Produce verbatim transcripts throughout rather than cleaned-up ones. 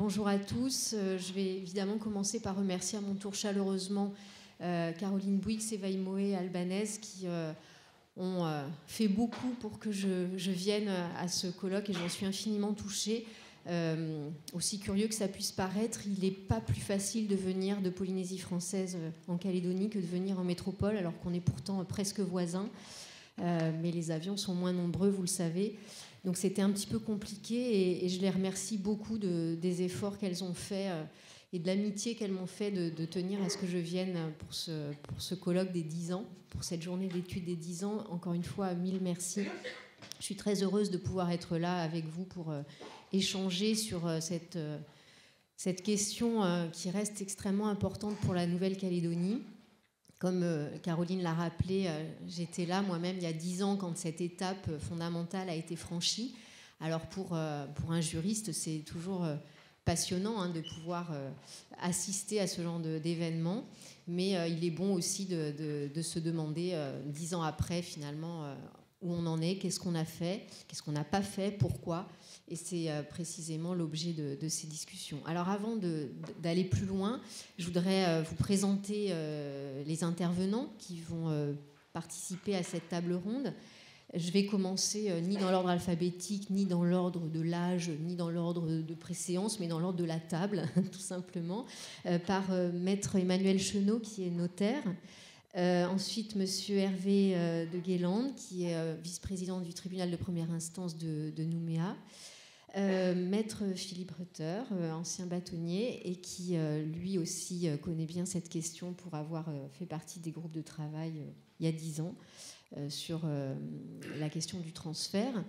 bonjour à tous. Euh, je vais évidemment commencer par remercier à mon tour chaleureusement euh, Caroline Bouix et Waimoé Albanese qui euh, ont euh, fait beaucoup pour que je, je vienne à ce colloque et j'en suis infiniment touchée. Euh, aussi curieux que ça puisse paraître, il n'est pas plus facile de venir de Polynésie française en Calédonie que de venir en métropole, alors qu'on est pourtant presque voisins. Euh, mais les avions sont moins nombreux, vous le savez. Donc c'était un petit peu compliqué et, et je les remercie beaucoup de, des efforts qu'elles ont faits euh, et de l'amitié qu'elles m'ont fait de, de tenir à ce que je vienne pour ce, pour ce colloque des dix ans, pour cette journée d'études des dix ans. Encore une fois, mille merci. Je suis très heureuse de pouvoir être là avec vous pour euh, échanger sur euh, cette, euh, cette question euh, qui reste extrêmement importante pour la Nouvelle-Calédonie. Comme euh, Caroline l'a rappelé, euh, j'étais là moi-même il y a dix ans quand cette étape fondamentale a été franchie. Alors pour, euh, pour un juriste, c'est toujours euh, passionnant hein, de pouvoir euh, assister à ce genre de, d'événements, mais euh, il est bon aussi de, de, de se demander, euh, dix ans après finalement, euh, où on en est, qu'est-ce qu'on a fait, qu'est-ce qu'on n'a pas fait, pourquoi. Et c'est euh, précisément l'objet de, de ces discussions. Alors avant de, d'aller plus loin, je voudrais euh, vous présenter euh, les intervenants qui vont euh, participer à cette table ronde. Je vais commencer euh, ni dans l'ordre alphabétique, ni dans l'ordre de l'âge, ni dans l'ordre de préséance, mais dans l'ordre de la table, tout simplement, euh, par euh, Maître Emmanuel Chenot, qui est notaire. Euh, ensuite, Monsieur Hervé euh, de Guélande, qui est euh, vice-président du tribunal de première instance de, de Nouméa. Euh, Maître Philippe Rutter, euh, ancien bâtonnier, et qui euh, lui aussi euh, connaît bien cette question pour avoir euh, fait partie des groupes de travail euh, il y a dix ans euh, sur euh, la question du transfert.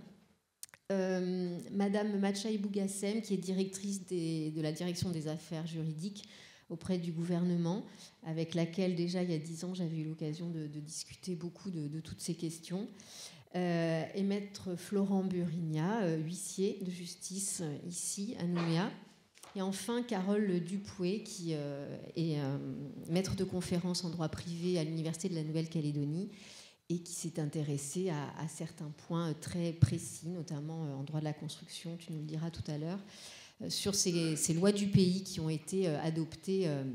Euh, Madame Matchaï Bougassem, qui est directrice des, de la direction des affaires juridiques auprès du gouvernement, avec laquelle déjà il y a dix ans j'avais eu l'occasion de, de discuter beaucoup de, de toutes ces questions. Euh, et Maître Florent Burigna, euh, huissier de justice euh, ici à Nouméa. Et enfin Carole Dupoué, qui euh, est euh, maître de conférence en droit privé à l'Université de la Nouvelle-Calédonie et qui s'est intéressée à, à certains points très précis, notamment en droit de la construction, tu nous le diras tout à l'heure, euh, sur ces, ces lois du pays qui ont été euh, adoptées euh,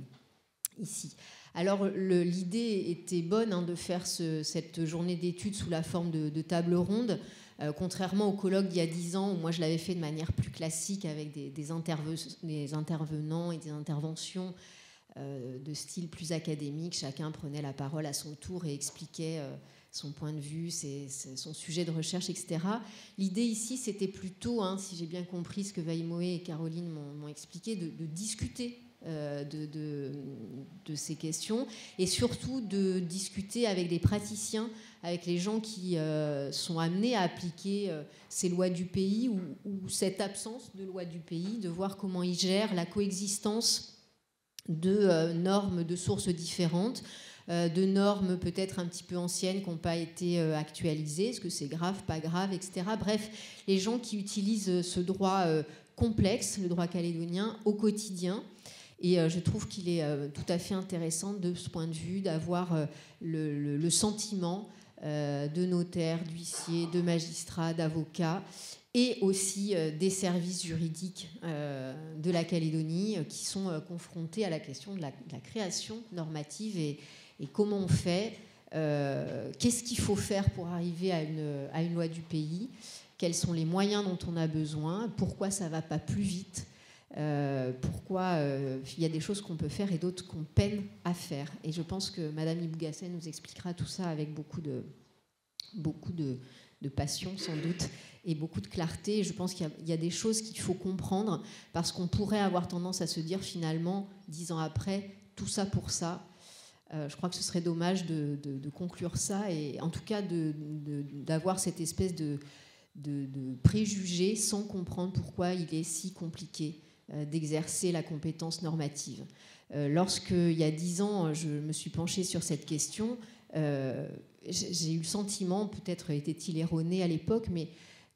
ici. Alors le, l'idée était bonne hein, de faire ce, cette journée d'études sous la forme de, de table ronde, euh, contrairement au colloque d'il y a dix ans où moi je l'avais fait de manière plus classique avec des, des, interve- des intervenants et des interventions euh, de style plus académique. Chacun prenait la parole à son tour et expliquait euh, son point de vue, ses, ses, son sujet de recherche, et cetera. L'idée ici, c'était plutôt, hein, si j'ai bien compris ce que Waimoé et Caroline m'ont, m'ont expliqué, de, de discuter Euh, de, de, de ces questions et surtout de discuter avec des praticiens, avec les gens qui euh, sont amenés à appliquer euh, ces lois du pays ou, ou cette absence de lois du pays, de voir comment ils gèrent la coexistence de euh, normes de sources différentes, euh, de normes peut-être un petit peu anciennes qui n'ont pas été euh, actualisées, est-ce que c'est grave, pas grave, et cetera. Bref, les gens qui utilisent ce droit euh, complexe, le droit calédonien, au quotidien. Et euh, je trouve qu'il est euh, tout à fait intéressant de ce point de vue d'avoir euh, le, le, le sentiment euh, de notaires, d'huissiers, de magistrats, d'avocats et aussi euh, des services juridiques euh, de la Calédonie euh, qui sont euh, confrontés à la question de la, de la création normative et, et comment on fait, euh, qu'est-ce qu'il faut faire pour arriver à une, à une loi du pays, quels sont les moyens dont on a besoin, pourquoi ça ne va pas plus vite. Euh, pourquoi euh, il y a des choses qu'on peut faire et d'autres qu'on peine à faire. Et je pense que Madame Ibougassem nous expliquera tout ça avec beaucoup de, beaucoup de, de passion sans doute et beaucoup de clarté. Et je pense qu'il y a, il y a des choses qu'il faut comprendre parce qu'on pourrait avoir tendance à se dire finalement, dix ans après, tout ça pour ça. Euh, je crois que ce serait dommage de, de, de conclure ça et en tout cas de, de, d'avoir cette espèce de, de, de préjugé sans comprendre pourquoi il est si compliqué d'exercer la compétence normative. Euh, Lorsqu'il y a dix ans, je me suis penchée sur cette question, euh, j'ai eu le sentiment, peut-être était-il erroné à l'époque, mais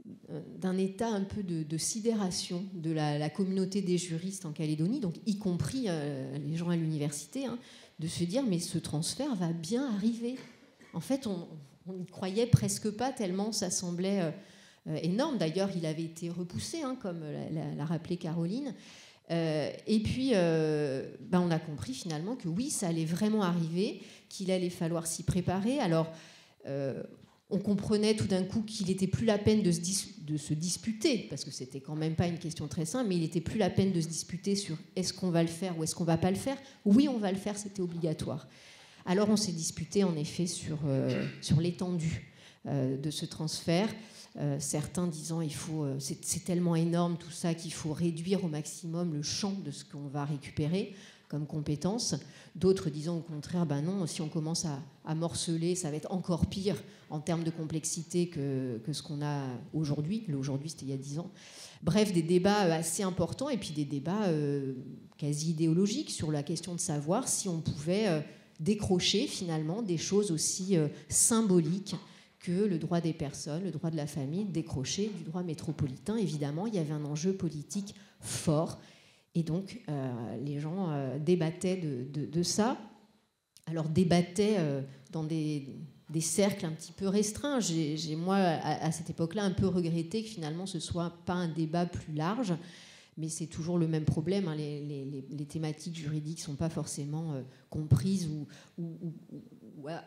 d'un état un peu de, de sidération de la, la communauté des juristes en Calédonie, donc y compris euh, les gens à l'université, hein, de se dire mais ce transfert va bien arriver. En fait, on n'y croyait presque pas tellement ça semblait... Euh, énorme. D'ailleurs, il avait été repoussé, hein, comme l'a, l'a rappelé Caroline. Euh, et puis, euh, ben on a compris finalement que oui, ça allait vraiment arriver, qu'il allait falloir s'y préparer. Alors, euh, on comprenait tout d'un coup qu'il n'était plus la peine de se, dis- de se disputer, parce que c'était quand même pas une question très simple, mais il n'était plus la peine de se disputer sur est-ce qu'on va le faire ou est-ce qu'on va pas le faire. Oui, on va le faire, c'était obligatoire. Alors on s'est disputé en effet sur, euh, sur l'étendue euh, de ce transfert. Euh, certains disant il faut, euh, c'est, c'est tellement énorme tout ça qu'il faut réduire au maximum le champ de ce qu'on va récupérer comme compétences. D'autres disant au contraire, ben non, si on commence à, à morceler, ça va être encore pire en termes de complexité que, que ce qu'on a aujourd'hui. L'aujourd'hui, c'était il y a dix ans. Bref, des débats assez importants et puis des débats euh, quasi idéologiques sur la question de savoir si on pouvait euh, décrocher finalement des choses aussi euh, symboliques que le droit des personnes, le droit de la famille, décrocher du droit métropolitain. Évidemment, il y avait un enjeu politique fort. Et donc, euh, les gens euh, débattaient de, de, de ça. Alors, débattaient euh, dans des, des cercles un petit peu restreints. J'ai, j'ai moi, à, à cette époque-là, un peu regretté que finalement, ce ne soit pas un débat plus large. Mais c'est toujours le même problème. Hein. Les, les, les thématiques juridiques ne sont pas forcément euh, comprises ou, ou, ou, ou euh,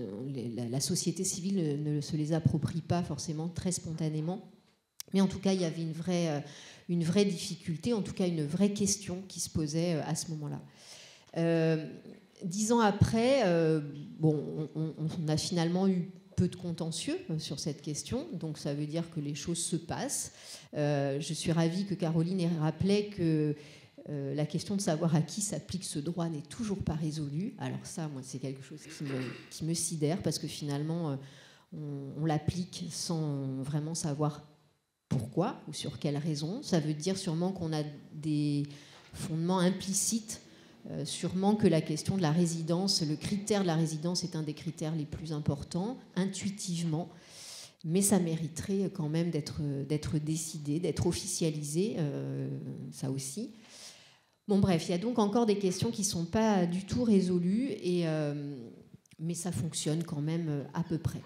la, la société civile ne, ne se les approprie pas forcément très spontanément. Mais en tout cas, il y avait une vraie, euh, une vraie difficulté, en tout cas une vraie question qui se posait euh, à ce moment-là. Euh, dix ans après, euh, bon, on, on a finalement eu peu de contentieux sur cette question, donc ça veut dire que les choses se passent. Euh, je suis ravie que Caroline ait rappelé que euh, la question de savoir à qui s'applique ce droit n'est toujours pas résolue. Alors ça, moi, c'est quelque chose qui me, qui me sidère, parce que finalement, euh, on, on l'applique sans vraiment savoir pourquoi ou sur quelle raison. Ça veut dire sûrement qu'on a des fondements implicites, euh, sûrement que la question de la résidence, le critère de la résidence est un des critères les plus importants, intuitivement, mais ça mériterait quand même d'être, d'être décidé, d'être officialisé, euh, ça aussi. Bon bref, il y a donc encore des questions qui ne sont pas du tout résolues, et, euh, mais ça fonctionne quand même à peu près.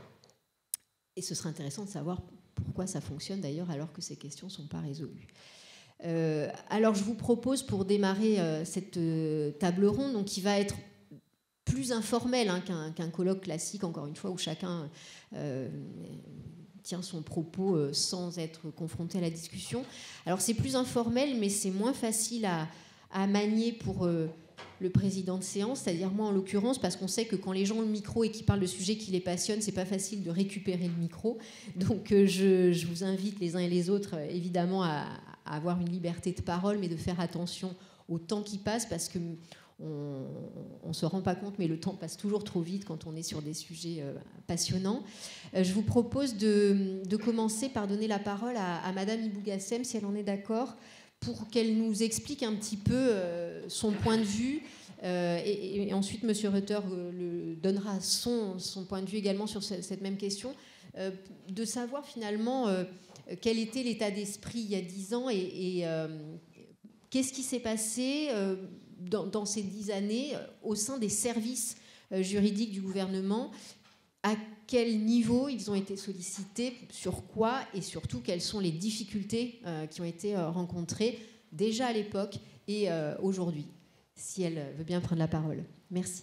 Et ce serait intéressant de savoir pourquoi ça fonctionne d'ailleurs alors que ces questions ne sont pas résolues. Euh, alors je vous propose pour démarrer euh, cette euh, table ronde, donc qui va être plus informelle hein, qu'un, qu'un colloque classique, encore une fois, où chacun euh, tient son propos euh, sans être confronté à la discussion. Alors c'est plus informel, mais c'est moins facile à, à manier pour... Euh, le président de séance, c'est-à-dire moi en l'occurrence, parce qu'on sait que quand les gens ont le micro et qu'ils parlent de sujets qui les passionnent, c'est pas facile de récupérer le micro. Donc euh, je, je vous invite les uns et les autres, euh, évidemment, à, à avoir une liberté de parole, mais de faire attention au temps qui passe, parce que on ne se rend pas compte, mais le temps passe toujours trop vite quand on est sur des sujets euh, passionnants. Euh, je vous propose de, de commencer par donner la parole à, à Madame Ibougassem, si elle en est d'accord, pour qu'elle nous explique un petit peu euh, son point de vue. Euh, et, et ensuite, M. Rutter euh, le, donnera son, son point de vue également sur ce, cette même question, euh, de savoir finalement euh, quel était l'état d'esprit il y a dix ans et, et euh, qu'est-ce qui s'est passé euh, dans, dans ces dix années euh, au sein des services euh, juridiques du gouvernement. À quel niveau ils ont été sollicités, sur quoi, et surtout quelles sont les difficultés euh, qui ont été euh, rencontrées déjà à l'époque et euh, aujourd'hui. Si elle veut bien prendre la parole. Merci.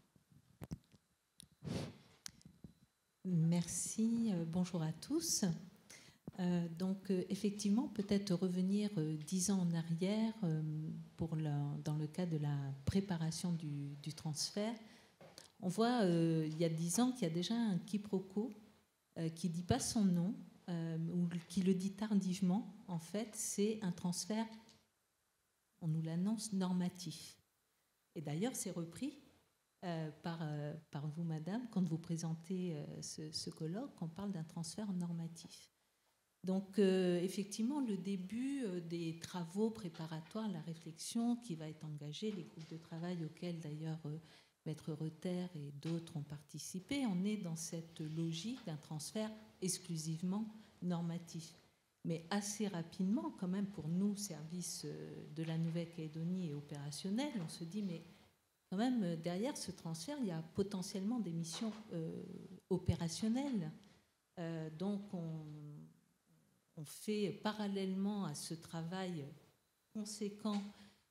Merci, euh, bonjour à tous. Euh, donc euh, effectivement, peut-être revenir euh, dix ans en arrière euh, pour la, dans le cas de la préparation du, du transfert. On voit euh, il y a dix ans qu'il y a déjà un quiproquo euh, qui ne dit pas son nom, euh, ou qui le dit tardivement. En fait, c'est un transfert, on nous l'annonce, normatif. Et d'ailleurs, c'est repris euh, par, euh, par vous, madame, quand vous présentez euh, ce, ce colloque, on parle d'un transfert normatif. Donc, euh, effectivement, le début euh, des travaux préparatoires, la réflexion qui va être engagée, les groupes de travail auxquels, d'ailleurs, euh, Maître Rutter et d'autres ont participé, on est dans cette logique d'un transfert exclusivement normatif. Mais assez rapidement, quand même, pour nous, services de la Nouvelle-Calédonie et opérationnels, on se dit, mais quand même, derrière ce transfert, il y a potentiellement des missions euh, opérationnelles. Euh, donc, on, on fait parallèlement à ce travail conséquent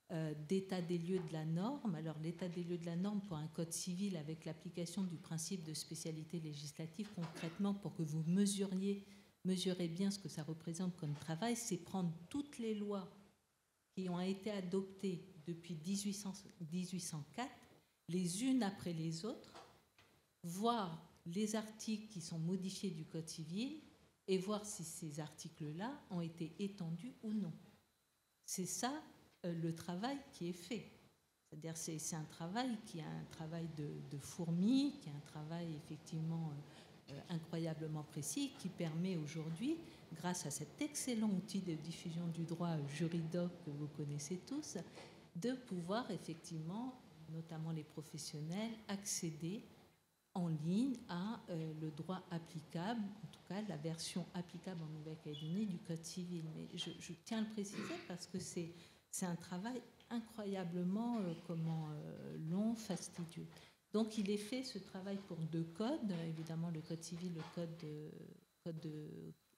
euh, d'état des lieux de la norme. Alors l'état des lieux de la norme pour un code civil avec l'application du principe de spécialité législative, concrètement pour que vous mesuriez, mesurez bien ce que ça représente comme travail, c'est prendre toutes les lois qui ont été adoptées depuis dix-huit cent quatre, les unes après les autres, voir les articles qui sont modifiés du Code civil et voir si ces articles-là ont été étendus ou non. C'est ça euh, le travail qui est fait. C'est-à-dire c'est, c'est un travail qui est un travail de, de fourmi, qui est un travail effectivement euh, incroyablement précis, qui permet aujourd'hui, grâce à cet excellent outil de diffusion du droit Juridoc que vous connaissez tous, de pouvoir effectivement, notamment les professionnels, accéder en ligne à euh, le droit applicable, en tout cas la version applicable en Nouvelle-Calédonie du Code civil. Mais je, je tiens à le préciser parce que c'est, c'est un travail incroyablement euh, comment, euh, long, fastidieux. Donc il est fait ce travail pour deux codes, évidemment le Code civil, le Code de, code de,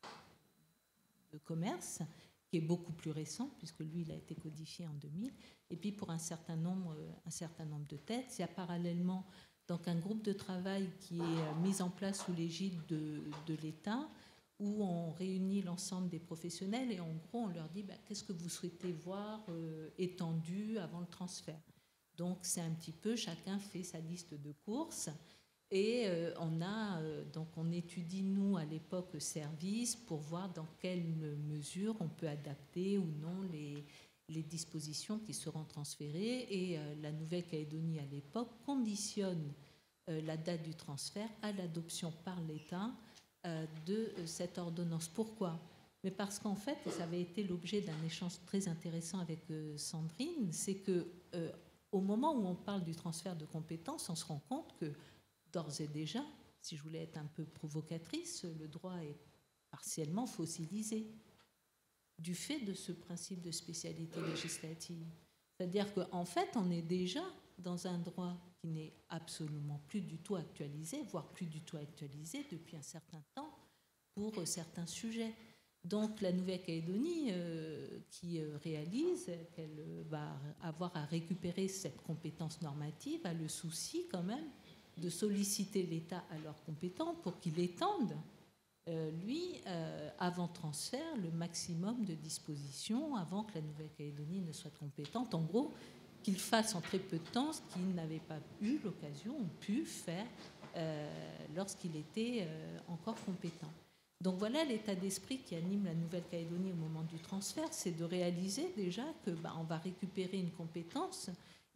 de commerce, qui est beaucoup plus récent, puisque lui, il a été codifié en deux mille, et puis pour un certain nombre, un certain nombre de textes. Il y a parallèlement donc un groupe de travail qui est mis en place sous l'égide de, de l'État, où on réunit l'ensemble des professionnels et en gros, on leur dit bah, qu'est-ce que vous souhaitez voir euh, étendu avant le transfert. Donc, c'est un petit peu, chacun fait sa liste de courses et euh, on a, euh, donc on étudie, nous, à l'époque, le service pour voir dans quelle mesure on peut adapter ou non les, les dispositions qui seront transférées. Et euh, la Nouvelle-Calédonie, à l'époque, conditionne euh, la date du transfert à l'adoption par l'État euh, de euh, cette ordonnance. Pourquoi ? Mais parce qu'en fait, et ça avait été l'objet d'un échange très intéressant avec euh, Sandrine, c'est que euh, au moment où on parle du transfert de compétences, on se rend compte que d'ores et déjà, si je voulais être un peu provocatrice, le droit est partiellement fossilisé du fait de ce principe de spécialité législative. C'est-à-dire qu'en fait, on est déjà dans un droit qui n'est absolument plus du tout actualisé, voire plus du tout actualisé depuis un certain temps pour certains sujets. Donc la Nouvelle-Calédonie, euh, qui euh, réalise qu'elle va avoir à récupérer cette compétence normative, a le souci quand même de solliciter l'État alors compétent pour qu'il étende, euh, lui, euh, avant transfert, le maximum de dispositions avant que la Nouvelle-Calédonie ne soit compétente. En gros, qu'il fasse en très peu de temps ce qu'il n'avait pas eu l'occasion ou pu faire euh, lorsqu'il était euh, encore compétent. Donc voilà l'état d'esprit qui anime la Nouvelle-Calédonie au moment du transfert, c'est de réaliser déjà que bah, on va récupérer une compétence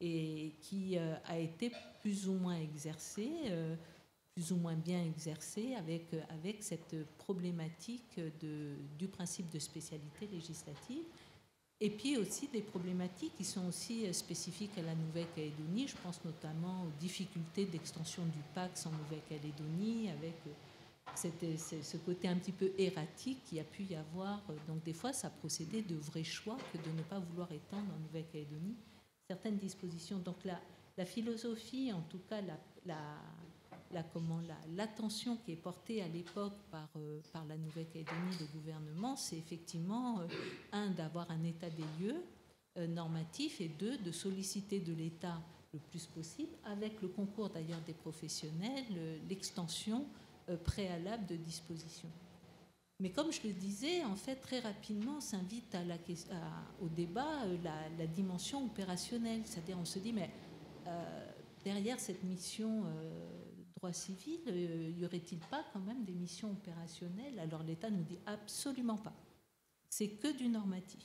et qui euh, a été plus ou moins exercée, euh, plus ou moins bien exercée avec, euh, avec cette problématique de, du principe de spécialité législative. Et puis aussi des problématiques qui sont aussi spécifiques à la Nouvelle-Calédonie. Je pense notamment aux difficultés d'extension du Pacs en Nouvelle-Calédonie avec C'était, c'est ce côté un petit peu erratique qu'il y a pu y avoir. Donc des fois, ça procédait de vrais choix que de ne pas vouloir étendre en Nouvelle-Calédonie certaines dispositions. Donc la, la philosophie, en tout cas la, la, la, comment, la, l'attention qui est portée à l'époque par, euh, par la Nouvelle-Calédonie, le gouvernement, c'est effectivement, euh, un, d'avoir un état des lieux euh, normatif et deux, de solliciter de l'État le plus possible, avec le concours d'ailleurs des professionnels, l'extension préalable de disposition. Mais comme je le disais, en fait, très rapidement s'invite à la, à, au débat la, la dimension opérationnelle. C'est-à-dire, on se dit, mais euh, derrière cette mission euh, droit civil, euh, y aurait-il pas quand même des missions opérationnelles ? Alors l'État nous dit absolument pas. C'est que du normatif.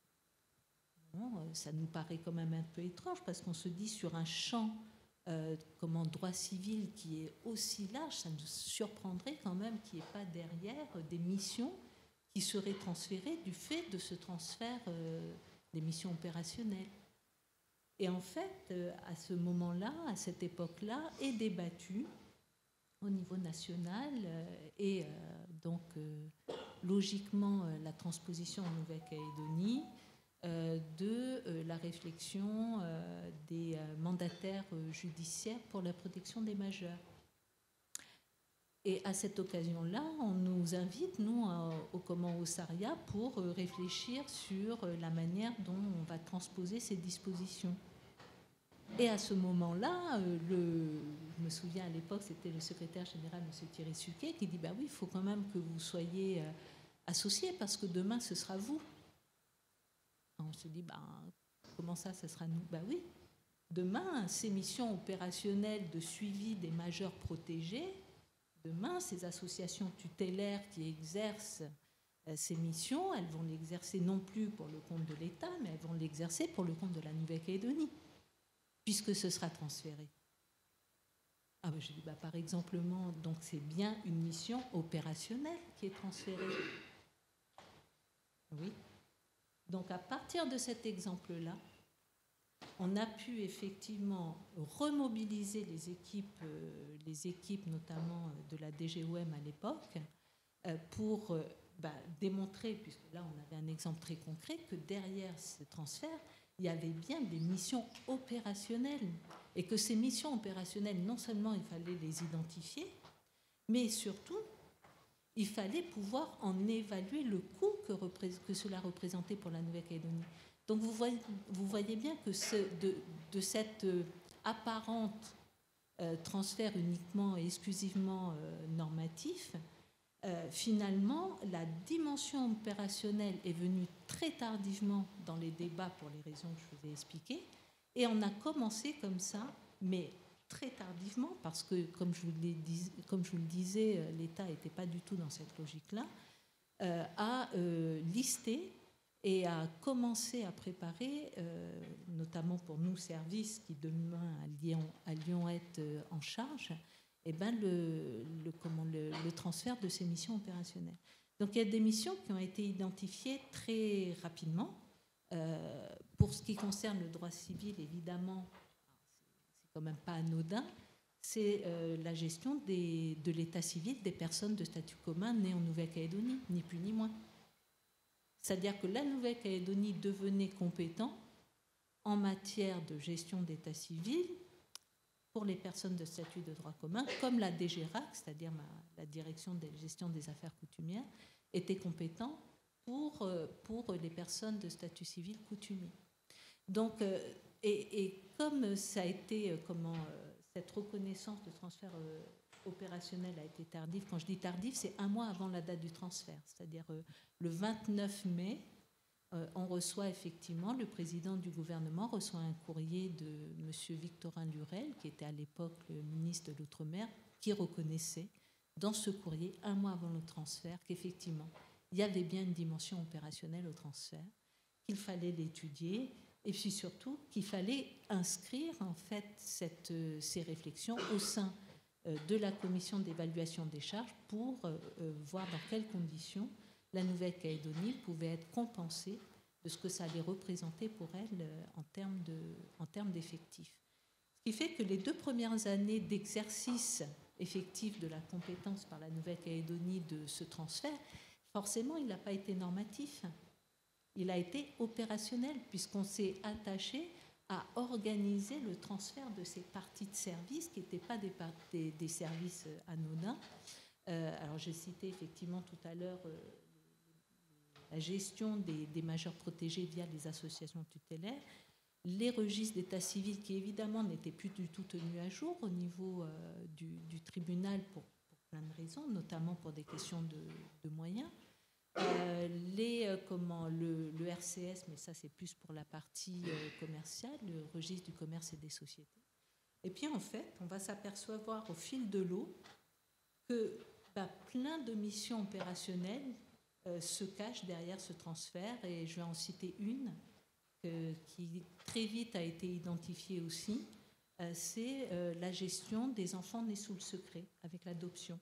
Bon, ça nous paraît quand même un peu étrange parce qu'on se dit sur un champ Euh, comme en droit civil qui est aussi large, ça nous surprendrait quand même qu'il n'y ait pas derrière des missions qui seraient transférées du fait de ce transfert euh, des missions opérationnelles. Et en fait, euh, à ce moment-là, à cette époque-là, est débattu au niveau national euh, et euh, donc euh, logiquement euh, la transposition en Nouvelle-Calédonie Euh, de euh, la réflexion euh, des euh, mandataires euh, judiciaires pour la protection des majeurs. Et à cette occasion-là, on nous invite, nous, au Comment au Saria, pour réfléchir sur la manière dont on va transposer ces dispositions. Et à ce moment-là, le, je me souviens à l'époque, c'était le secrétaire général, M. Thierry Suquet, qui dit bah oui, il faut quand même que vous soyez associés parce que demain, ce sera vous. On se dit bah, comment ça, ce sera nous? Bah oui, demain, ces missions opérationnelles de suivi des majeurs protégés, demain, ces associations tutélaires qui exercent ces missions, elles vont l'exercer non plus pour le compte de l'État, mais elles vont l'exercer pour le compte de la Nouvelle-Calédonie, puisque ce sera transféré. Ah ben je dis, bah, par exemple, donc c'est bien une mission opérationnelle qui est transférée. Oui. Donc à partir de cet exemple-là, on a pu effectivement remobiliser les équipes, euh, les équipes notamment de la D G O M à l'époque, euh, pour euh, bah, démontrer, puisque là on avait un exemple très concret, que derrière ce transfert, il y avait bien des missions opérationnelles. Et que ces missions opérationnelles, non seulement il fallait les identifier, mais surtout, il fallait pouvoir en évaluer le coût que, que cela représentait pour la Nouvelle-Calédonie. Donc vous voyez, vous voyez bien que ce, de, de cette euh, apparente euh, transfert uniquement et exclusivement euh, normatif, euh, finalement, la dimension opérationnelle est venue très tardivement dans les débats pour les raisons que je vous ai expliquées, et on a commencé comme ça, mais très tardivement, parce que, comme je vous, dis, comme je vous le disais, l'État n'était pas du tout dans cette logique-là, euh, à euh, lister et à commencer à préparer, euh, notamment pour nous, services qui demain allions, allions être en charge, eh ben le, le, comment, le, le transfert de ces missions opérationnelles. Donc il y a des missions qui ont été identifiées très rapidement. Euh, pour ce qui concerne le droit civil, évidemment, c'est quand même pas anodin, c'est euh, la gestion des, de l'état civil des personnes de statut commun nées en Nouvelle-Calédonie, ni plus ni moins. C'est-à-dire que la Nouvelle-Calédonie devenait compétent en matière de gestion d'état civil pour les personnes de statut de droit commun, comme la D G R A C, c'est-à-dire la direction de gestion des affaires coutumières, était compétent pour, pour les personnes de statut civil coutumier. Donc, et, et comme ça a été, comment, cette reconnaissance de transfert opérationnel a été tardive, quand je dis tardive, c'est un mois avant la date du transfert, c'est-à-dire le vingt-neuf mai, on reçoit effectivement, le président du gouvernement reçoit un courrier de M. Victorin Lurel, qui était à l'époque le ministre de l'Outre-mer, qui reconnaissait dans ce courrier, un mois avant le transfert, qu'effectivement, il y avait bien une dimension opérationnelle au transfert, qu'il fallait l'étudier, et puis surtout qu'il fallait inscrire en fait cette, ces réflexions au sein de la commission d'évaluation des charges pour euh, voir dans quelles conditions la Nouvelle-Calédonie pouvait être compensée de ce que ça allait représenter pour elle en termes, de, en termes d'effectifs. Ce qui fait que les deux premières années d'exercice effectif de la compétence par la Nouvelle-Calédonie de ce transfert, forcément, il n'a pas été normatif. Il a été opérationnel, puisqu'on s'est attaché à organiser le transfert de ces parties de services qui n'étaient pas des, des, des services anodins. Euh, alors, j'ai cité effectivement tout à l'heure euh, la gestion des, des majeurs protégés via les associations tutélaires, les registres d'état civil qui évidemment n'étaient plus du tout tenus à jour au niveau euh, du, du tribunal pour, pour plein de raisons, notamment pour des questions de, de moyens. Euh, les, euh, comment, le, le R C S, mais ça c'est plus pour la partie euh, commerciale, le registre du commerce et des sociétés. Et puis en fait, on va s'apercevoir au fil de l'eau que bah, plein de missions opérationnelles euh, se cachent derrière ce transfert, et je vais en citer une euh, qui très vite a été identifiée aussi, euh, c'est euh, la gestion des enfants nés sous le secret avec l'adoption.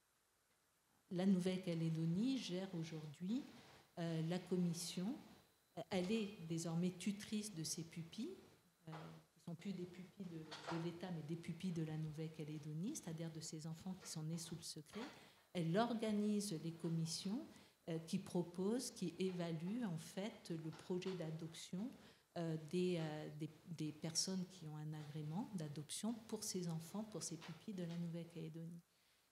La Nouvelle-Calédonie gère aujourd'hui euh, la commission. Elle est désormais tutrice de ses pupilles, euh, qui ne sont plus des pupilles de, de l'État, mais des pupilles de la Nouvelle-Calédonie, c'est-à-dire de ces enfants qui sont nés sous le secret. Elle organise les commissions euh, qui proposent, qui évaluent en fait le projet d'adoption euh, des, euh, des, des personnes qui ont un agrément d'adoption pour ces enfants, pour ces pupilles de la Nouvelle-Calédonie.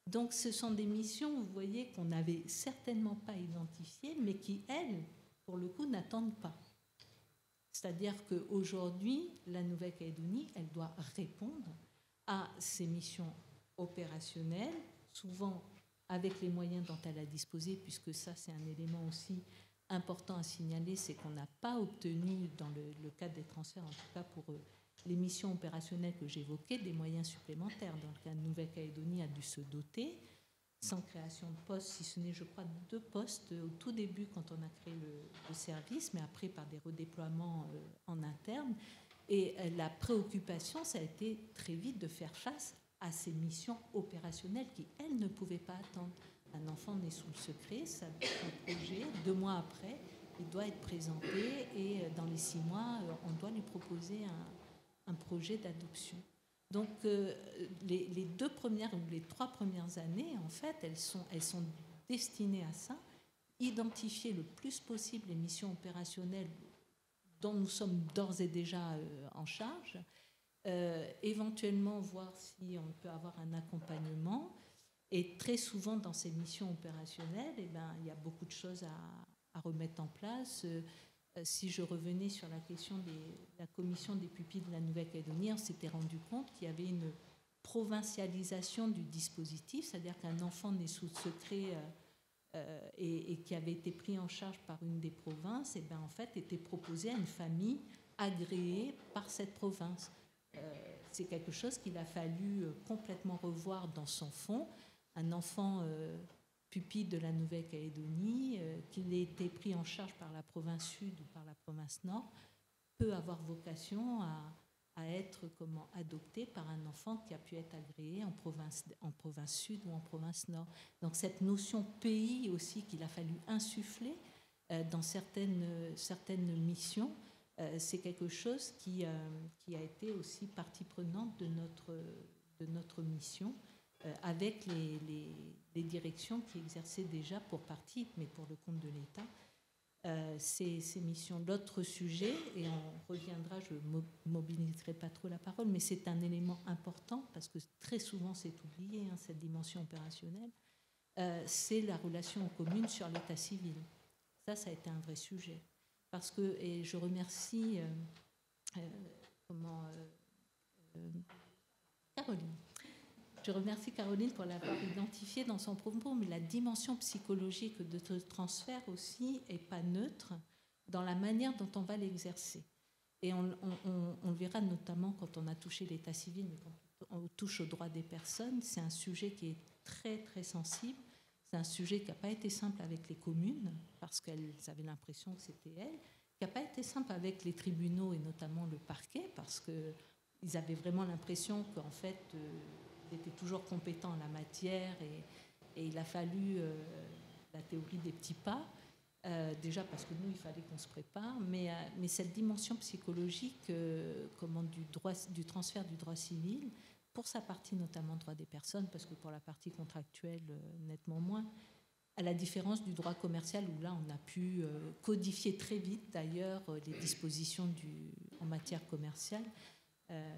Donc ce sont des missions, vous voyez, qu'on n'avait certainement pas identifiées, mais qui, elles, pour le coup, n'attendent pas. C'est-à-dire qu'aujourd'hui, la Nouvelle-Calédonie, elle doit répondre à ces missions opérationnelles, souvent avec les moyens dont elle a disposé, puisque ça, c'est un élément aussi important à signaler, c'est qu'on n'a pas obtenu, dans le, le cadre des transferts, en tout cas pour les missions opérationnelles que j'évoquais, des moyens supplémentaires. Donc la Nouvelle-Calédonie a dû se doter, sans création de postes, si ce n'est, je crois, deux postes au tout début quand on a créé le, le service, mais après par des redéploiements euh, en interne. Et euh, la préoccupation, ça a été très vite de faire face à ces missions opérationnelles qui, elles, ne pouvaient pas attendre. Un enfant né sous le secret, ça, un projet, deux mois après, il doit être présenté et dans les six mois, on doit lui proposer un, un projet d'adoption. Donc, euh, les, les deux premières ou les trois premières années, en fait, elles sont, elles sont destinées à ça, identifier le plus possible les missions opérationnelles dont nous sommes d'ores et déjà euh, en charge, euh, éventuellement voir si on peut avoir un accompagnement. Et très souvent, dans ces missions opérationnelles, eh ben, il y a beaucoup de choses à, à remettre en place. Euh, si je revenais sur la question de la commission des pupilles de la Nouvelle-Calédonie, on s'était rendu compte qu'il y avait une provincialisation du dispositif, c'est-à-dire qu'un enfant né sous secret euh, euh, et, et qui avait été pris en charge par une des provinces, eh ben, en fait, était proposé à une famille agréée par cette province. Euh, c'est quelque chose qu'il a fallu complètement revoir dans son fond. Un enfant euh, pupille de la Nouvelle-Calédonie, euh, qu'il ait été pris en charge par la province sud ou par la province nord, peut avoir vocation à, à être comment, adopté par un enfant qui a pu être agréé en province, en province sud ou en province nord. Donc cette notion pays aussi qu'il a fallu insuffler euh, dans certaines, certaines missions, euh, c'est quelque chose qui, euh, qui a été aussi partie prenante de notre, de notre mission, avec les, les, les directions qui exerçaient déjà pour partie, mais pour le compte de l'État, euh, ces, ces missions. L'autre sujet, et on reviendra, je ne mobiliserai pas trop la parole, mais c'est un élément important, parce que très souvent c'est oublié, hein, cette dimension opérationnelle, euh, c'est la relation aux communes sur l'état civil. Ça, ça a été un vrai sujet. Parce que, et je remercie euh, euh, comment, euh, euh, Caroline, Je remercie Caroline pour l'avoir identifié dans son propos, mais la dimension psychologique de ce transfert aussi n'est pas neutre dans la manière dont on va l'exercer. Et on, on, on le verra notamment quand on a touché l'état civil, mais quand on touche aux droits des personnes, c'est un sujet qui est très, très sensible. C'est un sujet qui n'a pas été simple avec les communes, parce qu'elles avaient l'impression que c'était elles, qui n'a pas été simple avec les tribunaux et notamment le parquet, parce qu'ils avaient vraiment l'impression qu'en fait... Euh, était toujours compétent en la matière et, et il a fallu euh, la théorie des petits pas, euh, déjà parce que nous, il fallait qu'on se prépare, mais, euh, mais cette dimension psychologique euh, comment, du, droit, du transfert du droit civil, pour sa partie notamment droit des personnes, parce que pour la partie contractuelle, euh, nettement moins, à la différence du droit commercial, où là, on a pu euh, codifier très vite, d'ailleurs, euh, les dispositions du, en matière commerciale. Euh,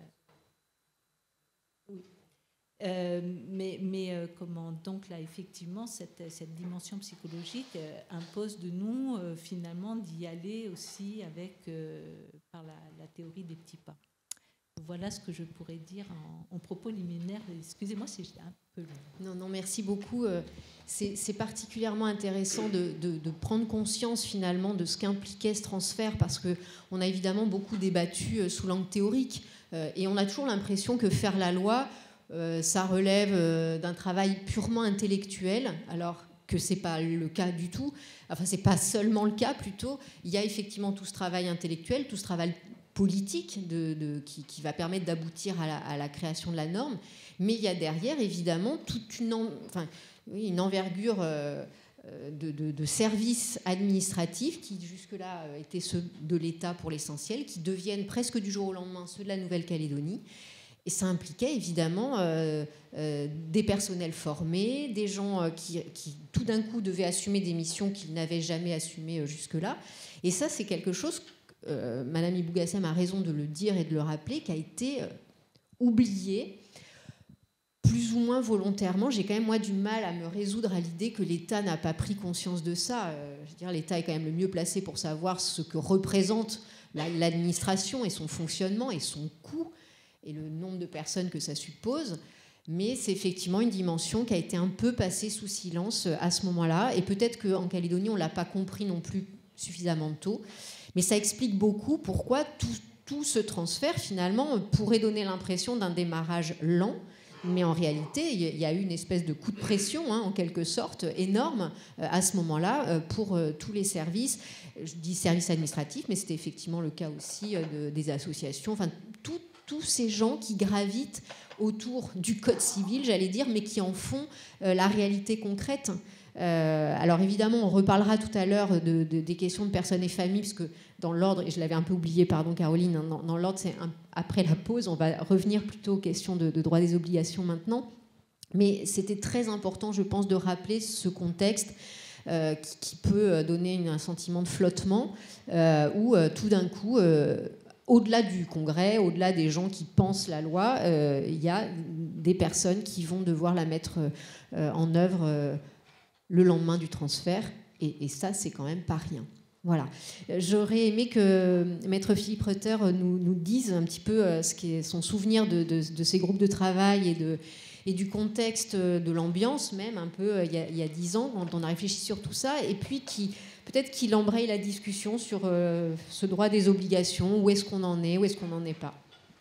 oui. Euh, mais mais euh, comment donc là effectivement cette, cette dimension psychologique euh, impose de nous euh, finalement d'y aller aussi avec euh, par la, la théorie des petits pas. Voilà ce que je pourrais dire en, en propos liminaire. Excusez-moi si j'étais un peu long. Non non merci beaucoup. C'est, c'est particulièrement intéressant de, de, de prendre conscience finalement de ce qu'impliquait ce transfert, parce que on a évidemment beaucoup débattu sous l'angle théorique et on a toujours l'impression que faire la loi, Euh, ça relève euh, d'un travail purement intellectuel, alors que ce n'est pas le cas du tout. Enfin, ce n'est pas seulement le cas, plutôt. Il y a effectivement tout ce travail intellectuel, tout ce travail politique de, de, qui, qui va permettre d'aboutir à la, à la création de la norme. Mais il y a derrière, évidemment, toute une, en, enfin, oui, une envergure euh, de, de, de services administratifs qui, jusque-là, étaient ceux de l'État pour l'essentiel, qui deviennent presque du jour au lendemain ceux de la Nouvelle-Calédonie. Et ça impliquait évidemment euh, euh, des personnels formés, des gens euh, qui, qui tout d'un coup devaient assumer des missions qu'ils n'avaient jamais assumées euh, jusque-là. Et ça, c'est quelque chose, euh, Madame Ibougassem a raison de le dire et de le rappeler, qui a été euh, oublié plus ou moins volontairement. J'ai quand même, moi, du mal à me résoudre à l'idée que l'État n'a pas pris conscience de ça. Euh, je veux dire, l'État est quand même le mieux placé pour savoir ce que représente l'administration et son fonctionnement et son coût et le nombre de personnes que ça suppose. Mais c'est effectivement une dimension qui a été un peu passée sous silence à ce moment-là. Et peut-être qu'en Calédonie, on ne l'a pas compris non plus suffisamment tôt. Mais ça explique beaucoup pourquoi tout, tout ce transfert, finalement, pourrait donner l'impression d'un démarrage lent. Mais en réalité, il y a eu une espèce de coup de pression, hein, en quelque sorte, énorme à ce moment-là pour tous les services. Je dis services administratifs, mais c'était effectivement le cas aussi de, des associations. Enfin, tout, tous ces gens qui gravitent autour du code civil, j'allais dire, mais qui en font euh, la réalité concrète. Euh, alors évidemment, on reparlera tout à l'heure de, de, des questions de personnes et familles, parce que dans l'ordre, et je l'avais un peu oublié, pardon Caroline, hein, dans, dans l'ordre, c'est un, après la pause, on va revenir plutôt aux questions de, de droit des obligations maintenant. Mais c'était très important, je pense, de rappeler ce contexte euh, qui, qui peut donner une, un sentiment de flottement, euh, où euh, tout d'un coup... Euh, au-delà du Congrès, au-delà des gens qui pensent la loi, euh, il y a des personnes qui vont devoir la mettre euh, en œuvre euh, le lendemain du transfert. Et, et ça, c'est quand même pas rien. Voilà. J'aurais aimé que Maître Philippe Reuter nous, nous dise un petit peu euh, ce qui est son souvenir de, de, de ces groupes de travail et, de, et du contexte de l'ambiance, même un peu euh, il, y a, il y a dix ans, quand on a réfléchi sur tout ça, et puis qui... Peut-être qu'il embraye la discussion sur euh, ce droit des obligations, où est-ce qu'on en est, où est-ce qu'on n'en est pas.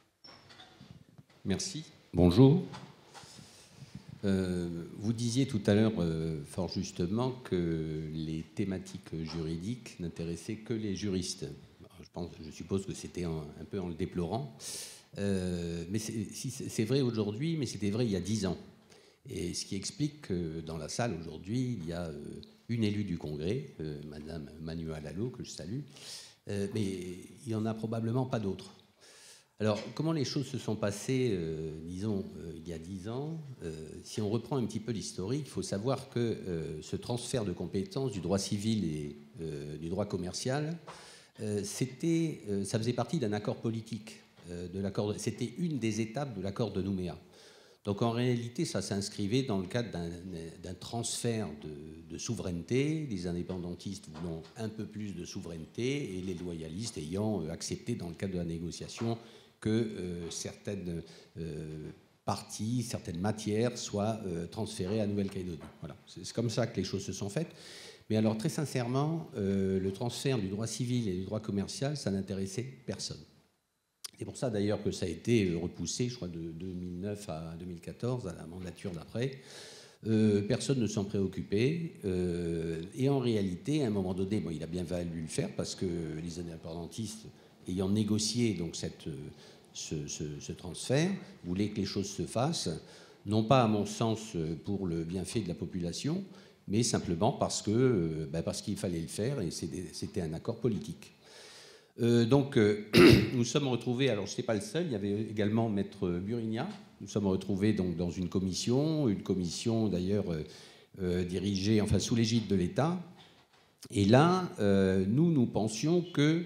Merci. Bonjour. Euh, vous disiez tout à l'heure, euh, fort justement, que les thématiques juridiques n'intéressaient que les juristes. Je, pense, je suppose que c'était un, un peu en le déplorant. Euh, mais c'est, si, c'est vrai aujourd'hui, mais c'était vrai il y a dix ans. Et ce qui explique que dans la salle aujourd'hui, il y a... Euh, une élue du Congrès, euh, Madame Manuela Lalo, que je salue, euh, mais il n'y en a probablement pas d'autres. Alors, comment les choses se sont passées, euh, disons, euh, il y a dix ans, euh, si on reprend un petit peu l'historique, il faut savoir que euh, ce transfert de compétences du droit civil et euh, du droit commercial, euh, c'était, euh, ça faisait partie d'un accord politique. Euh, de l'accord, c'était une des étapes de l'accord de Nouméa. Donc en réalité, ça s'inscrivait dans le cadre d'un, d'un transfert de, de souveraineté, les indépendantistes voulant un peu plus de souveraineté et les loyalistes ayant accepté dans le cadre de la négociation que euh, certaines euh, parties, certaines matières soient euh, transférées à Nouvelle-Calédonie. Voilà. C'est, c'est comme ça que les choses se sont faites. Mais alors très sincèrement, euh, le transfert du droit civil et du droit commercial, ça n'intéressait personne. C'est pour ça d'ailleurs que ça a été repoussé, je crois, de deux mille neuf à deux mille quatorze, à la mandature d'après. Euh, personne ne s'en préoccupait. Euh, et en réalité, à un moment donné, bon, il a bien valu le faire parce que les indépendantistes, ayant négocié donc, cette, ce, ce, ce transfert, voulaient que les choses se fassent, non pas à mon sens pour le bienfait de la population, mais simplement parce, que, ben, parce qu'il fallait le faire et c'était, c'était un accord politique. Euh, donc, euh, nous sommes retrouvés, alors je n'étais pas le seul, il y avait également Maître Burigna. Nous sommes retrouvés donc, dans une commission, une commission d'ailleurs euh, euh, dirigée, enfin sous l'égide de l'État. Et là, euh, nous, nous pensions que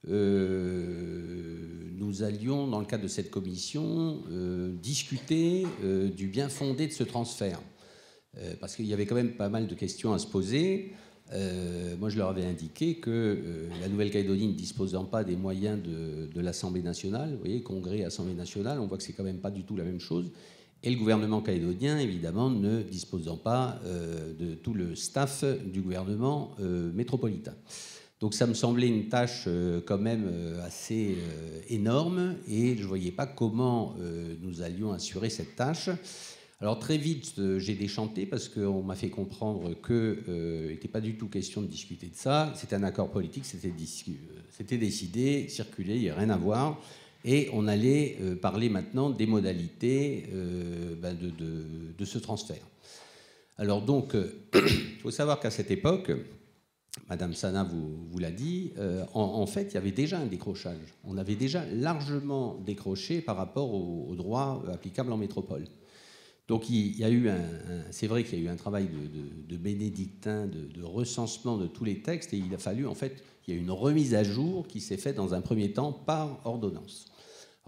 euh, nous allions, dans le cadre de cette commission, euh, discuter euh, du bien fondé de ce transfert. Euh, parce qu'il y avait quand même pas mal de questions à se poser. Euh, moi, je leur avais indiqué que euh, la Nouvelle-Calédonie ne disposant pas des moyens de, de l'Assemblée nationale, vous voyez, Congrès, Assemblée nationale, on voit que c'est quand même pas du tout la même chose, et le gouvernement calédonien, évidemment, ne disposant pas euh, de tout le staff du gouvernement euh, métropolitain. Donc ça me semblait une tâche euh, quand même euh, assez euh, énorme, et je ne voyais pas comment euh, nous allions assurer cette tâche. Alors très vite, euh, j'ai déchanté parce qu'on m'a fait comprendre qu'il euh, n'était pas du tout question de discuter de ça. C'était un accord politique, c'était, discu- c'était décidé, circulé, il n'y a rien à voir. Et on allait euh, parler maintenant des modalités euh, ben de, de, de ce transfert. Alors donc, il euh, faut savoir qu'à cette époque, Madame Sana vous, vous l'a dit, euh, en, en fait, il y avait déjà un décrochage. On avait déjà largement décroché par rapport au, au droit applicable en métropole. Donc il y a eu un, un, c'est vrai qu'il y a eu un travail de, de, de bénédictin, de, de recensement de tous les textes, et il a fallu en fait, il y a une remise à jour qui s'est faite dans un premier temps par ordonnance.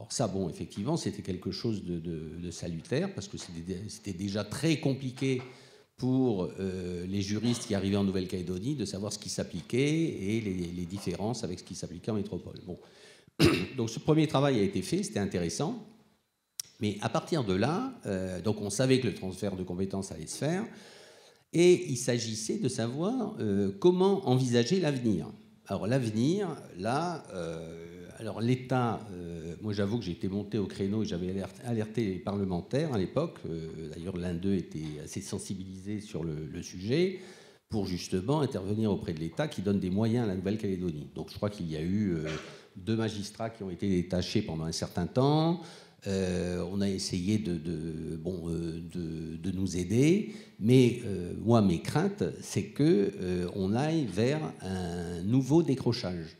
Alors ça, bon, effectivement, c'était quelque chose de, de, de salutaire, parce que c'était déjà très compliqué pour euh, les juristes qui arrivaient en Nouvelle-Calédonie de savoir ce qui s'appliquait et les, les différences avec ce qui s'appliquait en métropole. Bon. Donc ce premier travail a été fait, c'était intéressant, mais à partir de là, euh, donc on savait que le transfert de compétences allait se faire, et il s'agissait de savoir euh, comment envisager l'avenir. Alors l'avenir, là, euh, alors l'État, euh, moi j'avoue que j'ai été monté au créneau et j'avais alerté les parlementaires à l'époque, euh, d'ailleurs l'un d'eux était assez sensibilisé sur le, le sujet, pour justement intervenir auprès de l'État qui donne des moyens à la Nouvelle-Calédonie. Donc je crois qu'il y a eu euh, deux magistrats qui ont été détachés pendant un certain temps. Euh, on a essayé de, de, bon, euh, de, de nous aider, mais euh, moi, mes craintes, c'est qu'on euh, aille vers un nouveau décrochage.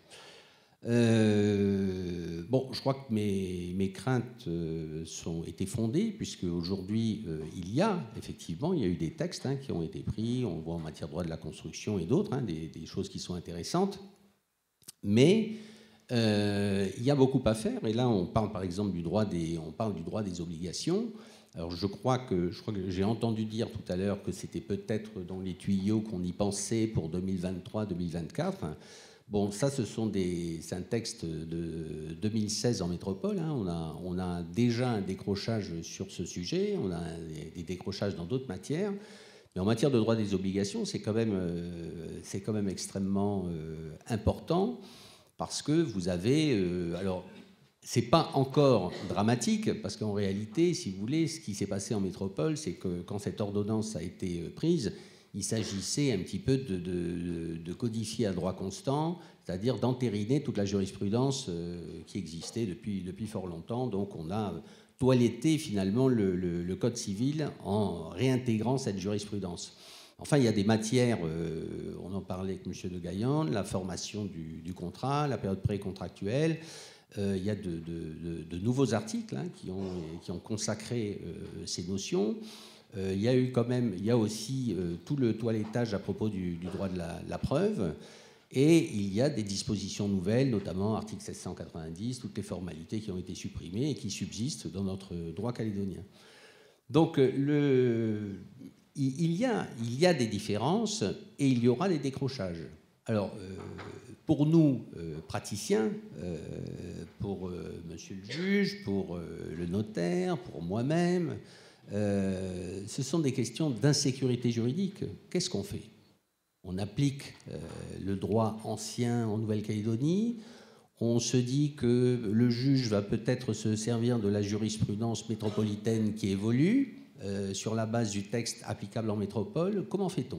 Euh, bon, je crois que mes, mes craintes euh, sont été fondées, puisque aujourd'hui, euh, il y a, effectivement, il y a eu des textes hein, qui ont été pris, on voit en matière de droit de la construction et d'autres, hein, des, des choses qui sont intéressantes, mais Euh, il y a beaucoup à faire, et là on parle par exemple du droit des, on parle du droit des obligations. Alors je crois que, je crois que j'ai entendu dire tout à l'heure que c'était peut-être dans les tuyaux qu'on y pensait pour deux mille vingt-trois deux mille vingt-quatre. Bon, ça ce sont des, c'est un texte de deux mille seize en métropole. Hein. On a, on a déjà un décrochage sur ce sujet, on a des, des décrochages dans d'autres matières. Mais en matière de droit des obligations, c'est quand même, euh, c'est quand même extrêmement euh, important. Parce que vous avez... Euh, alors, c'est pas encore dramatique, parce qu'en réalité, si vous voulez, ce qui s'est passé en métropole, c'est que quand cette ordonnance a été prise, il s'agissait un petit peu de, de, de codifier à droit constant, c'est-à-dire d'entériner toute la jurisprudence euh, qui existait depuis, depuis fort longtemps. Donc on a toiletté finalement le, le, le Code civil en réintégrant cette jurisprudence. Enfin, il y a des matières, euh, on en parlait avec M. de Gaillan, la formation du, du contrat, la période pré-contractuelle. Euh, il y a de, de, de, de nouveaux articles hein, qui, ont, qui ont consacré euh, ces notions. Euh, il y a eu quand même, il y a aussi euh, tout le toilettage à propos du, du droit de la, la preuve. Et il y a des dispositions nouvelles, notamment article sept cent quatre-vingt-dix, toutes les formalités qui ont été supprimées et qui subsistent dans notre droit calédonien. Donc, le... Il y, a, il y a des différences et il y aura des décrochages. Alors, euh, pour nous, euh, praticiens, euh, pour euh, monsieur le juge, pour euh, le notaire, pour moi-même, euh, ce sont des questions d'insécurité juridique. Qu'est-ce qu'on fait? On applique euh, le droit ancien en Nouvelle-Calédonie. On se dit que le juge va peut-être se servir de la jurisprudence métropolitaine qui évolue. Euh, sur la base du texte applicable en métropole, comment fait-on?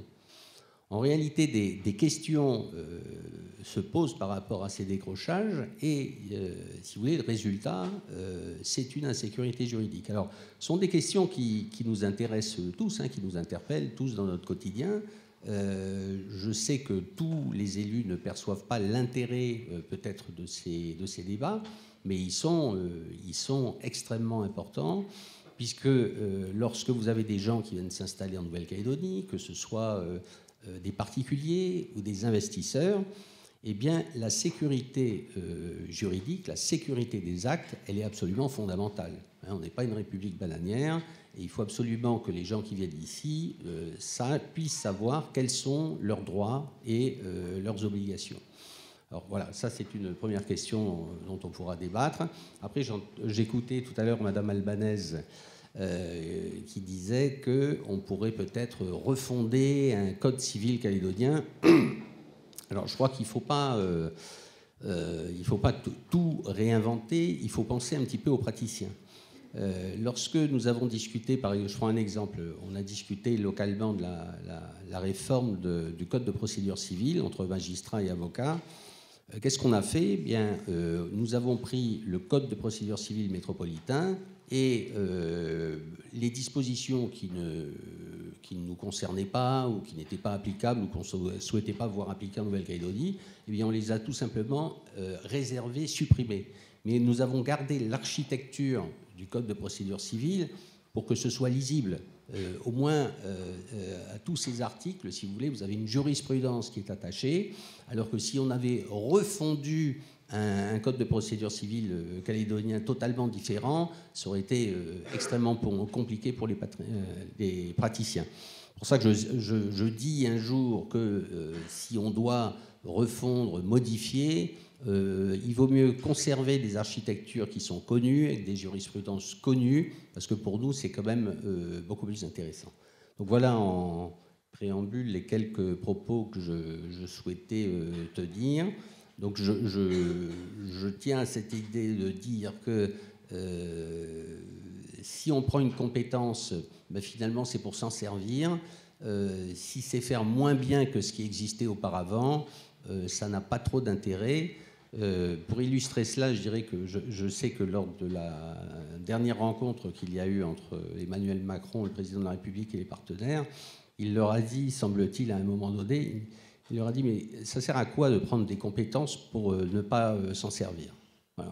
En réalité, des, des questions euh, se posent par rapport à ces décrochages et, euh, si vous voulez, le résultat, euh, c'est une insécurité juridique. Alors, ce sont des questions qui, qui nous intéressent tous, hein, qui nous interpellent tous dans notre quotidien. Euh, je sais que tous les élus ne perçoivent pas l'intérêt euh, peut-être de ces, de ces débats, mais ils sont, euh, ils sont extrêmement importants. Puisque euh, lorsque vous avez des gens qui viennent s'installer en Nouvelle-Calédonie, que ce soit euh, euh, des particuliers ou des investisseurs, eh bien, la sécurité euh, juridique, la sécurité des actes, elle est absolument fondamentale. Hein, on n'est pas une république bananière, et il faut absolument que les gens qui viennent ici euh, ça, puissent savoir quels sont leurs droits et euh, leurs obligations. Alors voilà, ça c'est une première question dont on pourra débattre. Après, j'écoutais tout à l'heure Madame Albanaise euh, qui disait qu'on pourrait peut-être refonder un code civil calédonien. Alors je crois qu'il ne faut pas, euh, euh, il faut pas tout réinventer, il faut penser un petit peu aux praticiens. Euh, lorsque nous avons discuté, par exemple, je prends un exemple, on a discuté localement de la, la, la réforme de, du code de procédure civile entre magistrats et avocats. Qu'est-ce qu'on a fait? Eh bien, euh, nous avons pris le code de procédure civile métropolitain et euh, les dispositions qui ne, qui ne nous concernaient pas ou qui n'étaient pas applicables ou qu'on ne souhaitait pas voir appliquées en Nouvelle-Calédonie, eh bien, on les a tout simplement euh, réservées, supprimées. Mais nous avons gardé l'architecture du code de procédure civile pour que ce soit lisible. Euh, au moins, euh, euh, à tous ces articles, si vous voulez, vous avez une jurisprudence qui est attachée, alors que si on avait refondu un, un code de procédure civile euh, calédonien totalement différent, ça aurait été euh, extrêmement pour, compliqué pour les, patri- euh, les praticiens. C'est pour ça que je, je, je dis un jour que euh, si on doit refondre, modifier, euh, il vaut mieux conserver des architectures qui sont connues, avec des jurisprudences connues, parce que pour nous, c'est quand même euh, beaucoup plus intéressant. Donc voilà en préambule les quelques propos que je, je souhaitais euh, te dire. Donc je, je, je tiens à cette idée de dire que euh, si on prend une compétence, ben finalement c'est pour s'en servir. Euh, si c'est faire moins bien que ce qui existait auparavant, euh, ça n'a pas trop d'intérêt. Euh, pour illustrer cela, je dirais que je, je sais que lors de la dernière rencontre qu'il y a eu entre Emmanuel Macron, le président de la République, et les partenaires, il leur a dit, semble-t-il, à un moment donné, il leur a dit, mais ça sert à quoi de prendre des compétences pour euh, ne pas euh, s'en servir? Voilà.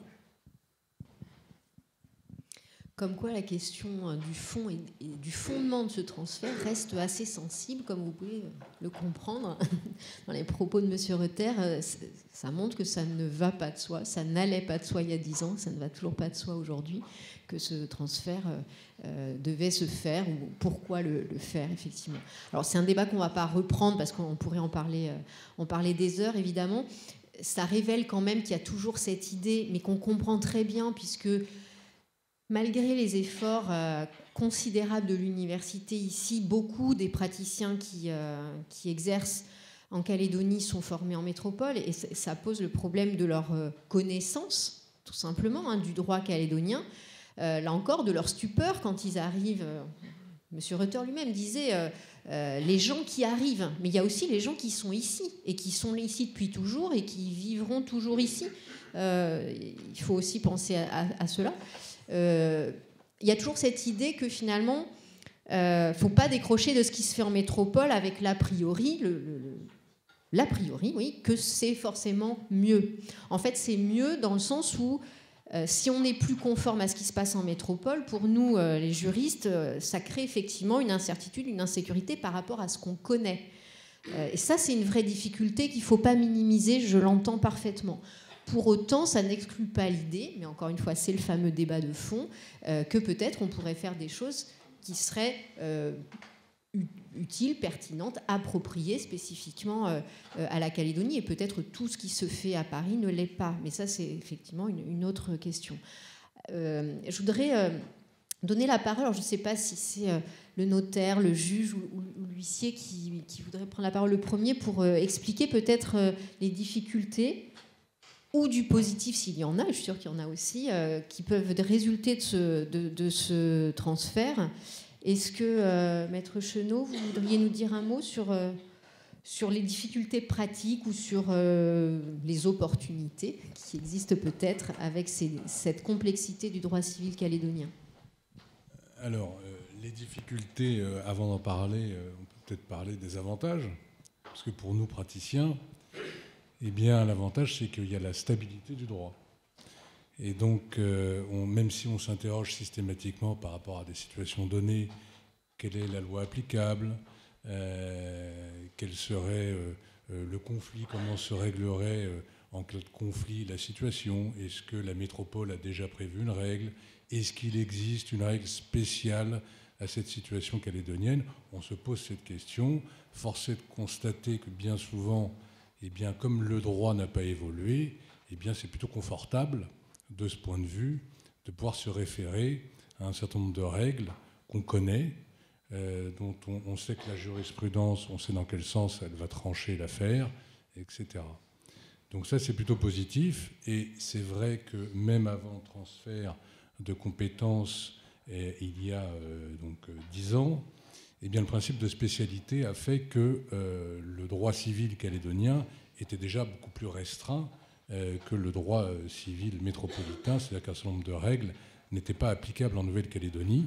Comme quoi la question du fond et du fondement de ce transfert reste assez sensible, comme vous pouvez le comprendre dans les propos de M. Reuter. Ça montre que ça ne va pas de soi, ça n'allait pas de soi il y a dix ans, ça ne va toujours pas de soi aujourd'hui, que ce transfert euh, devait se faire, ou pourquoi le, le faire, effectivement. Alors c'est un débat qu'on ne va pas reprendre, parce qu'on pourrait en parler, euh, en parler des heures, évidemment. Ça révèle quand même qu'il y a toujours cette idée, mais qu'on comprend très bien, puisque malgré les efforts euh, considérables de l'université ici, beaucoup des praticiens qui, euh, qui exercent en Calédonie sont formés en métropole, et ça pose le problème de leur euh, connaissance, tout simplement, hein, du droit calédonien. Euh, là encore, de leur stupeur quand ils arrivent. Euh, Monsieur Reuter lui-même disait euh, euh, les gens qui arrivent, mais il y a aussi les gens qui sont ici, et qui sont ici depuis toujours, et qui vivront toujours ici. Euh, il faut aussi penser à, à, à cela. Euh, il y a toujours cette idée que finalement, il euh, ne faut pas décrocher de ce qui se fait en métropole avec l'a priori, le, le, le, l'a priori, oui, que c'est forcément mieux. En fait, c'est mieux dans le sens où, euh, si on est plus conforme à ce qui se passe en métropole, pour nous, euh, les juristes, euh, ça crée effectivement une incertitude, une insécurité par rapport à ce qu'on connaît. Euh, et ça, c'est une vraie difficulté qu'il ne faut pas minimiser, je l'entends parfaitement. Pour autant, ça n'exclut pas l'idée, mais encore une fois, c'est le fameux débat de fond, euh, que peut-être on pourrait faire des choses qui seraient euh, utiles, pertinentes, appropriées spécifiquement euh, à la Calédonie. Et peut-être tout ce qui se fait à Paris ne l'est pas. Mais ça, c'est effectivement une, une autre question. Euh, je voudrais euh, donner la parole, alors je ne sais pas si c'est euh, le notaire, le juge ou, ou, ou l'huissier qui, qui voudrait prendre la parole le premier pour euh, expliquer peut-être euh, les difficultés ou du positif s'il y en a, je suis sûre qu'il y en a aussi, euh, qui peuvent résulter de ce, de, de ce transfert. Est-ce que, euh, Maître Chenot, vous voudriez nous dire un mot sur, euh, sur les difficultés pratiques ou sur euh, les opportunités qui existent peut-être avec ces, cette complexité du droit civil calédonien? Alors, euh, les difficultés, euh, avant d'en parler, euh, on peut peut-être parler des avantages, parce que pour nous, praticiens, eh bien, l'avantage, c'est qu'il y a la stabilité du droit. Et donc, euh, on, même si on s'interroge systématiquement par rapport à des situations données, quelle est la loi applicable, euh, quel serait euh, le conflit, comment se réglerait euh, en cas de conflit la situation, est-ce que la métropole a déjà prévu une règle, est-ce qu'il existe une règle spéciale à cette situation calédonienne? On se pose cette question. Force est de constater que bien souvent, eh bien, comme le droit n'a pas évolué, eh bien, c'est plutôt confortable, de ce point de vue, de pouvoir se référer à un certain nombre de règles qu'on connaît, euh, dont on, on sait que la jurisprudence, on sait dans quel sens elle va trancher l'affaire, et cetera. Donc ça, c'est plutôt positif. Et c'est vrai que même avant le transfert de compétences, eh, il y a euh, donc dix ans, eh bien, le principe de spécialité a fait que euh, le droit civil calédonien était déjà beaucoup plus restreint euh, que le droit euh, civil métropolitain, c'est-à-dire qu'un certain nombre de règles n'étaient pas applicables en Nouvelle-Calédonie.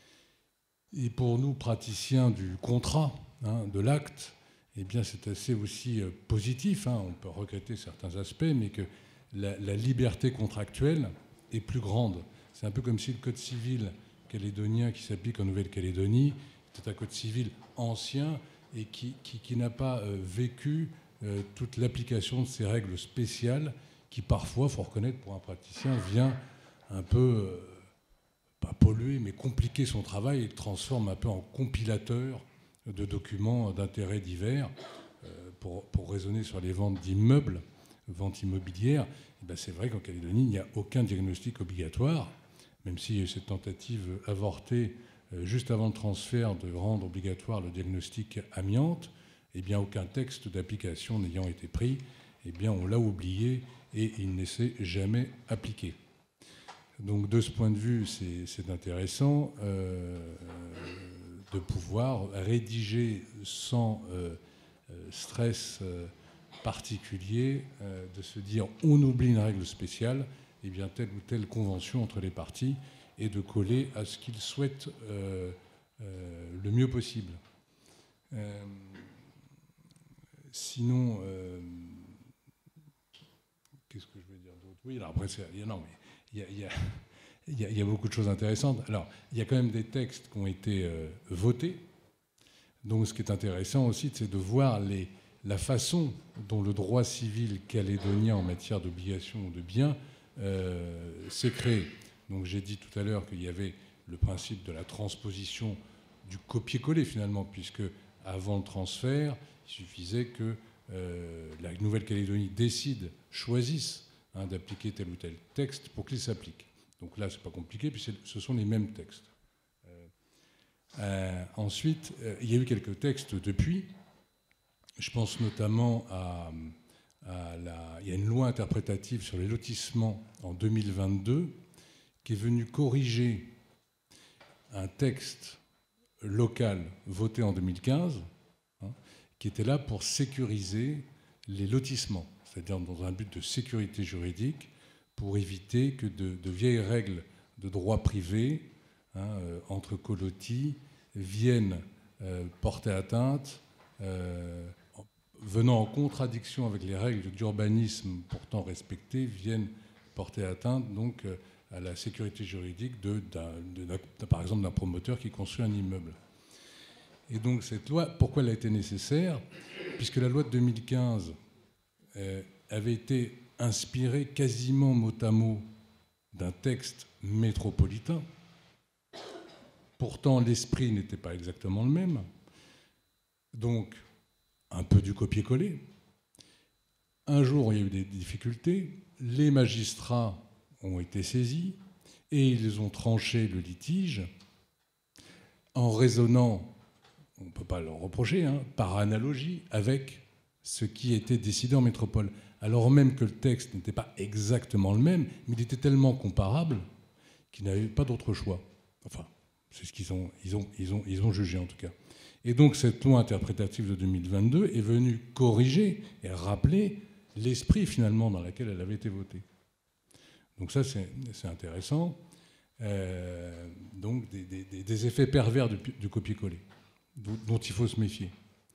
Et pour nous, praticiens du contrat, hein, de l'acte, eh bien, c'est assez aussi euh, positif. Hein, on peut regretter certains aspects, mais que la, la liberté contractuelle est plus grande. C'est un peu comme si le Code civil calédonien qui s'applique en Nouvelle-Calédonie était un code civil ancien et qui, qui, qui n'a pas euh, vécu euh, toute l'application de ces règles spéciales qui parfois, il faut reconnaître, pour un praticien, vient un peu, euh, pas polluer, mais compliquer son travail et le transforme un peu en compilateur de documents d'intérêt divers. Euh, pour, pour raisonner sur les ventes d'immeubles, ventes immobilières, eh ben c'est vrai qu'en Calédonie, il n'y a aucun diagnostic obligatoire, même s'il y a eu cette tentative avortée euh, juste avant le transfert de rendre obligatoire le diagnostic amiante. Eh bien, aucun texte d'application n'ayant été pris, eh bien, on l'a oublié et il ne s'est jamais appliqué. Donc, de ce point de vue, c'est intéressant euh, de pouvoir rédiger sans euh, stress euh, particulier, euh, de se dire on oublie une règle spéciale, eh bien, telle ou telle convention entre les parties, et de coller à ce qu'ils souhaitent euh, euh, le mieux possible. Euh, Sinon, euh, qu'est-ce que je veux dire d'autre? Oui, alors après, non, mais il y, a, il, y a, il, y a, il y a beaucoup de choses intéressantes. Alors, il y a quand même des textes qui ont été euh, votés. Donc, ce qui est intéressant aussi, c'est de voir les, la façon dont le droit civil calédonien en matière d'obligation ou de biens euh, s'est créé. Donc, j'ai dit tout à l'heure qu'il y avait le principe de la transposition du copier-coller, finalement, puisque avant le transfert, il suffisait que euh, la Nouvelle-Calédonie décide, choisisse hein, d'appliquer tel ou tel texte pour qu'il s'applique. Donc là, c'est pas compliqué, puis ce sont les mêmes textes. Euh, euh, ensuite, euh, il y a eu quelques textes depuis. Je pense notamment à, à la... Il y a une loi interprétative sur les lotissements en deux mille vingt-deux qui est venue corriger un texte local voté en deux mille quinze, hein, qui était là pour sécuriser les lotissements, c'est-à-dire dans un but de sécurité juridique, pour éviter que de, de vieilles règles de droit privé hein, euh, entre colotis viennent euh, porter atteinte, euh, venant en contradiction avec les règles d'urbanisme pourtant respectées, viennent porter atteinte donc euh, à la sécurité juridique, de, de, de, de, par exemple, d'un promoteur qui construit un immeuble. Et donc cette loi, pourquoi elle a été nécessaire? Puisque la loi de deux mille quinze euh, avait été inspirée quasiment mot à mot d'un texte métropolitain. Pourtant, l'esprit n'était pas exactement le même. Donc, un peu du copier-coller. Un jour, il y a eu des difficultés. Les magistrats ont été saisis et ils ont tranché le litige en raisonnant, on ne peut pas leur reprocher, hein, par analogie avec ce qui était décidé en métropole. Alors même que le texte n'était pas exactement le même, mais il était tellement comparable qu'ils n'avaient pas d'autre choix. Enfin, c'est ce qu'ils ont, ils ont, ils ont, ils ont jugé en tout cas. Et donc cette loi interprétative de deux mille vingt-deux est venue corriger et rappeler l'esprit finalement dans lequel elle avait été votée. Donc ça, c'est intéressant. Euh, donc des, des, des effets pervers du, du copier-coller, dont, dont il faut se méfier.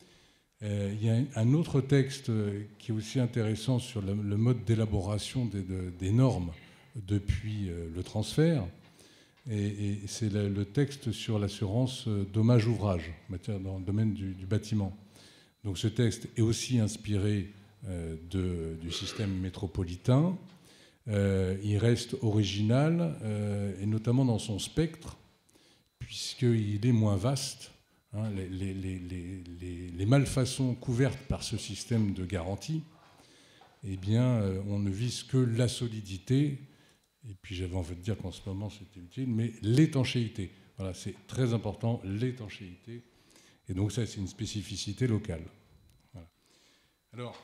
Euh, il y a un autre texte qui est aussi intéressant sur le, le mode d'élaboration des, de, des normes depuis euh, le transfert. Et, et c'est le, le texte sur l'assurance dommage-ouvrage dans le domaine du, du bâtiment. Donc ce texte est aussi inspiré euh, de, du système métropolitain. Euh, il reste original, euh, et notamment dans son spectre, puisqu'il est moins vaste. Hein, les, les, les, les, les malfaçons couvertes par ce système de garantie, eh bien, euh, on ne vise que la solidité, et puis j'avais envie de dire qu'en ce moment c'était utile, mais l'étanchéité. Voilà, c'est très important, l'étanchéité. Et donc ça, c'est une spécificité locale. Voilà. Alors,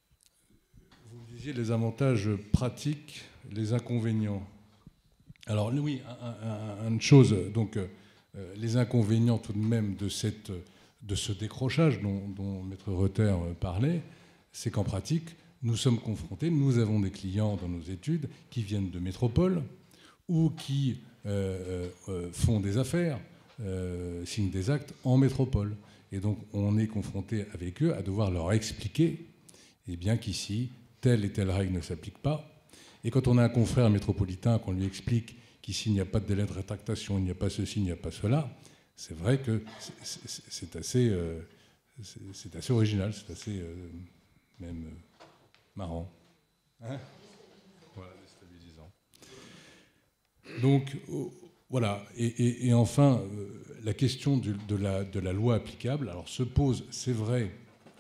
vous me disiez les avantages pratiques, les inconvénients. Alors oui, un, un, une chose, donc euh, les inconvénients tout de même de, cette, de ce décrochage dont, dont Maître Reuter parlait, c'est qu'en pratique, nous sommes confrontés, nous avons des clients dans nos études qui viennent de métropole ou qui euh, euh, font des affaires, euh, signent des actes en métropole. Et donc on est confronté avec eux à devoir leur expliquer eh bien qu'ici, telle et telle règle ne s'applique pas. Et quand on a un confrère métropolitain, qu'on lui explique qu'ici il n'y a pas de délai de rétractation, il n'y a pas ceci, il n'y a pas cela, c'est vrai que c'est assez, euh, c'est assez original, c'est assez euh, même... marrant. Hein? Voilà, déstabilisant. Donc, oh, voilà. Et, et, et enfin, euh, la question du, de, la, de la loi applicable, alors se pose, c'est vrai,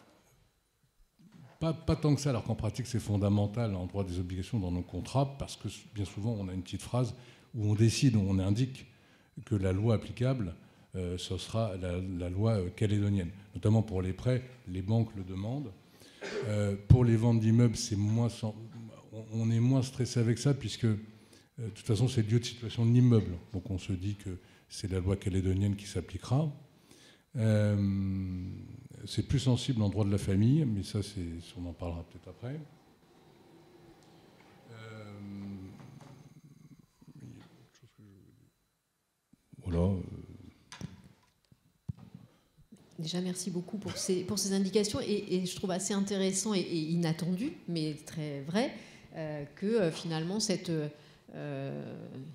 pas, pas tant que ça, alors qu'en pratique, c'est fondamental en droit des obligations dans nos contrats, parce que bien souvent, on a une petite phrase où on décide, où on indique que la loi applicable, euh, ce sera la, la loi calédonienne. Notamment pour les prêts, les banques le demandent. Euh, pour les ventes d'immeubles, c'est moins, on est moins stressé avec ça, puisque euh, de toute façon, c'est le lieu de situation de l'immeuble. Donc on se dit que c'est la loi calédonienne qui s'appliquera. Euh, c'est plus sensible en droit de la famille, mais ça, c'est, on en parlera peut-être après. Euh, voilà. Déjà, merci beaucoup pour ces, pour ces indications. Et, et je trouve assez intéressant et, et inattendu, mais très vrai, euh, que euh, finalement, cette, euh,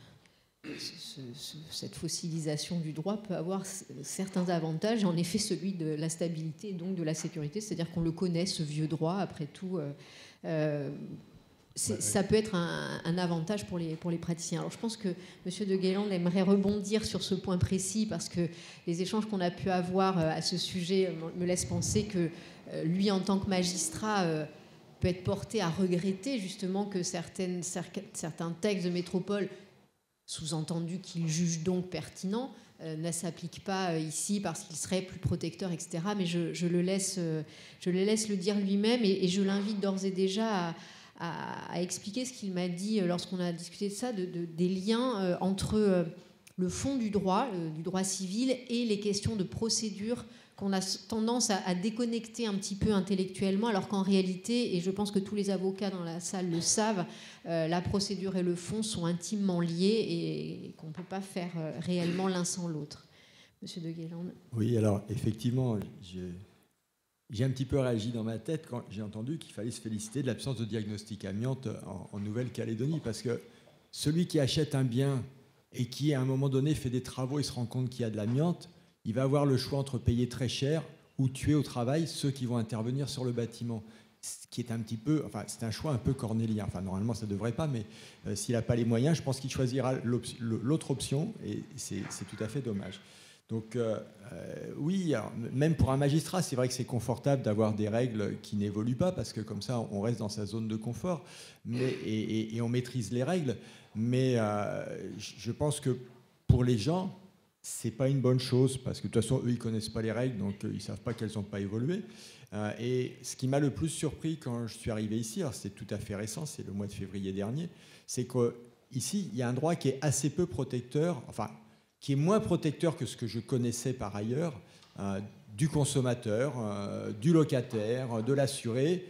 ce, ce, cette fossilisation du droit peut avoir certains avantages. En effet, celui de la stabilité et donc de la sécurité. C'est-à-dire qu'on le connaît, ce vieux droit, après tout. Euh, euh, C'est, ça peut être un, un avantage pour les, pour les praticiens. Alors je pense que M. de Guéland aimerait rebondir sur ce point précis parce que les échanges qu'on a pu avoir à ce sujet me laissent penser que lui, en tant que magistrat, peut être porté à regretter justement que certaines, certains textes de métropole, sous-entendu qu'il juge donc pertinents, ne s'appliquent pas ici parce qu'il serait plus protecteur, et cetera. Mais je, je, le, laisse, je le laisse le dire lui-même et, et je l'invite d'ores et déjà à À, à expliquer ce qu'il m'a dit lorsqu'on a discuté de ça, de, de, des liens euh, entre euh, le fond du droit, euh, du droit civil, et les questions de procédure qu'on a tendance à, à déconnecter un petit peu intellectuellement, alors qu'en réalité, et je pense que tous les avocats dans la salle le savent, euh, la procédure et le fond sont intimement liés et, et qu'on ne peut pas faire euh, réellement l'un sans l'autre. Monsieur de Guéland. Oui, alors effectivement, je... j'ai un petit peu réagi dans ma tête quand j'ai entendu qu'il fallait se féliciter de l'absence de diagnostic amiante en, en Nouvelle-Calédonie, parce que celui qui achète un bien et qui, à un moment donné, fait des travaux et se rend compte qu'il y a de l'amiante, il va avoir le choix entre payer très cher ou tuer au travail ceux qui vont intervenir sur le bâtiment. Ce qui est un petit peu, enfin, c'est un choix un peu cornélien. Enfin, normalement, ça ne devrait pas, mais euh, s'il n'a pas les moyens, je pense qu'il choisira l'autre option, et c'est, c'est tout à fait dommage. Donc euh, euh, oui, alors, même pour un magistrat, c'est vrai que c'est confortable d'avoir des règles qui n'évoluent pas, parce que comme ça, on reste dans sa zone de confort, mais, et, et, et on maîtrise les règles. Mais euh, je pense que pour les gens, c'est pas une bonne chose, parce que de toute façon, eux, ils connaissent pas les règles, donc euh, ils savent pas qu'elles n'ont pas évolué. Euh, et ce qui m'a le plus surpris quand je suis arrivé ici, alors c'est tout à fait récent, c'est le mois de février dernier, c'est qu'ici, il y a un droit qui est assez peu protecteur, enfin, qui est moins protecteur que ce que je connaissais par ailleurs, euh, du consommateur, euh, du locataire, de l'assuré,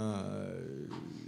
euh,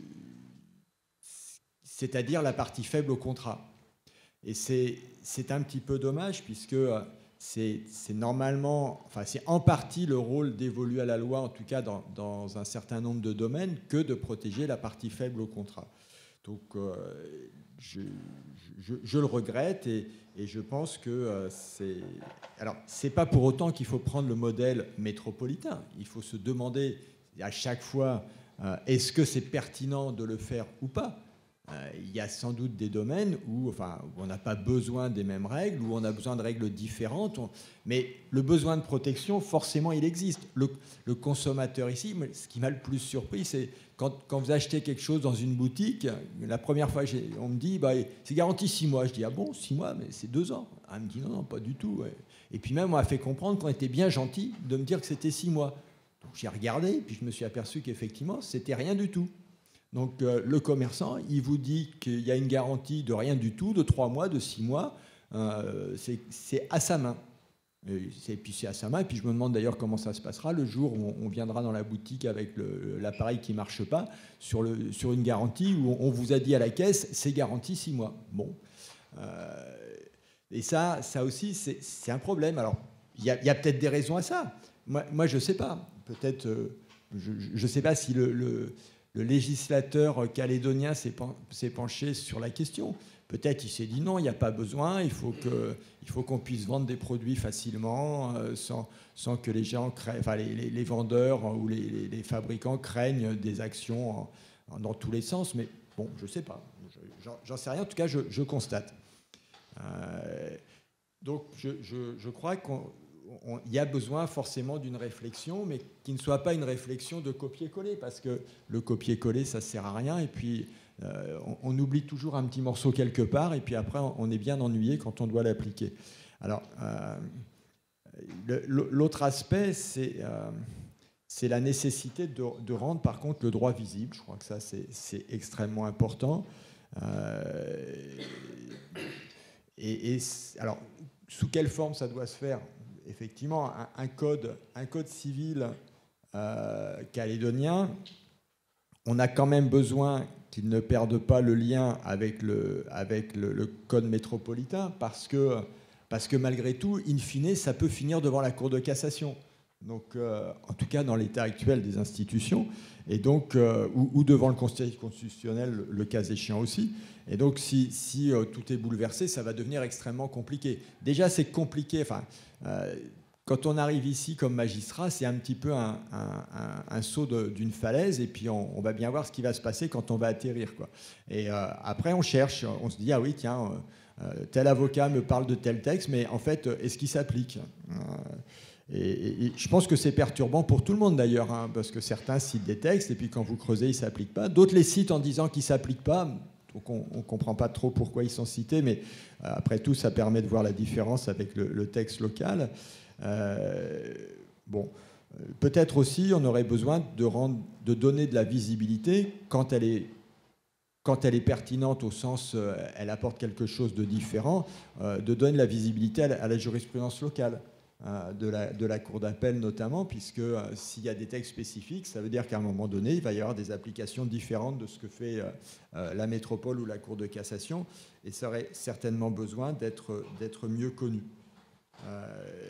c'est-à-dire la partie faible au contrat. Et c'est, c'est un petit peu dommage, puisque c'est, c'est normalement, enfin c'est en partie le rôle dévolu à la loi, en tout cas dans, dans un certain nombre de domaines, que de protéger la partie faible au contrat. Donc euh, je, je, je le regrette et Et je pense que euh, c'est... Alors, c'est pas pour autant qu'il faut prendre le modèle métropolitain. Il faut se demander à chaque fois, euh, est-ce que c'est pertinent de le faire ou pas ? euh, Il y a sans doute des domaines où, enfin, où on n'a pas besoin des mêmes règles, où on a besoin de règles différentes. On... Mais le besoin de protection, forcément, il existe. Le, le consommateur ici, ce qui m'a le plus surpris, c'est quand, quand vous achetez quelque chose dans une boutique, la première fois, j'ai, on me dit, bah, c'est garanti six mois. Je dis, ah bon, six mois, mais c'est deux ans. Elle me dit, non, non, pas du tout. Ouais. Et puis même, on m'a fait comprendre qu'on était bien gentil de me dire que c'était six mois. Donc j'ai regardé, puis je me suis aperçu qu'effectivement, c'était rien du tout. Donc euh, le commerçant, il vous dit qu'il y a une garantie de rien du tout, de trois mois, de six mois. Euh, c'est, c'est à sa main. Et puis c'est à sa main. Et puis je me demande d'ailleurs comment ça se passera le jour où on viendra dans la boutique avec le, l'appareil qui ne marche pas sur, le, sur une garantie où on vous a dit à la caisse, c'est garanti six mois. Bon. Euh, et ça, ça aussi, c'est, c'est un problème. Alors, il y, y a peut-être des raisons à ça. Moi, moi je ne sais pas. Peut-être, euh, je ne sais pas si le, le, le législateur calédonien s'est, pen, s'est penché sur la question. Peut-être il s'est dit non, il n'y a pas besoin, il faut, que, il faut qu'on puisse vendre des produits facilement euh, sans, sans que les gens craignent, enfin les, les, les vendeurs ou les, les, les fabricants craignent des actions en, en, dans tous les sens. Mais Bon, je ne sais pas, j'en sais rien, en tout cas je, je constate. Euh, donc je, je, je crois qu'il y a besoin forcément d'une réflexion, mais qui ne soit pas une réflexion de copier-coller, parce que le copier-coller, ça ne sert à rien, et puis euh, on, on oublie toujours un petit morceau quelque part, et puis après on est bien ennuyé quand on doit l'appliquer. Alors, euh, l'autre aspect, c'est... Euh, c'est la nécessité de, de rendre par contre le droit visible. Je crois que ça c'est extrêmement important. Euh, et, et alors, sous quelle forme ça doit se faire? Effectivement, un, un, code, un code civil euh, calédonien, on a quand même besoin qu'il ne perde pas le lien avec le, avec le, le code métropolitain, parce que, parce que malgré tout, in fine, ça peut finir devant la Cour de cassation. Donc, euh, en tout cas dans l'état actuel des institutions, et donc, euh, ou, ou devant le Conseil constitutionnel, le, le cas échéant aussi. Et donc, si, si euh, tout est bouleversé, ça va devenir extrêmement compliqué. Déjà, c'est compliqué. Enfin, euh, quand on arrive ici comme magistrat, c'est un petit peu un, un, un, un saut d'une falaise, et puis on, on va bien voir ce qui va se passer quand on va atterrir, quoi. Et euh, après, on cherche, on se dit, ah oui, tiens, euh, tel avocat me parle de tel texte, mais en fait, est-ce qu'il s'applique ? euh, Et, et je pense que c'est perturbant pour tout le monde d'ailleurs, hein, parce que certains citent des textes et puis quand vous creusez, ils ne s'appliquent pas. D'autres les citent en disant qu'ils ne s'appliquent pas, donc on ne comprend pas trop pourquoi ils sont cités, mais euh, après tout, ça permet de voir la différence avec le, le texte local. Euh, bon, peut-être aussi, on aurait besoin de, rendre, de donner de la visibilité quand elle est, quand elle est pertinente au sens, euh, elle apporte quelque chose de différent, euh, de donner de la visibilité à la, à la jurisprudence locale. De la, de la Cour d'appel notamment, puisque euh, s'il y a des textes spécifiques, ça veut dire qu'à un moment donné, il va y avoir des applications différentes de ce que fait euh, euh, la métropole ou la Cour de cassation, et ça aurait certainement besoin d'être d'être mieux connu. Euh,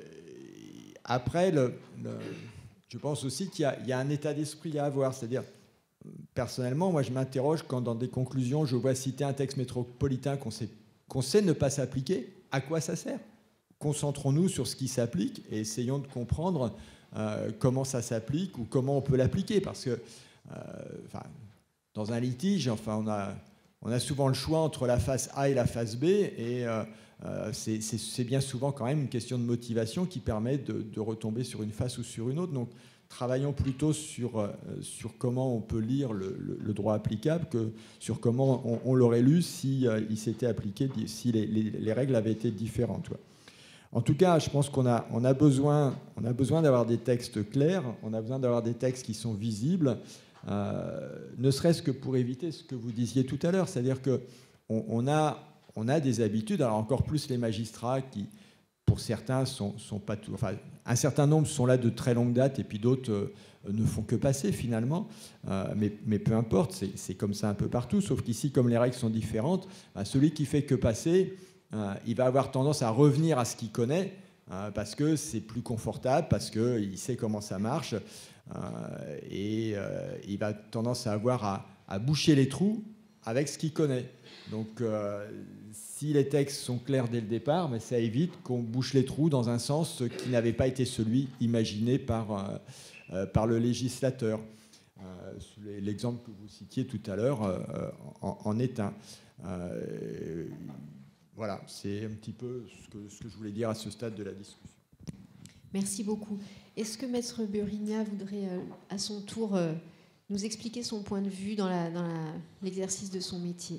après, le, le, je pense aussi qu'il y, y a un état d'esprit à avoir, c'est-à-dire, personnellement, moi je m'interroge quand dans des conclusions, je vois citer un texte métropolitain qu'on sait, qu'on sait ne pas s'appliquer, à quoi ça sert ? Concentrons-nous sur ce qui s'applique et essayons de comprendre euh, comment ça s'applique ou comment on peut l'appliquer. Parce que euh, enfin, dans un litige, enfin, on, a, on a souvent le choix entre la face A et la face B. Et euh, euh, c'est bien souvent quand même une question de motivation qui permet de, de retomber sur une face ou sur une autre. Donc travaillons plutôt sur, euh, sur comment on peut lire le, le, le droit applicable que sur comment on, on l'aurait lu si euh, il s'était appliqué, si les, les, les règles avaient été différentes. Ouais. En tout cas, je pense qu'on a, on a besoin, on a besoin d'avoir des textes clairs, on a besoin d'avoir des textes qui sont visibles, euh, ne serait-ce que pour éviter ce que vous disiez tout à l'heure, c'est-à-dire qu'on on a, on a des habitudes, alors encore plus les magistrats qui, pour certains, sont, sont pas tout, enfin, un certain nombre sont là de très longue date et puis d'autres euh, ne font que passer finalement, euh, mais, mais peu importe, c'est comme ça un peu partout, sauf qu'ici, comme les règles sont différentes, bah, celui qui fait que passer, Euh, il va avoir tendance à revenir à ce qu'il connaît euh, parce que c'est plus confortable, parce qu'il sait comment ça marche euh, et euh, il va tendance à avoir à, à boucher les trous avec ce qu'il connaît. Donc euh, si les textes sont clairs dès le départ, mais ça évite qu'on bouche les trous dans un sens qui n'avait pas été celui imaginé par, euh, euh, par le législateur. Euh, L'exemple que vous citiez tout à l'heure euh, en, en est un. Euh, Voilà, c'est un petit peu ce que, ce que je voulais dire à ce stade de la discussion. Merci beaucoup. Est-ce que Maître Burigna voudrait euh, à son tour euh, nous expliquer son point de vue dans l'exercice de son métier?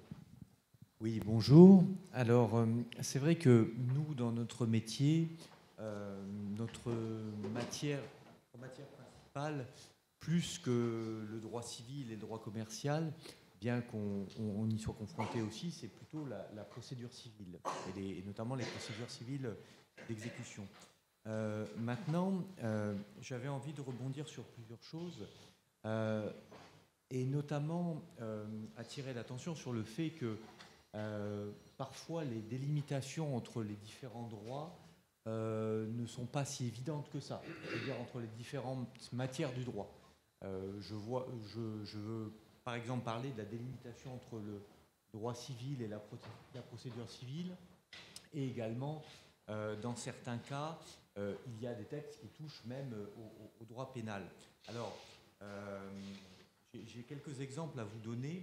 Oui, bonjour. Alors, euh, c'est vrai que nous, dans notre métier, euh, notre matière, matière principale, plus que le droit civil et le droit commercial, bien qu'on on y soit confronté aussi, c'est plutôt la, la procédure civile, et, les, et notamment les procédures civiles d'exécution. Euh, maintenant, euh, j'avais envie de rebondir sur plusieurs choses, euh, et notamment euh, attirer l'attention sur le fait que euh, parfois les délimitations entre les différents droits euh, ne sont pas si évidentes que ça, c'est-à-dire entre les différentes matières du droit. Euh, je, vois, je, je veux par exemple parler de la délimitation entre le droit civil et la, pro la procédure civile, et également, euh, dans certains cas, euh, il y a des textes qui touchent même au, au droit pénal. Alors, euh, j'ai quelques exemples à vous donner.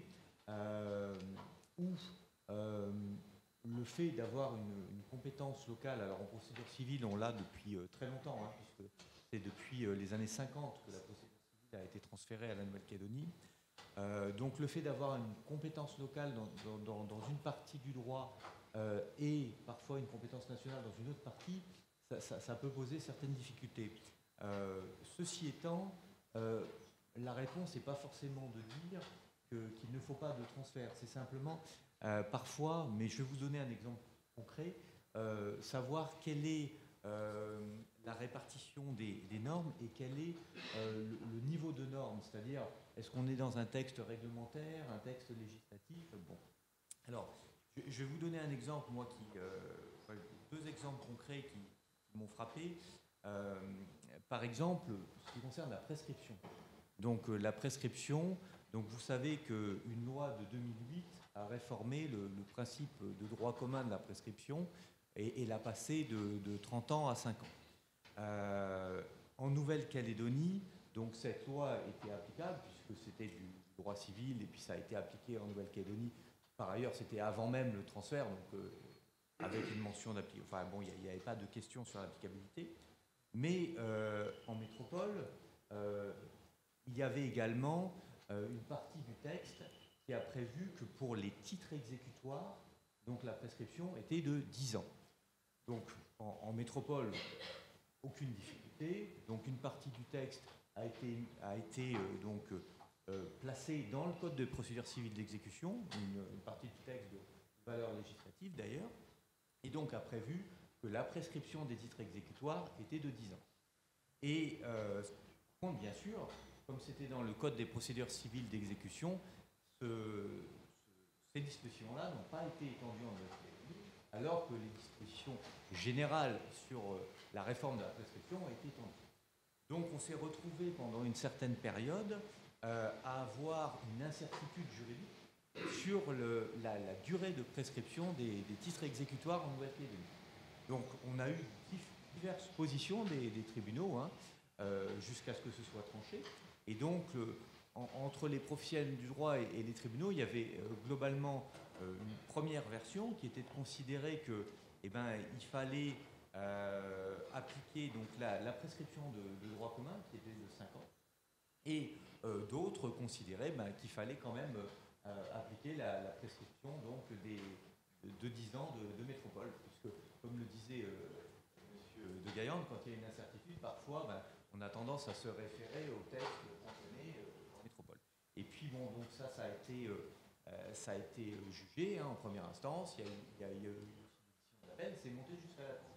euh, où euh, le fait d'avoir une, une compétence locale, alors en procédure civile, on l'a depuis euh, très longtemps, hein, puisque c'est depuis euh, les années cinquante que la procédure civile a été transférée à la Nouvelle-Calédonie. Euh, donc le fait d'avoir une compétence locale dans, dans, dans une partie du droit euh, et parfois une compétence nationale dans une autre partie, ça, ça, ça peut poser certaines difficultés. Euh, ceci étant, euh, la réponse n'est pas forcément de dire que, qu'il ne faut pas de transfert. C'est simplement, euh, parfois, mais je vais vous donner un exemple concret, euh, savoir quelle est euh, la répartition des, des normes et quel est euh, le, le niveau de normes, c'est-à-dire est-ce qu'on est dans un texte réglementaire, un texte législatif. Bon. Alors, je, je vais vous donner un exemple, moi, qui, euh, deux exemples concrets qui, qui m'ont frappé. Euh, par exemple, ce qui concerne la prescription. Donc, euh, la prescription, donc vous savez qu'une loi de deux mille huit a réformé le, le principe de droit commun de la prescription et, et l'a passé de, de trente ans à cinq ans. Euh, en Nouvelle-Calédonie, donc cette loi était applicable puisque c'était du droit civil et puis ça a été appliqué en Nouvelle-Calédonie. Par ailleurs, c'était avant même le transfert, donc euh, avec une mention d'application. Enfin bon, il n'y avait pas de question sur l'applicabilité. Mais euh, en métropole, euh, il y avait également euh, une partie du texte qui a prévu que pour les titres exécutoires, donc la prescription était de dix ans. Donc en, en métropole, aucune difficulté. Donc une partie du texte a été, a été euh, donc, euh, placée dans le Code de procédure civile d'exécution, une, une partie du texte de valeur législative d'ailleurs, et donc a prévu que la prescription des titres exécutoires était de dix ans. Et euh, par contre, bien sûr, comme c'était dans le Code des procédures civiles d'exécution, ce, ce, ces dispositions-là n'ont pas été étendues en Nouvelle-Calédonie, alors que les dispositions générales sur la réforme de la prescription ont été étendues. Donc on s'est retrouvé pendant une certaine période euh, à avoir une incertitude juridique sur le, la, la durée de prescription des, des titres exécutoires en Nouvelle-Calédonie. Donc on a eu diverses positions des, des tribunaux hein, euh, jusqu'à ce que ce soit tranché. Et donc euh, en, entre les professionnels du droit et, et les tribunaux, il y avait euh, globalement euh, une première version qui était de considérer que, eh ben, il fallait euh, appliquer donc la, la prescription de, de droit commun qui était de cinq ans, et euh, d'autres considéraient ben, qu'il fallait quand même euh, appliquer la, la prescription donc des de dix ans de, de métropole, puisque comme le disait euh, M. de Gaillarde, quand il y a une incertitude, parfois ben, on a tendance à se référer au texte mentionné euh, en métropole. Et puis bon, donc ça, ça a été, euh, ça a été jugé hein, en première instance. Il y a, il y a, il y a eu une décision d'appel, c'est monté jusqu'à la Cour.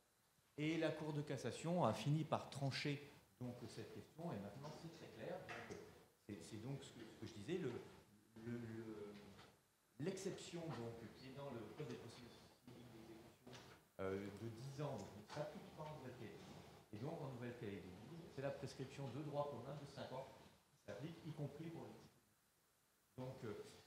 Et la Cour de cassation a fini par trancher donc cette question, et maintenant c'est très clair. C'est, c'est donc ce que, ce que je disais, le, le, le, l'exception donc qui est dans le Code des procédures civiles d'exécution euh, de dix ans, donc ça s'applique pas en Nouvelle-Calédonie. Et donc en Nouvelle-Calédonie, c'est la prescription de droit commun de cinq ans qui s'applique, y compris pour les titres. Donc,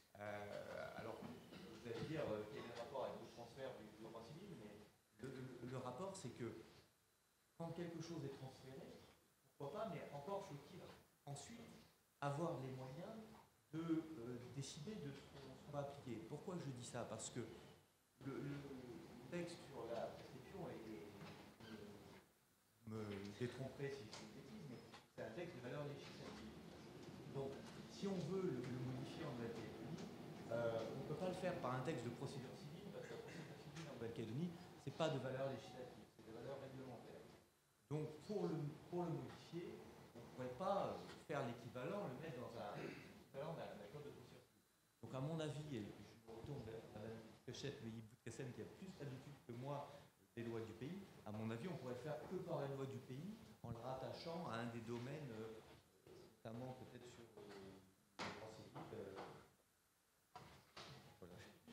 euh, alors, vous allez dire euh, quel est le rapport avec le transfert du droit civil, mais le, le, le rapport, c'est que quand quelque chose est transféré, pourquoi pas, mais encore faut-il ensuite avoir les moyens de euh, décider de ce qu'on va appliquer. Pourquoi je dis ça? Parce que le, le texte sur la prescription est, me détromperai si je dis une bêtise, mais c'est un texte de valeur législative. Donc, si on veut le, le modifier en Nouvelle-Calédonie, euh, on ne peut pas le faire par un texte de procédure civile, parce que la procédure civile en Nouvelle-Calédonie, ce n'est pas de valeur législative, c'est de valeur réglementaire. Donc, pour le, pour le modifier, on ne pourrait pas faire l'équivalent, le mettre dans un équivalent d'un code de procédure civile. Donc, à mon avis, et je me retourne vers Mme Cachette, mais Boutkassem, qui a plus d'habitude que moi des lois du pays, à mon avis, on pourrait le faire que par les lois du pays, en le rattachant à un des domaines, euh, notamment peut-être sur euh, le droit civil. Euh, voilà.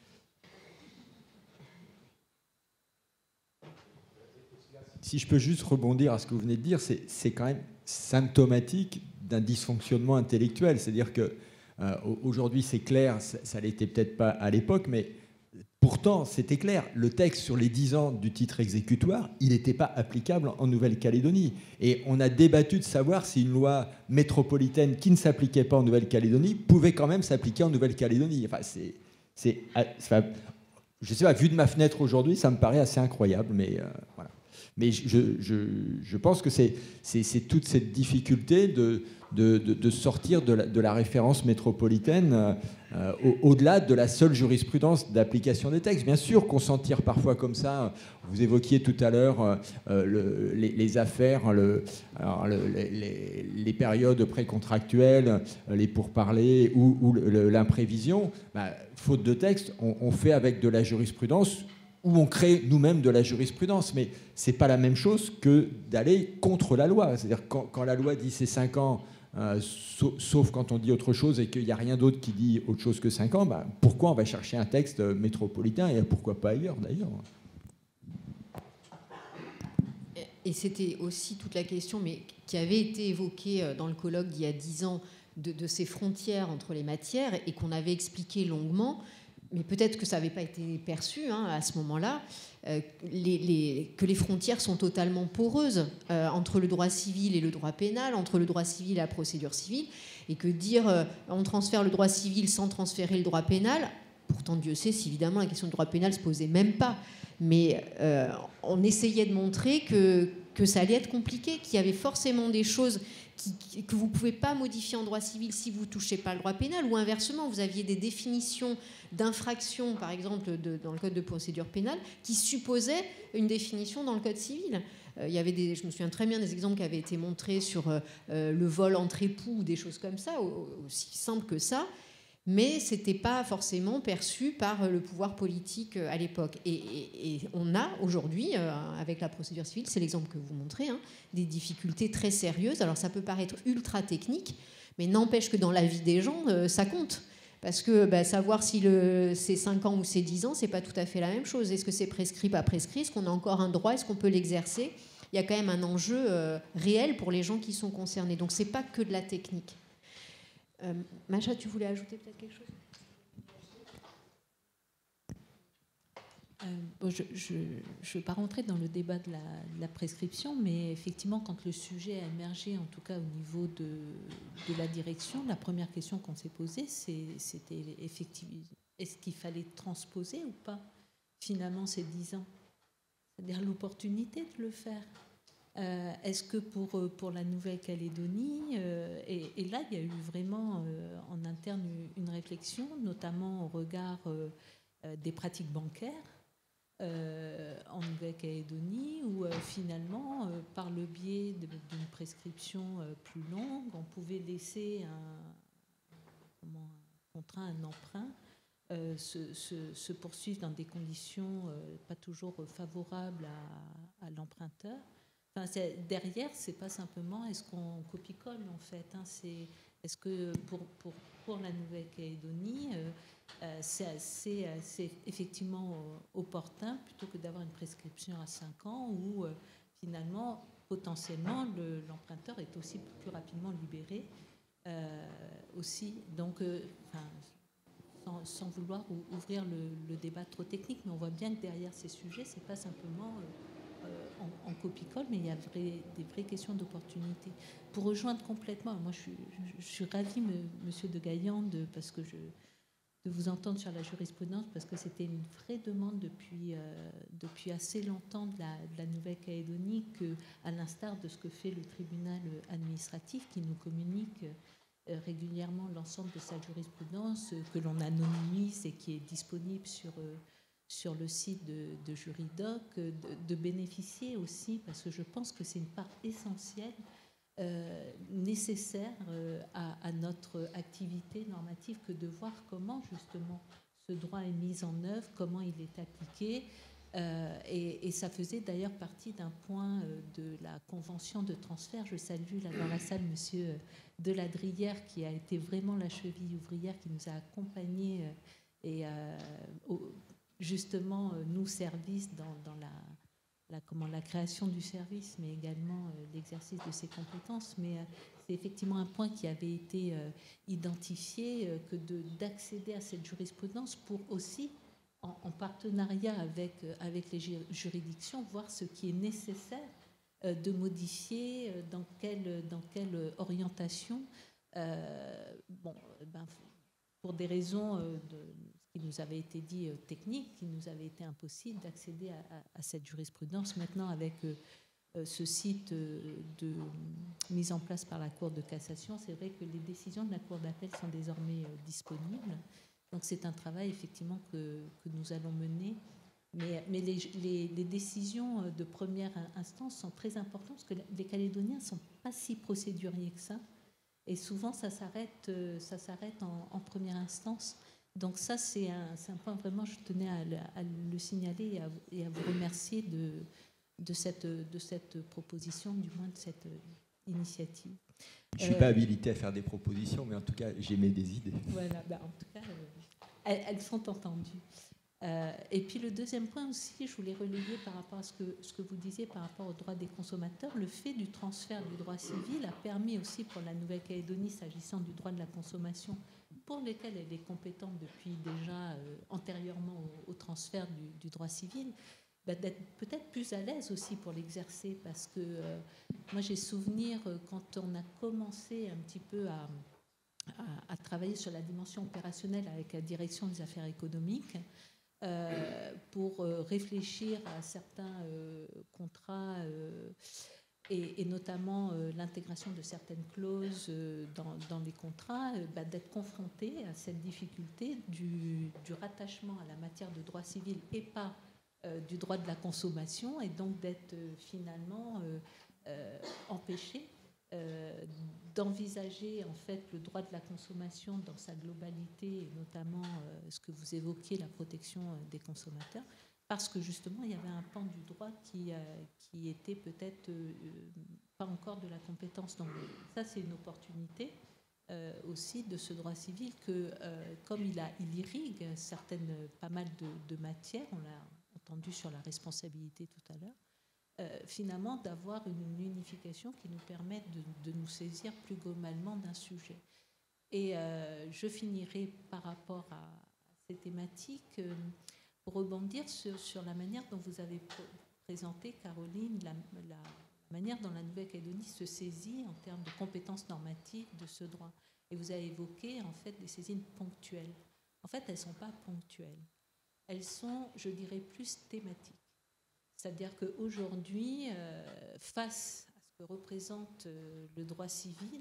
Si je peux juste rebondir à ce que vous venez de dire, c'est, c'est quand même symptomatique d'un dysfonctionnement intellectuel. C'est-à-dire que euh, aujourd'hui, c'est clair, ça, ça l'était peut-être pas à l'époque, mais pour pourtant, c'était clair, le texte sur les dix ans du titre exécutoire, il n'était pas applicable en Nouvelle-Calédonie. Et on a débattu de savoir si une loi métropolitaine qui ne s'appliquait pas en Nouvelle-Calédonie pouvait quand même s'appliquer en Nouvelle-Calédonie. Enfin, c'est, c'est, enfin, je sais pas, vu de ma fenêtre aujourd'hui, ça me paraît assez incroyable, mais euh, voilà. Mais je, je, je pense que c'est, c'est, c'est toute cette difficulté de, de, de, de sortir de la, de la référence métropolitaine euh, au, au-delà de la seule jurisprudence d'application des textes. Bien sûr qu'on s'en tire parfois comme ça. Vous évoquiez tout à l'heure euh, le, les, les affaires, le, alors le, les, les périodes précontractuelles, les pourparlers ou, ou le, l'imprévision. Bah, faute de texte, on, on fait avec de la jurisprudence où on crée nous-mêmes de la jurisprudence. Mais ce n'est pas la même chose que d'aller contre la loi. C'est-à-dire quand, quand la loi dit c'est cinq ans, euh, sauf, sauf quand on dit autre chose et qu'il n'y a rien d'autre qui dit autre chose que cinq ans, bah, pourquoi on va chercher un texte métropolitain et pourquoi pas ailleurs d'ailleurs? Et c'était aussi toute la question, mais qui avait été évoquée dans le colloque d'il y a dix ans, de, de ces frontières entre les matières et qu'on avait expliqué longuement. Mais peut-être que ça n'avait pas été perçu hein, à ce moment-là, euh, les, les, que les frontières sont totalement poreuses euh, entre le droit civil et le droit pénal, entre le droit civil et la procédure civile, et que dire euh, on transfère le droit civil sans transférer le droit pénal, pourtant Dieu sait si évidemment la question du droit pénal ne se posait même pas, mais euh, on essayait de montrer que, que ça allait être compliqué, qu'il y avait forcément des choses Qui, que vous ne pouvez pas modifier en droit civil si vous ne touchez pas le droit pénal, ou inversement, vous aviez des définitions d'infractions, par exemple, de, dans le code de procédure pénale, qui supposaient une définition dans le code civil. Euh, il y avait des, je me souviens très bien des exemples qui avaient été montrés sur euh, le vol entre époux, ou des choses comme ça, aussi simples que ça, mais ce n'était pas forcément perçu par le pouvoir politique à l'époque. Et, et, et on a aujourd'hui, euh, avec la procédure civile, c'est l'exemple que vous montrez, hein, des difficultés très sérieuses. Alors ça peut paraître ultra technique, mais n'empêche que dans la vie des gens, euh, ça compte. Parce que bah, savoir si le, c'est cinq ans ou c'est dix ans, c'est pas tout à fait la même chose. Est-ce que c'est prescrit, pas prescrit? Est-ce qu'on a encore un droit? Est-ce qu'on peut l'exercer? Il y a quand même un enjeu euh, réel pour les gens qui sont concernés. Donc c'est pas que de la technique. Euh, Macha, tu voulais ajouter peut-être quelque chose? euh, bon, Je ne vais pas rentrer dans le débat de la, de la prescription, mais effectivement, quand le sujet a émergé, en tout cas au niveau de, de la direction, la première question qu'on s'est posée, c'était effectivement, est-ce qu'il fallait transposer ou pas, finalement, ces dix ans? C'est-à-dire l'opportunité de le faire. Euh, Est-ce que pour, pour la Nouvelle-Calédonie, euh, et, et là, il y a eu vraiment euh, en interne une réflexion, notamment au regard euh, des pratiques bancaires euh, en Nouvelle-Calédonie, où euh, finalement, euh, par le biais d'une prescription euh, plus longue, on pouvait laisser un, comment, un contrat, un emprunt, euh, se, se, se poursuivre dans des conditions euh, pas toujours favorables à, à l'emprunteur. Enfin, c'est, derrière, c'est pas simplement est-ce qu'on copie-colle en fait. Hein, c'est est-ce que pour, pour, pour la Nouvelle-Calédonie, euh, euh, c'est, c'est, c'est effectivement opportun plutôt que d'avoir une prescription à cinq ans où euh, finalement, potentiellement, le, l'emprunteur est aussi plus rapidement libéré euh, aussi. Donc, euh, enfin, sans, sans vouloir ouvrir le, le débat trop technique, mais on voit bien que derrière ces sujets, c'est pas simplement euh, En, en copie-colle, mais il y a vrai, des vraies questions d'opportunité. Pour rejoindre complètement, moi je suis, je, je suis ravie, me, Monsieur de Gaillan, de, parce que je, de vous entendre sur la jurisprudence, parce que c'était une vraie demande depuis, euh, depuis assez longtemps de la, de la Nouvelle-Calédonie, que, à l'instar de ce que fait le tribunal administratif, qui nous communique euh, régulièrement l'ensemble de sa jurisprudence, euh, que l'on anonymise et qui est disponible sur... Euh, sur le site de, de Juridoc, de, de bénéficier aussi, parce que je pense que c'est une part essentielle, euh, nécessaire euh, à, à notre activité normative, que de voir comment justement ce droit est mis en œuvre, comment il est appliqué. Euh, et, et ça faisait d'ailleurs partie d'un point euh, de la convention de transfert. Je salue là dans la salle Monsieur Deladrière, qui a été vraiment la cheville ouvrière, qui nous a accompagnés euh, et euh, au, justement, euh, nous, services, dans, dans la, la, comment, la création du service, mais également euh, l'exercice de ses compétences. Mais euh, c'est effectivement un point qui avait été euh, identifié, euh, que de, d'accéder à cette jurisprudence pour aussi en, en partenariat avec, avec les juridictions, voir ce qui est nécessaire euh, de modifier, euh, dans, quelle, dans quelle orientation. Euh, bon, ben, pour des raisons euh, de ce qui nous avait été dit euh, techniques, il nous avait été impossible d'accéder à, à, à cette jurisprudence. Maintenant, avec euh, ce site de mise en place par la Cour de cassation, c'est vrai que les décisions de la Cour d'appel sont désormais disponibles. Donc c'est un travail effectivement que, que nous allons mener. Mais, mais les, les, les décisions de première instance sont très importantes parce que les Calédoniens ne sont pas si procéduriers que ça. Et souvent, ça s'arrête, ça s'arrête en, en première instance. Donc ça, c'est un, c'est un point vraiment, je tenais à, à le signaler et à, et à vous remercier de... De cette, de cette proposition, du moins de cette initiative. Je ne suis euh, pas habilité à faire des propositions, mais en tout cas, j'émets des idées. Voilà, bah en tout cas, euh, elles, elles sont entendues. Euh, et puis le deuxième point aussi, je voulais relayer par rapport à ce que, ce que vous disiez par rapport aux droits des consommateurs. Le fait du transfert du droit civil a permis aussi pour la Nouvelle-Calédonie, s'agissant du droit de la consommation, pour lequel elle est compétente depuis déjà euh, antérieurement au, au transfert du, du droit civil, d'être peut-être plus à l'aise aussi pour l'exercer, parce que euh, moi j'ai souvenir euh, quand on a commencé un petit peu à, à, à travailler sur la dimension opérationnelle avec la direction des affaires économiques euh, pour euh, réfléchir à certains euh, contrats euh, et, et notamment euh, l'intégration de certaines clauses euh, dans, dans les contrats, euh, bah, d'être confronté à cette difficulté du, du rattachement à la matière de droit civil et pas du droit de la consommation, et donc d'être euh, finalement euh, euh, empêché euh, d'envisager en fait le droit de la consommation dans sa globalité, et notamment euh, ce que vous évoquiez, la protection euh, des consommateurs, parce que justement il y avait un pan du droit qui, euh, qui était peut-être euh, pas encore de la compétence. Donc ça, c'est une opportunité euh, aussi de ce droit civil que, euh, comme il, a, il irrigue certaines, pas mal de, de matières, on l'a entendu sur la responsabilité tout à l'heure, euh, finalement d'avoir une unification qui nous permette de, de nous saisir plus globalement d'un sujet. Et euh, je finirai par rapport à, à ces thématiques euh, pour rebondir sur, sur la manière dont vous avez présenté, Caroline, la, la manière dont la Nouvelle-Calédonie se saisit en termes de compétences normatives de ce droit. Et vous avez évoqué en fait des saisines ponctuelles. En fait, elles ne sont pas ponctuelles. Elles sont, je dirais, plus thématiques. C'est-à-dire qu'aujourd'hui, euh, face à ce que représente euh, le droit civil,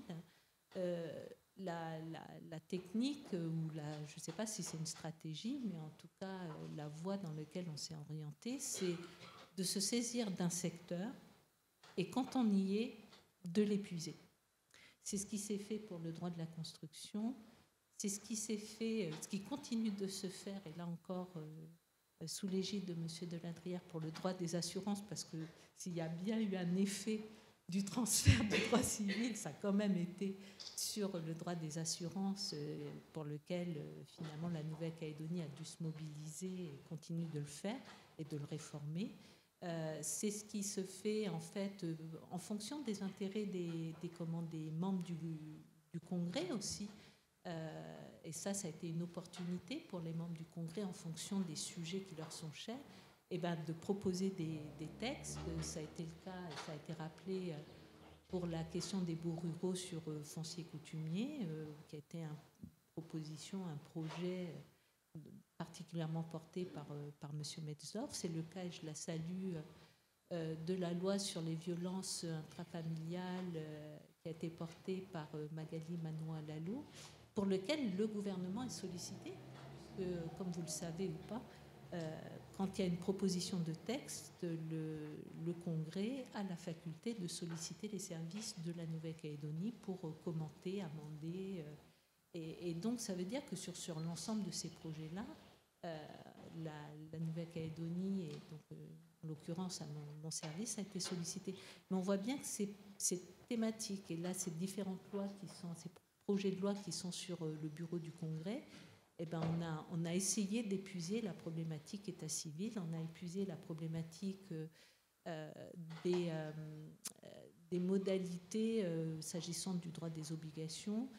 euh, la, la, la technique, ou la, je ne sais pas si c'est une stratégie, mais en tout cas, euh, la voie dans laquelle on s'est orienté, c'est de se saisir d'un secteur et, quand on y est, de l'épuiser. C'est ce qui s'est fait pour le droit de la construction. C'est ce qui s'est fait, ce qui continue de se faire, et là encore, euh, sous l'égide de M. Deladrière pour le droit des assurances, parce que s'il y a bien eu un effet du transfert du droit civil, ça a quand même été sur le droit des assurances, euh, pour lequel, euh, finalement, la Nouvelle-Calédonie a dû se mobiliser et continue de le faire et de le réformer. Euh, c'est ce qui se fait, en fait, euh, en fonction des intérêts des, des, comment, des membres du, du Congrès aussi. Euh, et ça, ça a été une opportunité pour les membres du Congrès, en fonction des sujets qui leur sont chers, et ben, de proposer des, des textes. Ça a été le cas, ça a été rappelé pour la question des baux ruraux sur euh, foncier coutumier, euh, qui a été une proposition, un projet particulièrement porté par, euh, par M. Metzdorf. C'est le cas, et je la salue, euh, de la loi sur les violences intrafamiliales euh, qui a été portée par euh, Magali Manoa-Lalou, pour lequel le gouvernement est sollicité, puisque, comme vous le savez ou pas, euh, quand il y a une proposition de texte, le, le Congrès a la faculté de solliciter les services de la Nouvelle-Calédonie pour euh, commenter, amender. Euh, et, et donc, ça veut dire que sur, sur l'ensemble de ces projets-là, euh, la, la Nouvelle-Calédonie, et donc, euh, en l'occurrence à mon, mon service, a été sollicité. Mais on voit bien que c'est, c'est thématique. Et là, ces différentes lois qui sont... Ces projets de loi qui sont sur le bureau du Congrès, eh ben on, a, on a essayé d'épuiser la problématique état civil, on a épuisé la problématique euh, des, euh, des modalités euh, s'agissant du droit des obligations,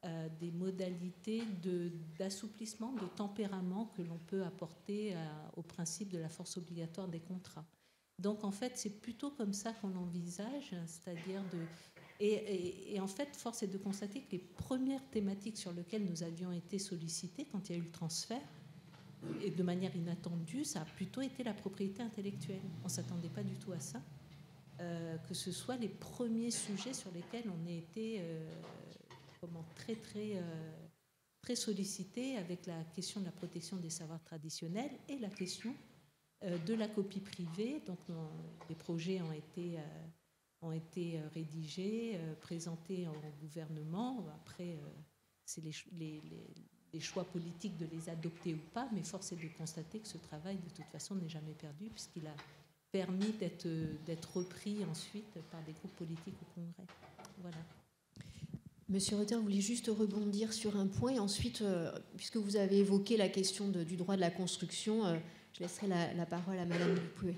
euh, des modalités de, d'assouplissement, de tempérament que l'on peut apporter à, au principe de la force obligatoire des contrats. Donc en fait, c'est plutôt comme ça qu'on l'envisage, c'est-à-dire de... Et, et, et en fait, force est de constater que les premières thématiques sur lesquelles nous avions été sollicités quand il y a eu le transfert, et de manière inattendue, ça a plutôt été la propriété intellectuelle. On ne s'attendait pas du tout à ça, euh, que ce soit les premiers sujets sur lesquels on a été euh, comment, très, très, euh, très sollicités, avec la question de la protection des savoirs traditionnels et la question euh, de la copie privée. Donc, on, les projets ont été, euh, ont été rédigés, euh, présentés au gouvernement. Après, euh, c'est les, les, les les choix politiques de les adopter ou pas, mais force est de constater que ce travail, de toute façon, n'est jamais perdu, puisqu'il a permis d'être, d'être repris ensuite par des groupes politiques au Congrès. Voilà. Monsieur Reuter, vous voulez juste rebondir sur un point, et ensuite, euh, puisque vous avez évoqué la question de, du droit de la construction, euh, je laisserai la, la parole à Madame Dupuy.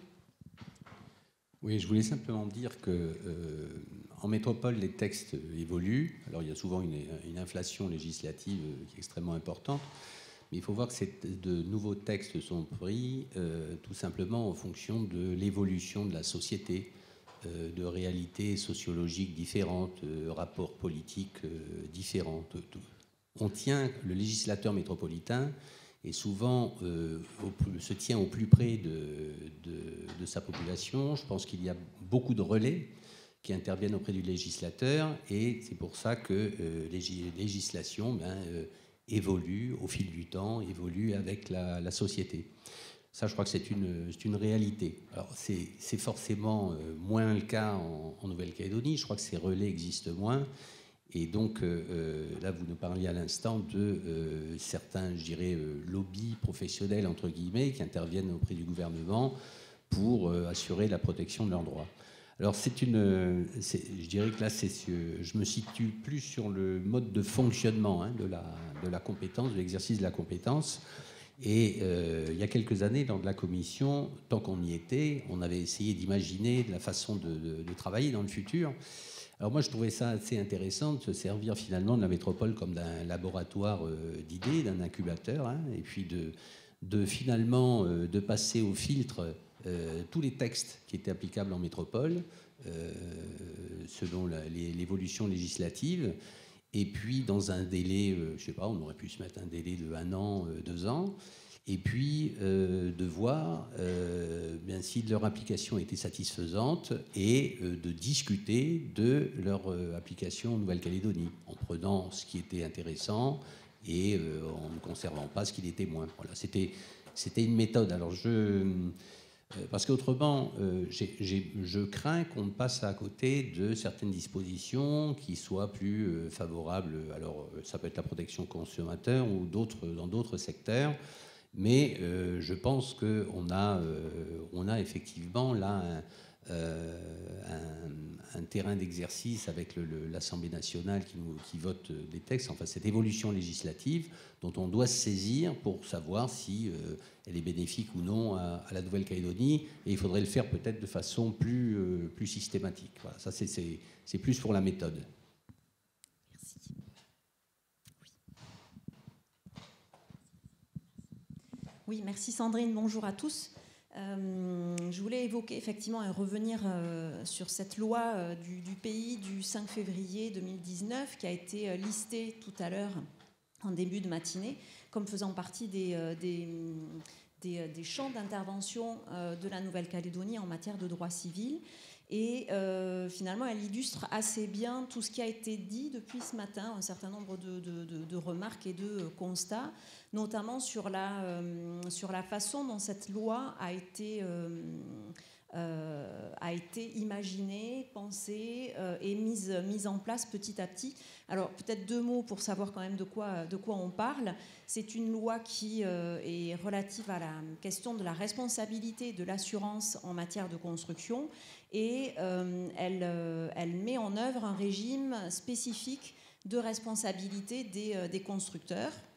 Oui, je voulais simplement dire que euh, en métropole, les textes évoluent. Alors, il y a souvent une, une inflation législative qui est extrêmement importante, mais il faut voir que ces, de nouveaux textes sont pris euh, tout simplement en fonction de l'évolution de la société, euh, de réalités sociologiques différentes, euh, rapports politiques euh, différents. On tient, le législateur métropolitain et souvent euh, au, se tient au plus près de, de, de sa population. Je pense qu'il y a beaucoup de relais qui interviennent auprès du législateur, et c'est pour ça que euh, les législations ben, euh, évoluent au fil du temps, évoluent avec la, la société. Ça, je crois que c'est une, c'est une réalité. Alors, c'est, c'est forcément euh, moins le cas en, en Nouvelle-Calédonie. Je crois que ces relais existent moins. Et donc, euh, là, vous nous parliez à l'instant de euh, certains, je dirais, euh, lobbies professionnels, entre guillemets, qui interviennent auprès du gouvernement pour euh, assurer la protection de leurs droits. Alors, c'est une, c'est, je dirais que là, c'est, je me situe plus sur le mode de fonctionnement hein, de, la, de la compétence, de l'exercice de la compétence. Et euh, il y a quelques années, dans de la commission, tant qu'on y était, on avait essayé d'imaginer la façon de, de, de travailler dans le futur. Alors moi, je trouvais ça assez intéressant de se servir finalement de la métropole comme d'un laboratoire d'idées, d'un incubateur, hein, et puis de, de finalement de passer au filtre euh, tous les textes qui étaient applicables en métropole, euh, selon la, les, l'évolution législative, et puis dans un délai, euh, je sais pas, on aurait pu se mettre un délai de un an, euh, deux ans, et puis euh, de voir euh, bien si leur application était satisfaisante et euh, de discuter de leur euh, application en Nouvelle-Calédonie, en prenant ce qui était intéressant et euh, en ne conservant pas ce qui l'était moins. Voilà, c'était, c'était une méthode. Alors je, euh, parce qu'autrement, euh, j'ai, j'ai, je crains qu'on passe à côté de certaines dispositions qui soient plus euh, favorables. Alors ça peut être la protection consommateur ou d'autres, dans d'autres secteurs. Mais euh, je pense qu'on a, euh, on a effectivement là un, euh, un, un terrain d'exercice avec le, le, l'Assemblée nationale qui, nous, qui vote des textes, enfin cette évolution législative dont on doit se saisir pour savoir si euh, elle est bénéfique ou non à, à la Nouvelle-Calédonie. Et il faudrait le faire peut-être de façon plus, euh, plus systématique. Voilà, ça c'est, c'est, c'est plus pour la méthode. Oui, merci Sandrine, bonjour à tous. Euh, je voulais évoquer effectivement et revenir euh, sur cette loi euh, du, du pays du cinq février deux mille dix-neuf qui a été euh, listée tout à l'heure en début de matinée comme faisant partie des, euh, des, des, des champs d'intervention euh, de la Nouvelle-Calédonie en matière de droit civil. Et euh, finalement, elle illustre assez bien tout ce qui a été dit depuis ce matin, un certain nombre de, de, de, de remarques et de constats, notamment sur la, euh, sur la façon dont cette loi a été, euh, euh, a été imaginée, pensée euh, et mise, mise en place petit à petit. Alors peut-être deux mots pour savoir quand même de quoi, de quoi on parle. C'est une loi qui euh, est relative à la question de la responsabilité de l'assurance en matière de construction. Et euh, elle, euh, elle met en œuvre un régime spécifique de responsabilité des, euh, des constructeurs.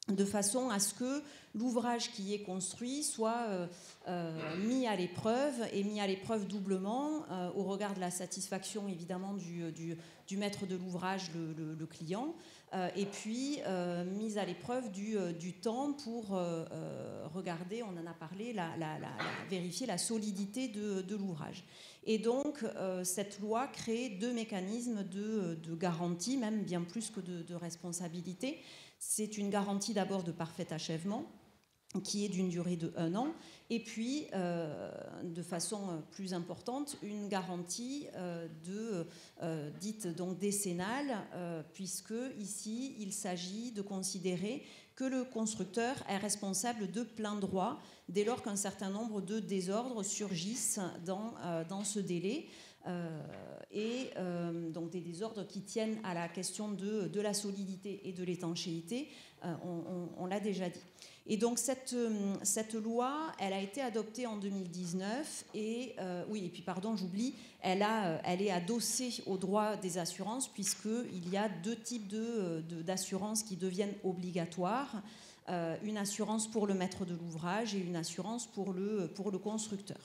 de façon à ce que l'ouvrage qui est construit soit euh, euh, mis à l'épreuve, et mis à l'épreuve doublement, euh, au regard de la satisfaction évidemment du, du, du maître de l'ouvrage, le, le, le client, euh, et puis euh, mise à l'épreuve du, du temps pour euh, euh, regarder, on en a parlé, la, la, la, la, vérifier la solidité de, de l'ouvrage. Et donc, euh, cette loi crée deux mécanismes de, de garantie, même bien plus que de, de responsabilité. C'est une garantie d'abord de parfait achèvement, qui est d'une durée de un an, et puis, euh, de façon plus importante, une garantie euh, de, euh, dite donc décennale, euh, puisque ici, il s'agit de considérer que le constructeur est responsable de plein droit dès lors qu'un certain nombre de désordres surgissent dans, euh, dans ce délai. Euh, et euh, donc des désordres qui tiennent à la question de, de la solidité et de l'étanchéité, euh, on, on, on l'a déjà dit. Et donc cette, cette loi, elle a été adoptée en deux mille dix-neuf et euh, oui, et puis pardon, j'oublie, elle, a, elle est adossée au droit des assurances, puisqu'il y a deux types de, de, d'assurances qui deviennent obligatoires, euh, une assurance pour le maître de l'ouvrage et une assurance pour le, pour le constructeur.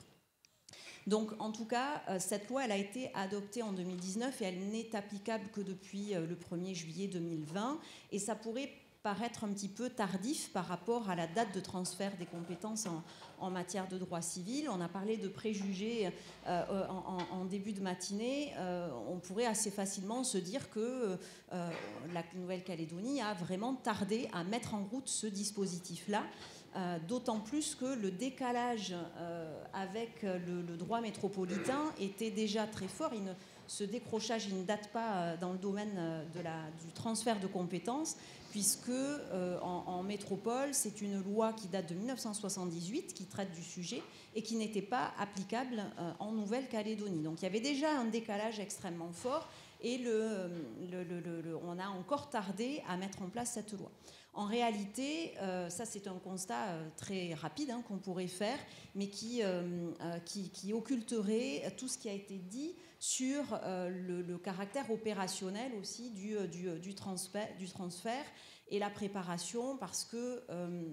Donc, en tout cas, cette loi, elle a été adoptée en deux mille dix-neuf et elle n'est applicable que depuis le premier juillet deux mille vingt. Et ça pourrait paraître un petit peu tardif par rapport à la date de transfert des compétences en, en matière de droit civil. On a parlé de préjugés euh, en, en, en début de matinée. Euh, on pourrait assez facilement se dire que euh, la Nouvelle-Calédonie a vraiment tardé à mettre en route ce dispositif-là. Euh, d'autant plus que le décalage euh, avec le, le droit métropolitain était déjà très fort. Il ne, ce décrochage il ne date pas dans le domaine de la, du transfert de compétences, puisque euh, en, en métropole, c'est une loi qui date de mille neuf cent soixante-dix-huit, qui traite du sujet, et qui n'était pas applicable euh, en Nouvelle-Calédonie. Donc il y avait déjà un décalage extrêmement fort, et le, le, le, le, on a encore tardé à mettre en place cette loi. En réalité, euh, ça c'est un constat euh, très rapide hein, qu'on pourrait faire, mais qui, euh, euh, qui, qui occulterait tout ce qui a été dit sur euh, le, le caractère opérationnel aussi du, du, du, transfert, du transfert et la préparation, parce que euh,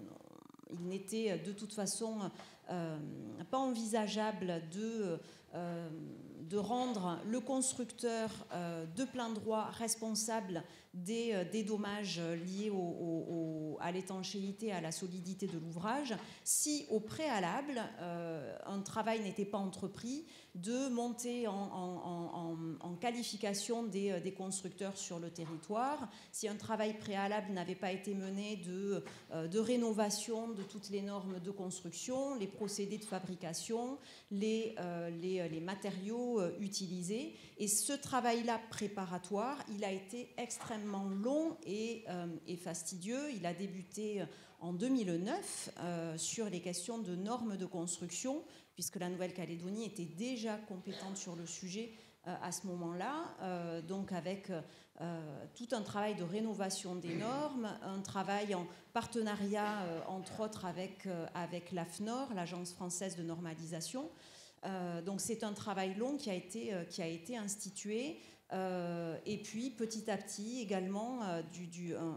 il n'était de toute façon euh, pas envisageable de, euh, de rendre le constructeur euh, de plein droit responsable Des, des dommages liés au, au, au, à l'étanchéité, à la solidité de l'ouvrage, si au préalable, euh, un travail n'était pas entrepris de monter en, en, en, en qualification des, des constructeurs sur le territoire, si un travail préalable n'avait pas été mené de, de rénovation de toutes les normes de construction, les procédés de fabrication, les, euh, les, les matériaux utilisés. Et ce travail-là préparatoire, il a été extrêmement long et, euh, et fastidieux. Il a débuté en deux mille neuf euh, sur les questions de normes de construction, puisque la Nouvelle-Calédonie était déjà compétente sur le sujet euh, à ce moment-là, euh, donc avec euh, tout un travail de rénovation des normes, un travail en partenariat, euh, entre autres, avec, euh, avec l'A F N O R, l'Agence française de normalisation. Euh, donc c'est un travail long qui a été, euh, qui a été institué. Euh, et puis petit à petit également euh, du, du, un,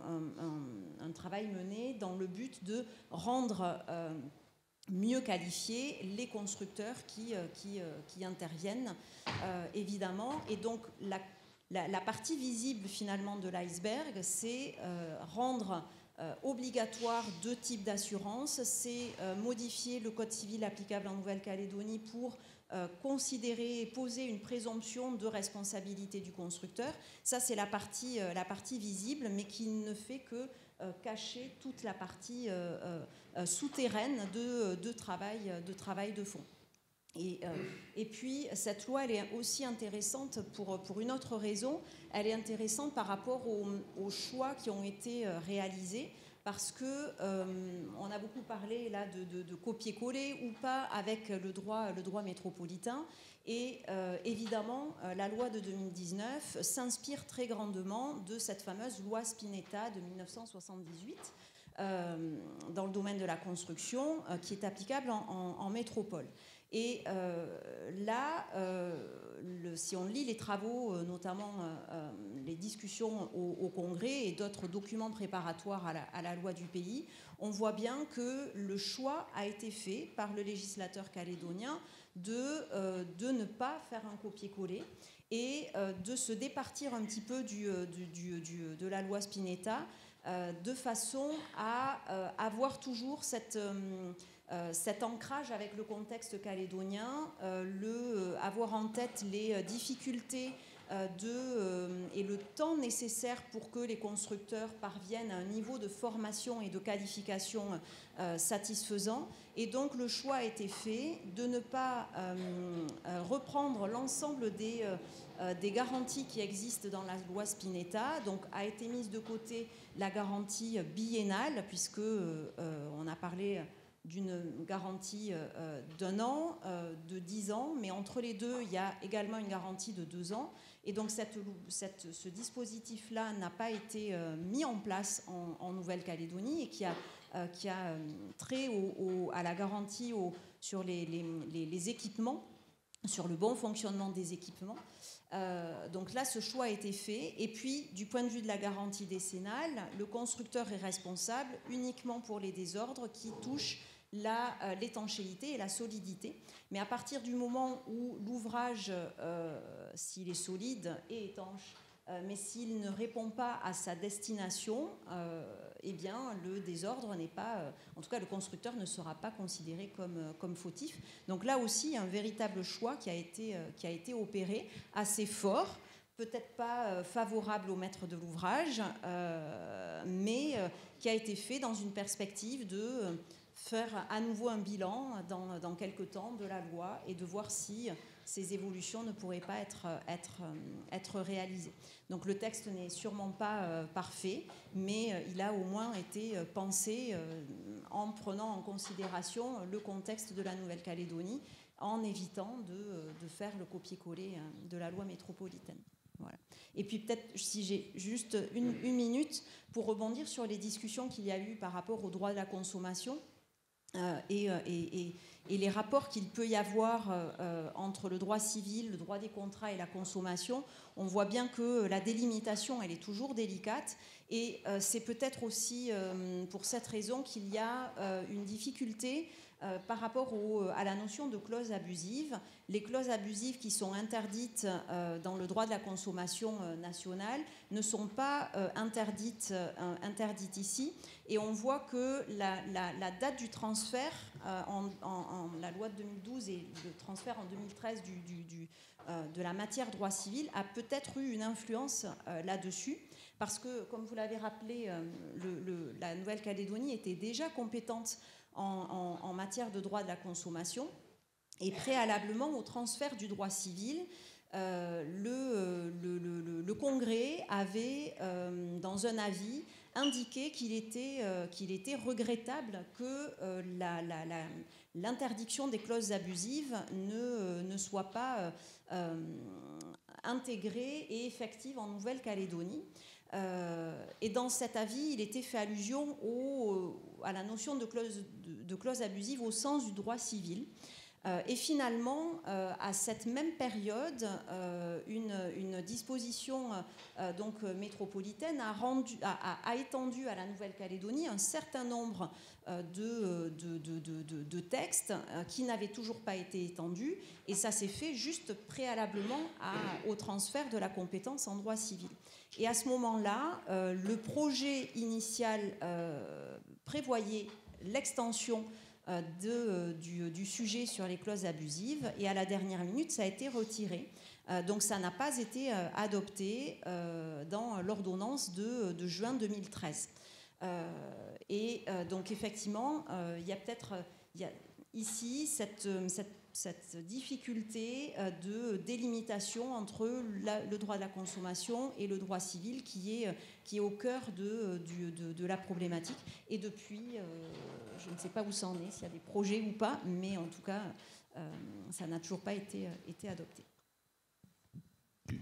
un, un travail mené dans le but de rendre euh, mieux qualifiés les constructeurs qui, euh, qui, euh, qui interviennent euh, évidemment. Et donc la, la, la partie visible finalement de l'iceberg, c'est euh, rendre euh, obligatoire deux types d'assurance, c'est euh, modifier le code civil applicable en Nouvelle-Calédonie pour Euh, considérer et poser une présomption de responsabilité du constructeur. Ça, c'est la partie, euh, la partie visible, mais qui ne fait que euh, cacher toute la partie euh, euh, souterraine de, de, travail, de travail de fond. Et, euh, et puis, cette loi, elle est aussi intéressante pour, pour une autre raison. Elle est intéressante par rapport aux, aux choix qui ont été réalisés, parce que euh, on a beaucoup parlé là de, de, de copier-coller ou pas avec le droit, le droit métropolitain. Et euh, évidemment, euh, la loi de deux mille dix-neuf s'inspire très grandement de cette fameuse loi Spinetta de mille neuf cent soixante-dix-huit euh, dans le domaine de la construction, euh, qui est applicable en, en, en métropole. Et euh, là, euh, le, si on lit les travaux, euh, notamment euh, les discussions au, au Congrès et d'autres documents préparatoires à la, à la loi du pays, on voit bien que le choix a été fait par le législateur calédonien de, euh, de ne pas faire un copier-coller et euh, de se départir un petit peu du, du, du, du, de la loi Spinetta euh, de façon à euh, avoir toujours cette... Euh, Euh, cet ancrage avec le contexte calédonien, euh, le, euh, avoir en tête les euh, difficultés euh, de, euh, et le temps nécessaire pour que les constructeurs parviennent à un niveau de formation et de qualification euh, satisfaisant. Et donc le choix a été fait de ne pas euh, euh, reprendre l'ensemble des, euh, des garanties qui existent dans la loi Spinetta. Donc a été mise de côté la garantie biennale, puisque euh, on a parlé d'une garantie euh, d'un an, euh, de dix ans, mais entre les deux, il y a également une garantie de deux ans. Et donc cette, cette, ce dispositif-là n'a pas été euh, mis en place en, en Nouvelle-Calédonie et qui a, euh, qui a euh, trait au, au, à la garantie au, sur les, les, les, les équipements, sur le bon fonctionnement des équipements. Euh, donc là, ce choix a été fait. Et puis, du point de vue de la garantie décennale, le constructeur est responsable uniquement pour les désordres qui touchent la, euh, l'étanchéité et la solidité. Mais à partir du moment où l'ouvrage, euh, s'il est solide et étanche, euh, mais s'il ne répond pas à sa destination, euh, eh bien, le désordre n'est pas... Euh, en tout cas, le constructeur ne sera pas considéré comme, euh, comme fautif. Donc là aussi, il y a un véritable choix qui a été, euh, qui a été opéré, assez fort, peut-être pas euh, favorable au maître de l'ouvrage, euh, mais euh, qui a été fait dans une perspective de... Euh, faire à nouveau un bilan dans, dans quelques temps de la loi et de voir si ces évolutions ne pourraient pas être, être, être réalisées. Donc le texte n'est sûrement pas euh, parfait, mais euh, il a au moins été pensé euh, en prenant en considération le contexte de la Nouvelle-Calédonie, en évitant de, de faire le copier-coller de la loi métropolitaine. Voilà. Et puis peut-être, si j'ai juste une, une minute, pour rebondir sur les discussions qu'il y a eu par rapport au droit de la consommation, Euh, et, et, et, et les rapports qu'il peut y avoir euh, entre le droit civil, le droit des contrats et la consommation, on voit bien que la délimitation, elle est toujours délicate. Et euh, c'est peut-être aussi euh, pour cette raison qu'il y a euh, une difficulté euh, par rapport au, à la notion de clause abusive. Les clauses abusives qui sont interdites euh, dans le droit de la consommation euh, nationale ne sont pas euh, interdites, euh, interdites ici. Et on voit que la, la, la date du transfert, euh, en, en, en la loi de deux mille douze et le transfert en deux mille treize du, du, du, euh, de la matière droit civil, a peut-être eu une influence euh, là-dessus. Parce que, comme vous l'avez rappelé, euh, le, le, la Nouvelle-Calédonie était déjà compétente en, en, en matière de droit de la consommation. Et préalablement au transfert du droit civil, euh, le, le, le, le Congrès avait, euh, dans un avis, indiqué qu'il était, euh, qu'il était regrettable que euh, la, la, la, l'interdiction des clauses abusives ne, ne soit pas euh, intégrée et effective en Nouvelle-Calédonie. Euh, et dans cet avis, il était fait allusion au, à la notion de clause, de, de clause abusive au sens du droit civil. Euh, et finalement, euh, à cette même période, euh, une, une disposition euh, donc, métropolitaine a, rendu, a, a, a étendu à la Nouvelle-Calédonie un certain nombre euh, de, de, de, de, de textes euh, qui n'avaient toujours pas été étendus. Et ça s'est fait juste préalablement à, au transfert de la compétence en droit civil. Et à ce moment-là, euh, le projet initial euh, prévoyait l'extension De, du, du sujet sur les clauses abusives et à la dernière minute ça a été retiré, euh, donc ça n'a pas été euh, adopté euh, dans l'ordonnance de, de juin deux mille treize euh, et euh, donc effectivement euh, il y a peut-être il y a ici cette, cette, cette difficulté de délimitation entre la, le droit de la consommation et le droit civil qui est, qui est au cœur de, de, de, de la problématique. Et depuis, euh, je ne sais pas où ça en est, s'il y a des projets ou pas, mais en tout cas, euh, ça n'a toujours pas été, été adopté.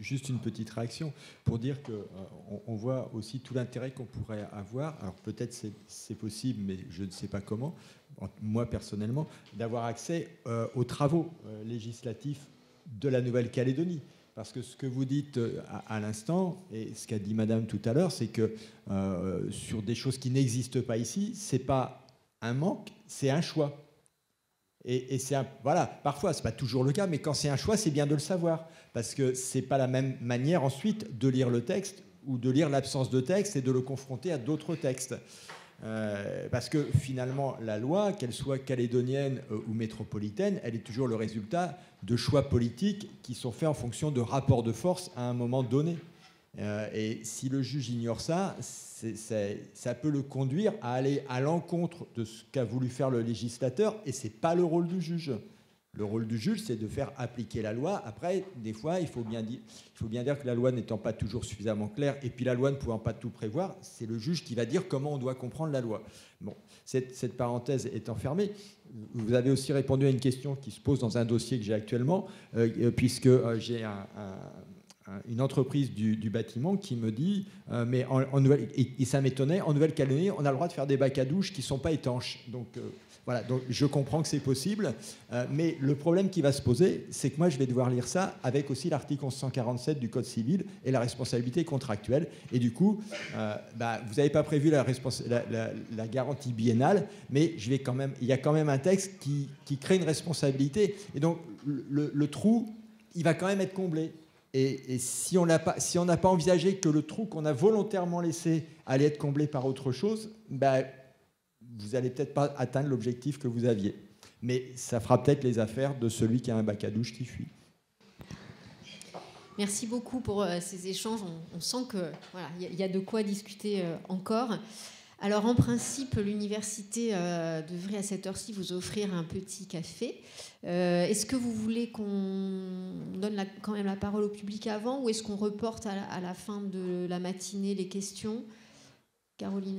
juste une petite réaction pour dire qu'on euh, on voit aussi tout l'intérêt qu'on pourrait avoir. Alors peut-être c'est, c'est possible, mais je ne sais pas comment, moi personnellement, d'avoir accès euh, aux travaux euh, législatifs de la Nouvelle-Calédonie. Parce que ce que vous dites à, à l'instant, et ce qu'a dit Madame tout à l'heure, c'est que euh, sur des choses qui n'existent pas ici, c'est pas un manque, c'est un choix. Et, et c'est un, voilà, parfois, c'est pas toujours le cas, mais quand c'est un choix, c'est bien de le savoir. Parce que c'est pas la même manière ensuite de lire le texte ou de lire l'absence de texte et de le confronter à d'autres textes. Euh, parce que finalement, la loi, qu'elle soit calédonienne euh, ou métropolitaine, elle est toujours le résultat de choix politiques qui sont faits en fonction de rapports de force à un moment donné. Euh, et si le juge ignore ça, c'est, c'est, ça peut le conduire à aller à l'encontre de ce qu'a voulu faire le législateur, et c'est pas le rôle du juge. Le rôle du juge, c'est de faire appliquer la loi. Après, des fois, il faut bien dire, il faut bien dire que la loi n'étant pas toujours suffisamment claire, et puis la loi ne pouvant pas tout prévoir, c'est le juge qui va dire comment on doit comprendre la loi. Bon, cette, cette parenthèse étant fermée, vous avez aussi répondu à une question qui se pose dans un dossier que j'ai actuellement, euh, puisque euh, j'ai un, un, une entreprise du, du bâtiment qui me dit, euh, mais en, en Nouvelle, et, et ça m'étonnait, en Nouvelle-Calédonie, on a le droit de faire des bacs à douche qui ne sont pas étanches. Donc, euh, Voilà, donc je comprends que c'est possible, euh, mais le problème qui va se poser, c'est que moi, je vais devoir lire ça avec aussi l'article onze cent quarante-sept du Code civil et la responsabilité contractuelle. Et du coup, euh, bah, vous n'avez pas prévu la, la, la, la garantie biennale, mais je vais quand même, il y a quand même un texte qui, qui crée une responsabilité. Et donc, le, le trou, il va quand même être comblé. Et, et si on n'a pas, si on n'a pas envisagé que le trou qu'on a volontairement laissé allait être comblé par autre chose, bah, vous n'allez peut-être pas atteindre l'objectif que vous aviez. Mais ça fera peut-être les affaires de celui qui a un bac à douche qui fuit. Merci beaucoup pour euh, ces échanges. On, on sent qu'il voilà, y, y a de quoi discuter euh, encore. Alors, en principe, l'université euh, devrait à cette heure-ci vous offrir un petit café. Euh, est-ce que vous voulez qu'on donne la, quand même la parole au public avant, ou est-ce qu'on reporte à la, à la fin de la matinée les questions ? Caroline ?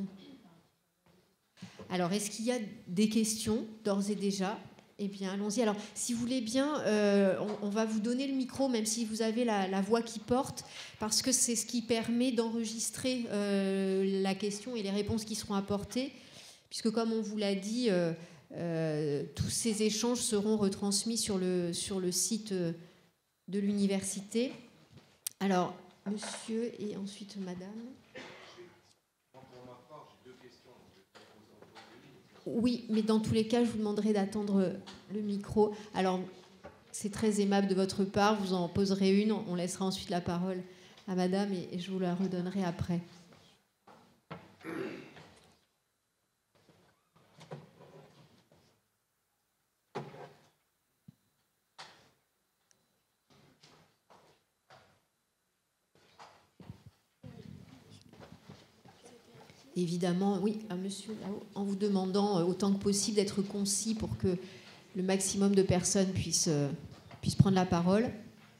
Alors, est-ce qu'il y a des questions d'ores et déjà ? Eh bien, allons-y. Alors, si vous voulez bien, euh, on, on va vous donner le micro, même si vous avez la, la voix qui porte, parce que c'est ce qui permet d'enregistrer euh, la question et les réponses qui seront apportées, puisque, comme on vous l'a dit, euh, euh, tous ces échanges seront retransmis sur le, sur le site de l'université. Alors, monsieur et ensuite madame. Oui, mais dans tous les cas, je vous demanderai d'attendre le micro. Alors, c'est très aimable de votre part. Vous en poserez une. On laissera ensuite la parole à madame et je vous la redonnerai après. Évidemment, oui, à monsieur là-haut, en vous demandant autant que possible d'être concis pour que le maximum de personnes puissent, euh, puissent prendre la parole.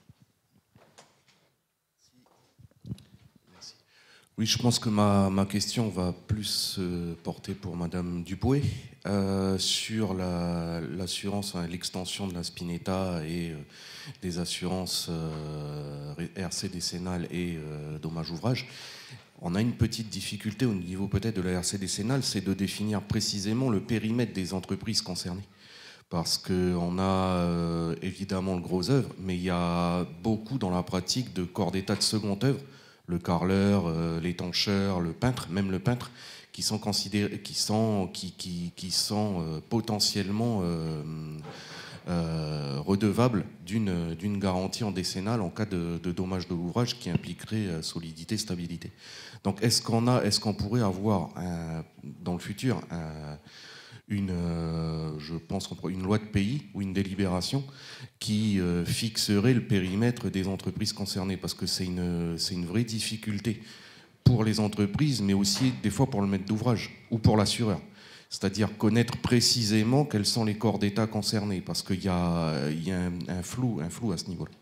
Merci. Oui, je pense que ma, ma question va plus euh, porter pour Madame Dupoué euh, sur la, l'assurance, hein, l'extension de la Spinetta et euh, des assurances euh, R C décennales et euh, dommages ouvrages. On a une petite difficulté au niveau peut-être de la R C décennale, c'est de définir précisément le périmètre des entreprises concernées. Parce qu'on a euh, évidemment le gros œuvre, mais il y a beaucoup dans la pratique de corps d'état de second œuvre, le carreleur, euh, l'étancheur, le peintre, même le peintre, qui sont considérés, qui sont, qui, qui, qui sont euh, potentiellement euh, euh, redevables d'une, d'une garantie en décennale en cas de, de dommage de l'ouvrage qui impliquerait euh, solidité, stabilité. Donc, est-ce qu'on a, est-ce qu'on pourrait avoir un, dans le futur un, une, euh, je pense qu'on pourrait, une loi de pays ou une délibération qui euh, fixerait le périmètre des entreprises concernées, parce que c'est une, c'est une vraie difficulté pour les entreprises, mais aussi des fois pour le maître d'ouvrage ou pour l'assureur. C'est-à-dire connaître précisément quels sont les corps d'État concernés, parce qu'il y a, il y a un, un flou, un flou à ce niveau-là.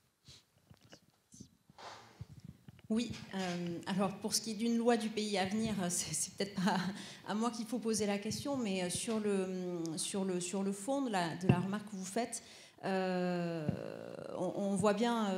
Oui, euh, alors pour ce qui est d'une loi du pays à venir, c'est, c'est peut-être pas à moi qu'il faut poser la question, mais sur le, sur le, sur le fond de la, de la remarque que vous faites, euh, on, on voit bien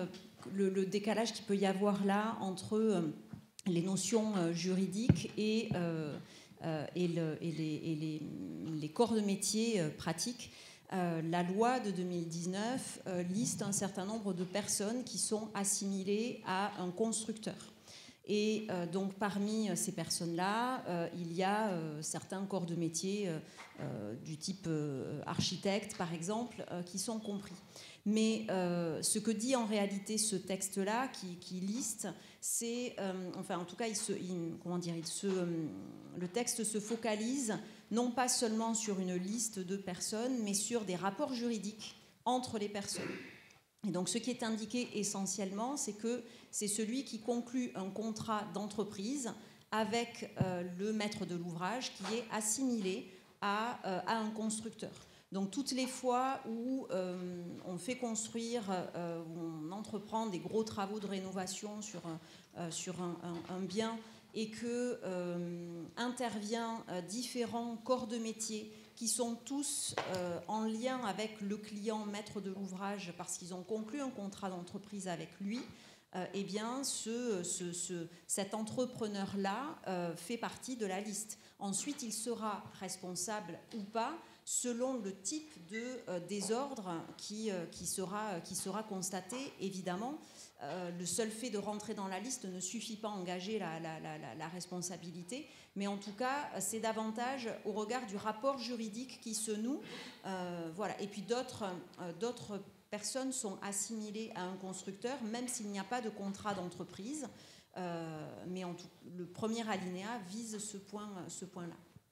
le, le décalage qu'il peut y avoir là entre euh, les notions euh, juridiques et, euh, euh, et, le, et, les, et les, les corps de métier euh, pratiques. Euh, la loi de deux mille dix-neuf euh, liste un certain nombre de personnes qui sont assimilées à un constructeur. Et euh, donc parmi ces personnes-là, euh, il y a euh, certains corps de métier euh, euh, du type euh, architecte, par exemple, euh, qui sont compris. Mais euh, ce que dit en réalité ce texte-là, qui, qui liste, c'est, euh, enfin en tout cas, il se, il, comment dire, il se, euh, le texte se focalise non pas seulement sur une liste de personnes, mais sur des rapports juridiques entre les personnes. Et donc ce qui est indiqué essentiellement, c'est que c'est celui qui conclut un contrat d'entreprise avec euh, le maître de l'ouvrage qui est assimilé à, euh, à un constructeur. Donc toutes les fois où euh, on fait construire, euh, où on entreprend des gros travaux de rénovation sur, euh, sur un, un, un bien et que euh, intervient euh, différents corps de métier qui sont tous euh, en lien avec le client maître de l'ouvrage parce qu'ils ont conclu un contrat d'entreprise avec lui, euh, eh bien ce, ce, ce, cet entrepreneur-là euh, fait partie de la liste. Ensuite, il sera responsable ou pas selon le type de euh, désordre qui, euh, qui, sera, qui sera constaté, évidemment. Euh, le seul fait de rentrer dans la liste ne suffit pas à engager la, la, la, la responsabilité, mais en tout cas, c'est davantage au regard du rapport juridique qui se noue. Euh, voilà. Et puis d'autres, euh, d'autres personnes sont assimilées à un constructeur, même s'il n'y a pas de contrat d'entreprise. Euh, mais en tout, le premier alinéa vise ce, point, ce point-là.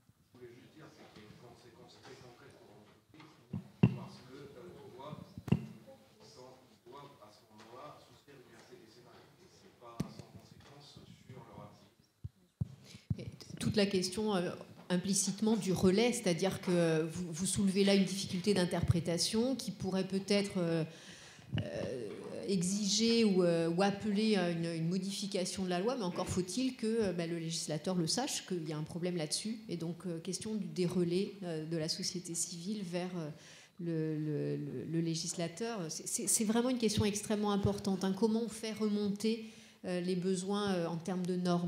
Toute la question euh, implicitement du relais, c'est-à-dire que vous, vous soulevez là une difficulté d'interprétation qui pourrait peut-être euh, euh, exiger ou, euh, ou appeler une, une modification de la loi, mais encore faut-il que euh, bah, le législateur le sache, qu'il y a un problème là-dessus. Et donc, euh, question du, des relais euh, de la société civile vers euh, le, le, le, le législateur. C'est, c'est vraiment une question extrêmement importante. Hein. Comment on fait remonter euh, les besoins euh, en termes de normes ?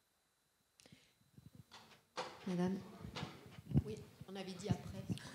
Madame. Oui, on avait dit après.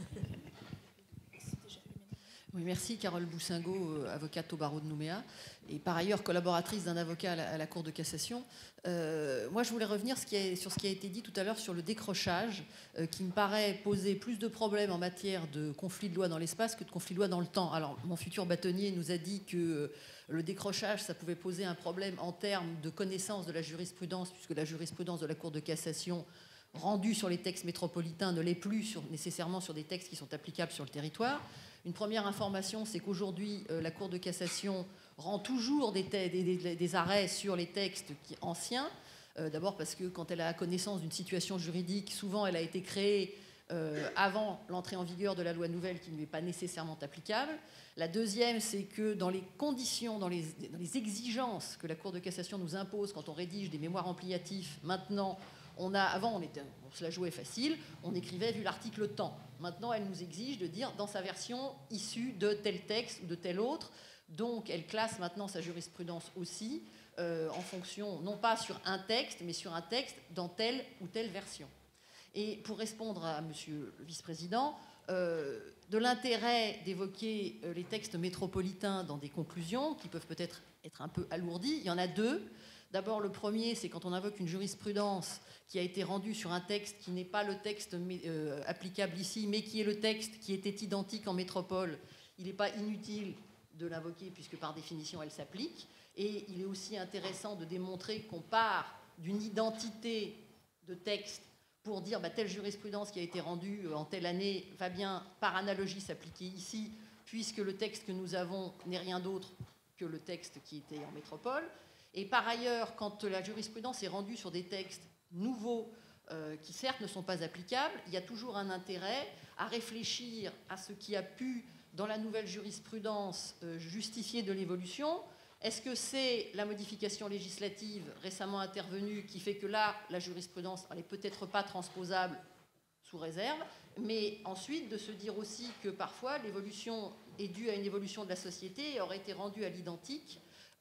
Oui, merci. Carole Boussingaud, avocate au barreau de Nouméa, et par ailleurs collaboratrice d'un avocat à la, à la Cour de cassation. Euh, moi, je voulais revenir ce qui a, sur ce qui a été dit tout à l'heure sur le décrochage, euh, qui me paraît poser plus de problèmes en matière de conflit de loi dans l'espace que de conflit de loi dans le temps. Alors, mon futur bâtonnier nous a dit que euh, le décrochage, ça pouvait poser un problème en termes de connaissance de la jurisprudence, puisque la jurisprudence de la Cour de cassation rendu sur les textes métropolitains ne l'est plus sur, nécessairement sur des textes qui sont applicables sur le territoire. Une première information, c'est qu'aujourd'hui, euh, la Cour de cassation rend toujours des, des, des, des arrêts sur les textes qui, anciens. Euh, d'abord parce que quand elle a connaissance d'une situation juridique, souvent elle a été créée euh, avant l'entrée en vigueur de la loi nouvelle qui ne lui est pas nécessairement applicable. La deuxième, c'est que dans les conditions, dans les, dans les exigences que la Cour de cassation nous impose quand on rédige des mémoires ampliatifs, maintenant, On a, avant, on, était, on se la jouait facile, on écrivait vu l'article temps. Maintenant, elle nous exige de dire dans sa version issue de tel texte ou de tel autre. Donc, elle classe maintenant sa jurisprudence aussi euh, en fonction, non pas sur un texte, mais sur un texte dans telle ou telle version. Et pour répondre à monsieur le vice-président, euh, de l'intérêt d'évoquer euh, les textes métropolitains dans des conclusions qui peuvent peut-être être un peu alourdies, il y en a deux. D'abord, le premier, c'est quand on invoque une jurisprudence qui a été rendue sur un texte qui n'est pas le texte euh, applicable ici, mais qui est le texte qui était identique en métropole. Il n'est pas inutile de l'invoquer puisque par définition elle s'applique. Et il est aussi intéressant de démontrer qu'on part d'une identité de texte pour dire bah, telle jurisprudence qui a été rendue en telle année va bien par analogie s'appliquer ici, puisque le texte que nous avons n'est rien d'autre que le texte qui était en métropole. Et par ailleurs, quand la jurisprudence est rendue sur des textes nouveaux euh, qui certes ne sont pas applicables, il y a toujours un intérêt à réfléchir à ce qui a pu, dans la nouvelle jurisprudence, euh, justifier de l'évolution. Est-ce que c'est la modification législative récemment intervenue qui fait que là, la jurisprudence n'est peut-être pas transposable sous réserve, mais ensuite de se dire aussi que parfois l'évolution est due à une évolution de la société et aurait été rendue à l'identique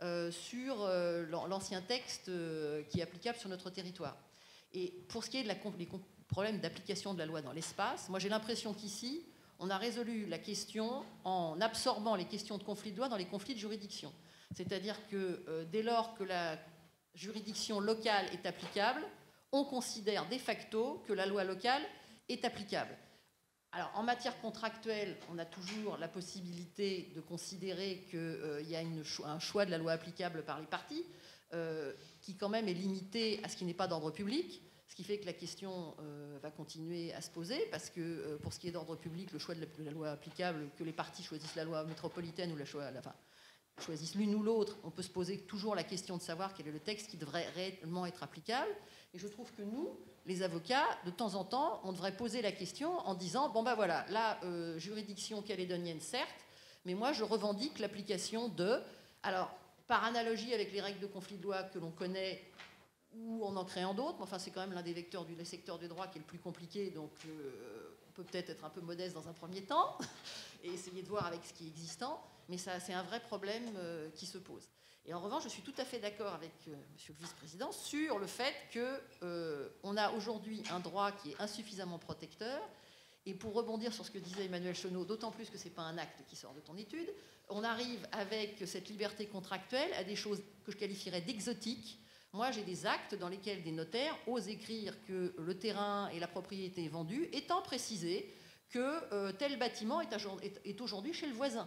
euh, sur euh, l'ancien texte euh, qui est applicable sur notre territoire. Et pour ce qui est des problèmes d'application de la loi dans l'espace, moi j'ai l'impression qu'ici, on a résolu la question en absorbant les questions de conflit de loi dans les conflits de juridiction. C'est-à-dire que euh, dès lors que la juridiction locale est applicable, on considère de facto que la loi locale est applicable. Alors, en matière contractuelle, on a toujours la possibilité de considérer qu'il euh, y a une, un choix de la loi applicable par les parties, euh, qui quand même est limité à ce qui n'est pas d'ordre public, ce qui fait que la question euh, va continuer à se poser, parce que euh, pour ce qui est d'ordre public, le choix de la, de la loi applicable, que les parties choisissent la loi métropolitaine ou la, choix, la enfin, choisissent l'une ou l'autre, on peut se poser toujours la question de savoir quel est le texte qui devrait réellement être applicable. Et je trouve que nous, les avocats, de temps en temps, on devrait poser la question en disant, bon ben voilà, la euh, juridiction calédonienne, certes, mais moi je revendique l'application de... Alors, par analogie avec les règles de conflit de loi que l'on connaît, ou en en créant d'autres, mais enfin c'est quand même l'un des vecteurs du secteur du droit qui est le plus compliqué, donc euh, on peut peut-être être un peu modeste dans un premier temps, et essayer de voir avec ce qui est existant, mais ça, c'est un vrai problème euh, qui se pose. Et en revanche, je suis tout à fait d'accord avec euh, Monsieur le Vice-président sur le fait qu'on euh, a aujourd'hui un droit qui est insuffisamment protecteur. Et pour rebondir sur ce que disait Emmanuel Chenot, d'autant plus que ce n'est pas un acte qui sort de ton étude, on arrive avec cette liberté contractuelle à des choses que je qualifierais d'exotiques. Moi, j'ai des actes dans lesquels des notaires osent écrire que le terrain et la propriété est vendue, étant précisé que euh, tel bâtiment est, est, est aujourd'hui chez le voisin.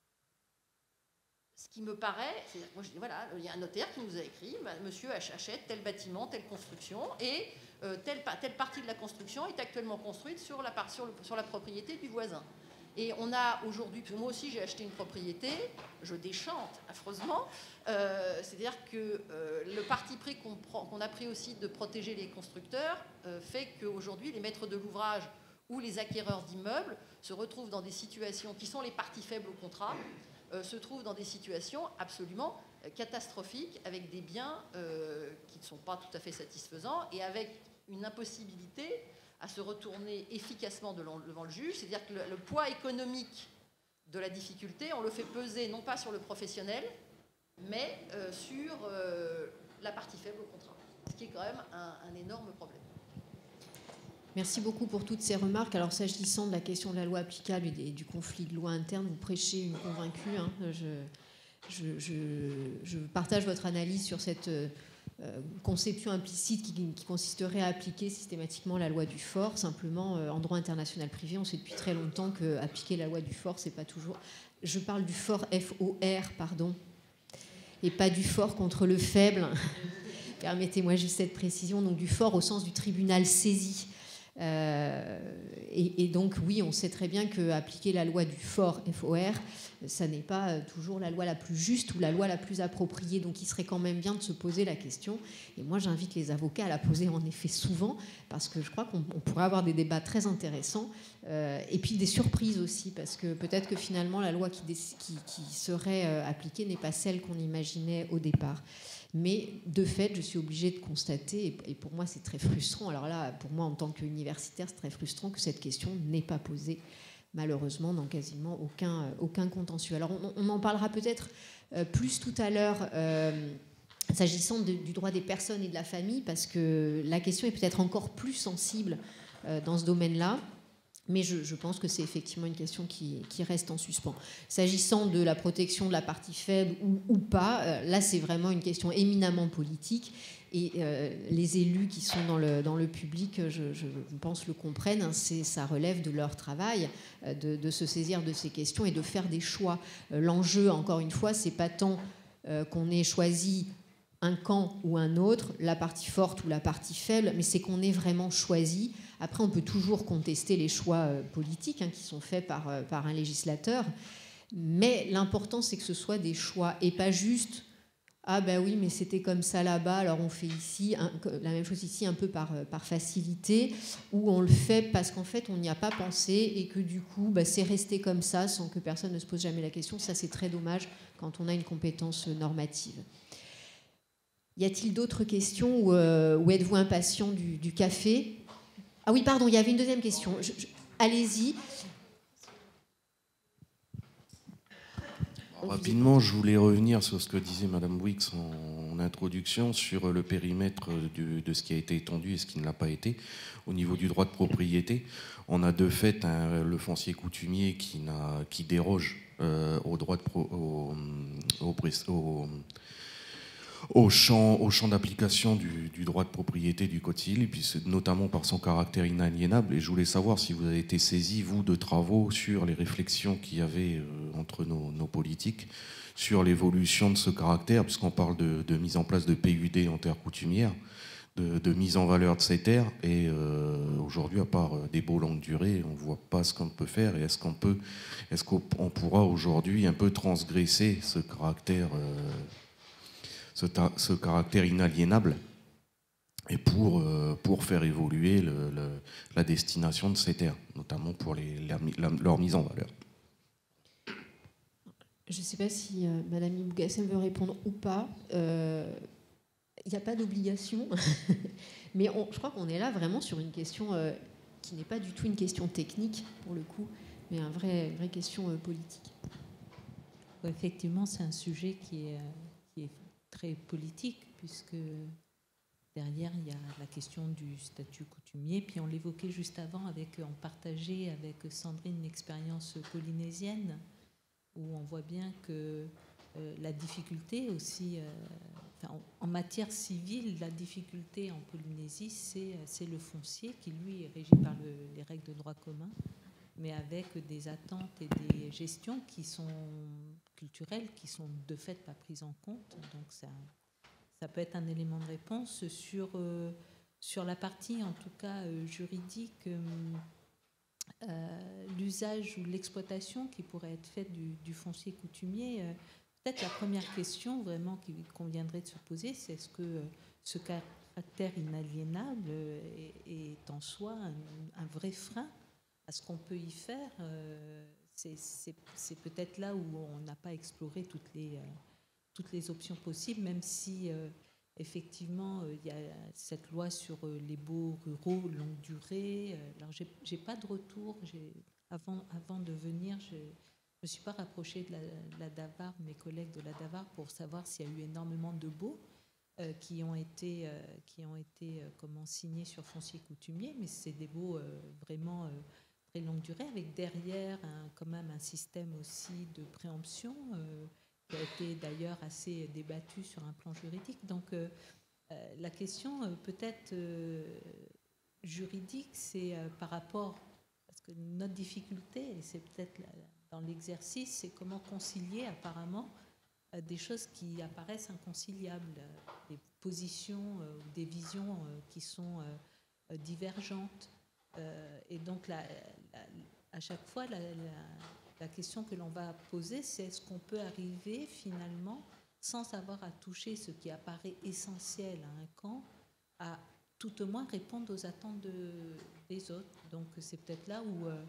Ce qui me paraît, c'est moi je dis voilà, il y a un notaire qui nous a écrit, bah, monsieur achète tel bâtiment, telle construction, et euh, telle, telle partie de la construction est actuellement construite sur la, sur, le, sur la propriété du voisin. Et on a aujourd'hui, moi aussi j'ai acheté une propriété, je déchante affreusement, euh, c'est-à-dire que euh, le parti pris qu'on qu'on a pris aussi de protéger les constructeurs euh, fait qu'aujourd'hui les maîtres de l'ouvrage ou les acquéreurs d'immeubles se retrouvent dans des situations qui sont les parties faibles au contrat, Euh, se trouvent dans des situations absolument euh, catastrophiques, avec des biens euh, qui ne sont pas tout à fait satisfaisants et avec une impossibilité à se retourner efficacement devant le juge. C'est-à-dire que le, le poids économique de la difficulté, on le fait peser non pas sur le professionnel, mais euh, sur euh, la partie faible au contrat, ce qui est quand même un, un énorme problème. Merci beaucoup pour toutes ces remarques. Alors, s'agissant de la question de la loi applicable et du conflit de loi interne, vous prêchez une convaincue. Hein. Je, je, je, je partage votre analyse sur cette euh, conception implicite qui, qui consisterait à appliquer systématiquement la loi du fort. Simplement, euh, en droit international privé, on sait depuis très longtemps qu'appliquer la loi du fort, c'est pas toujours... Je parle du fort F O R, pardon, et pas du fort contre le faible. Permettez-moi juste cette précision. Donc, du fort au sens du tribunal saisi. Euh, et, et donc oui, on sait très bien qu'appliquer la loi du fort F O R, ça n'est pas toujours la loi la plus juste ou la loi la plus appropriée, donc il serait quand même bien de se poser la question, et moi j'invite les avocats à la poser en effet souvent, parce que je crois qu'on pourrait avoir des débats très intéressants, euh, et puis des surprises aussi, parce que peut-être que finalement la loi qui, qui, qui serait appliquée n'est pas celle qu'on imaginait au départ. Mais de fait, je suis obligée de constater, et pour moi c'est très frustrant, alors là, pour moi en tant qu'universitaire, c'est très frustrant que cette question n'ait pas posé, malheureusement, dans quasiment aucun, aucun contentieux. Alors on, on en parlera peut-être plus tout à l'heure, euh, s'agissant de, du droit des personnes et de la famille, parce que la question est peut-être encore plus sensible euh, dans ce domaine-là. Mais je, je pense que c'est effectivement une question qui, qui reste en suspens. S'agissant de la protection de la partie faible ou, ou pas, euh, là c'est vraiment une question éminemment politique. Et euh, les élus qui sont dans le, dans le public, je, je pense, le comprennent. Hein, c'est, ça relève de leur travail euh, de, de se saisir de ces questions et de faire des choix. Euh, l'enjeu, encore une fois, c'est pas tant euh, qu'on ait choisi un camp ou un autre, la partie forte ou la partie faible, mais c'est qu'on ait vraiment choisi. Après, on peut toujours contester les choix politiques hein, qui sont faits par, par un législateur, mais l'important, c'est que ce soit des choix et pas juste « Ah ben oui, mais c'était comme ça là-bas, alors on fait ici, un, la même chose ici, un peu par, par facilité, ou on le fait parce qu'en fait, on n'y a pas pensé et que du coup, ben, c'est resté comme ça sans que personne ne se pose jamais la question. Ça, c'est très dommage quand on a une compétence normative. » Y a-t-il d'autres questions ou, euh, ou êtes-vous impatient du, du café ? Ah oui, pardon, il y avait une deuxième question. Je, je, allez-y. Rapidement, je voulais revenir sur ce que disait Madame Wix en, en introduction, sur le périmètre du, de ce qui a été étendu et ce qui ne l'a pas été. Au niveau du droit de propriété, on a de fait un, le foncier coutumier qui, n'a, qui déroge euh, au droit de pro, au, au, au, au champ, au champ d'application du, du droit de propriété du Code civil, et puis notamment par son caractère inaliénable. Et je voulais savoir si vous avez été saisi, vous, de travaux sur les réflexions qu'il y avait euh, entre nos, nos politiques sur l'évolution de ce caractère, puisqu'on parle de, de mise en place de P U D en terre coutumière, de, de mise en valeur de ces terres, et euh, aujourd'hui, à part des baux longue durée, on ne voit pas ce qu'on peut faire, et est-ce qu'on peut, est-ce qu'on pourra aujourd'hui un peu transgresser ce caractère euh, Ce, ce caractère inaliénable et pour, euh, pour faire évoluer le, le, la destination de ces terres, notamment pour les, la, la, leur mise en valeur. Je ne sais pas si euh, Madame Ibougassem veut répondre ou pas. Il euh, n'y a pas d'obligation, mais on, je crois qu'on est là vraiment sur une question euh, qui n'est pas du tout une question technique, pour le coup, mais un vrai, une vraie question euh, politique. Ouais, effectivement, c'est un sujet qui est... Qui est très politique, puisque derrière il y a la question du statut coutumier, puis on l'évoquait juste avant, avec, on partageait avec Sandrine une expérience polynésienne, où on voit bien que euh, la difficulté aussi, euh, enfin, en, en matière civile, la difficulté en Polynésie, c'est, c'est le foncier, qui lui est régi par le, les règles de droit commun, mais avec des attentes et des gestions qui sont culturelles, qui sont de fait pas prises en compte. Donc ça, ça peut être un élément de réponse sur, euh, sur la partie, en tout cas euh, juridique, euh, l'usage ou l'exploitation qui pourrait être faite du, du foncier coutumier. Euh, peut-être la première question vraiment qu'il conviendrait de se poser, c'est est-ce que euh, ce caractère inaliénable est, est en soi un, un vrai frein à ce qu'on peut y faire. euh, c'est, c'est, c'est peut-être là où on n'a pas exploré toutes les, euh, toutes les options possibles, même si euh, effectivement il euh, y a cette loi sur euh, les baux ruraux longue durée. Euh, alors j'ai, j'ai pas de retour. J'ai, avant, avant de venir, je ne me suis pas rapprochée de la, de la DAVAR, mes collègues de la DAVAR, pour savoir s'il y a eu énormément de baux euh, qui ont été, euh, qui ont été euh, comment, signés sur foncier coutumier, mais c'est des baux euh, vraiment... Euh, longue durée, avec derrière un, quand même un système aussi de préemption euh, qui a été d'ailleurs assez débattu sur un plan juridique. Donc euh, euh, la question euh, peut-être euh, juridique, c'est euh, par rapport, parce que notre difficulté, et c'est peut-être la, dans l'exercice, c'est comment concilier apparemment euh, des choses qui apparaissent inconciliables, euh, des positions euh, ou des visions euh, qui sont euh, divergentes. Euh, et donc, la, la, à chaque fois, la, la, la question que l'on va poser, c'est est-ce qu'on peut arriver finalement, sans avoir à toucher ce qui apparaît essentiel à un camp, à tout au moins répondre aux attentes de, des autres. Donc, c'est peut-être là où, euh,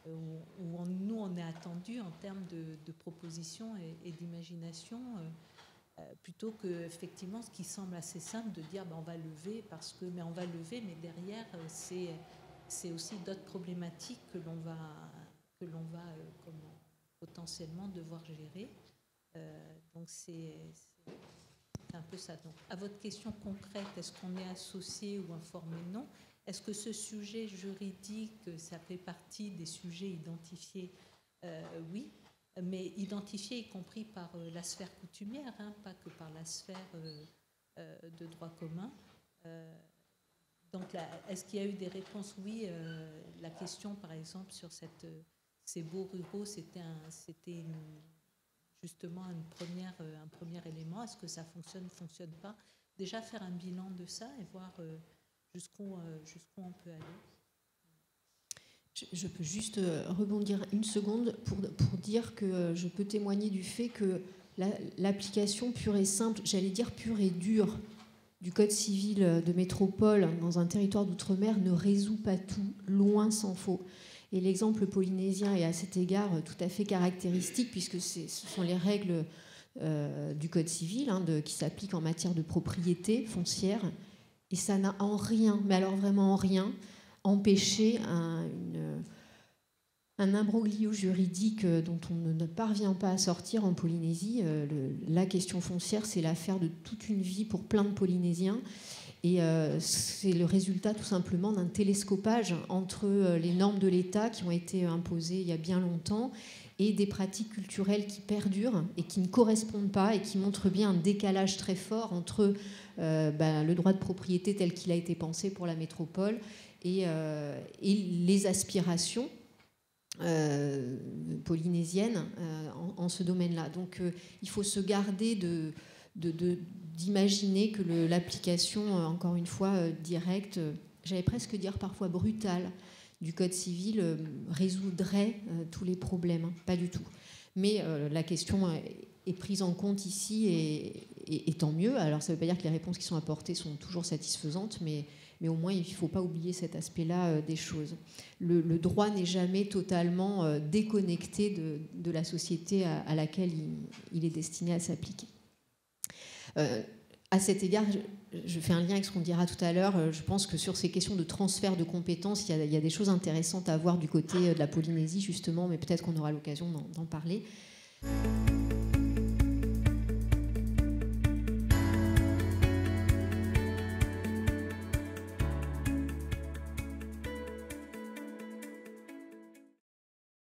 où, où on, nous, on est attendus en termes de, de propositions et, et d'imagination, euh, euh, plutôt que effectivement ce qui semble assez simple de dire ben, on va lever, parce que, mais on va lever, mais derrière, euh, c'est... c'est aussi d'autres problématiques que l'on va, que l'on va euh, comment, potentiellement devoir gérer. Euh, donc c'est, c'est, c'est un peu ça. Donc, à votre question concrète, est-ce qu'on est associé ou informé? Non. Est-ce que ce sujet juridique, ça fait partie des sujets identifiés? euh, Oui, mais identifiés y compris par euh, la sphère coutumière, hein, pas que par la sphère euh, euh, de droit commun. Euh, Donc, là, est-ce qu'il y a eu des réponses? Oui. Euh, la question, par exemple, sur cette, ces baux ruraux, c'était, un, c'était une, justement une première, un premier élément. Est-ce que ça fonctionne, ne fonctionne pas? Déjà, faire un bilan de ça et voir euh, jusqu'où, euh, jusqu'où on peut aller. Je, je peux juste rebondir une seconde pour, pour dire que je peux témoigner du fait que la, l'application pure et simple, j'allais dire pure et dure, du Code civil de métropole dans un territoire d'outre-mer ne résout pas tout, loin s'en faut. Et l'exemple polynésien est à cet égard tout à fait caractéristique, puisque c'est, ce sont les règles euh, du Code civil hein, de, qui s'appliquent en matière de propriété foncière, et ça n'a en rien, mais alors vraiment en rien, empêché un, une, un imbroglio juridique dont on ne parvient pas à sortir en Polynésie. Le, la question foncière, c'est l'affaire de toute une vie pour plein de Polynésiens. Et euh, c'est le résultat tout simplement d'un télescopage entre les normes de l'État qui ont été imposées il y a bien longtemps et des pratiques culturelles qui perdurent et qui ne correspondent pas et qui montrent bien un décalage très fort entre euh, ben, le droit de propriété tel qu'il a été pensé pour la métropole et, euh, et les aspirations euh, polynésiennes euh, en, en ce domaine-là. Donc euh, il faut se garder de, de, de, d'imaginer que le, l'application, euh, encore une fois, euh, directe, euh, j'allais presque dire parfois brutale, du Code civil euh, résoudrait euh, tous les problèmes. Hein, pas du tout. Mais euh, la question est, est prise en compte ici et, et, et tant mieux. Alors ça ne veut pas dire que les réponses qui sont apportées sont toujours satisfaisantes, mais, mais au moins il ne faut pas oublier cet aspect-là euh, des choses. Le, le droit n'est jamais totalement euh, déconnecté de, de la société à, à laquelle il, il est destiné à s'appliquer. Euh, À cet égard, je fais un lien avec ce qu'on dira tout à l'heure. Je pense que sur ces questions de transfert de compétences, il y a, il y a des choses intéressantes à voir du côté de la Polynésie, justement, mais peut-être qu'on aura l'occasion d'en, d'en parler.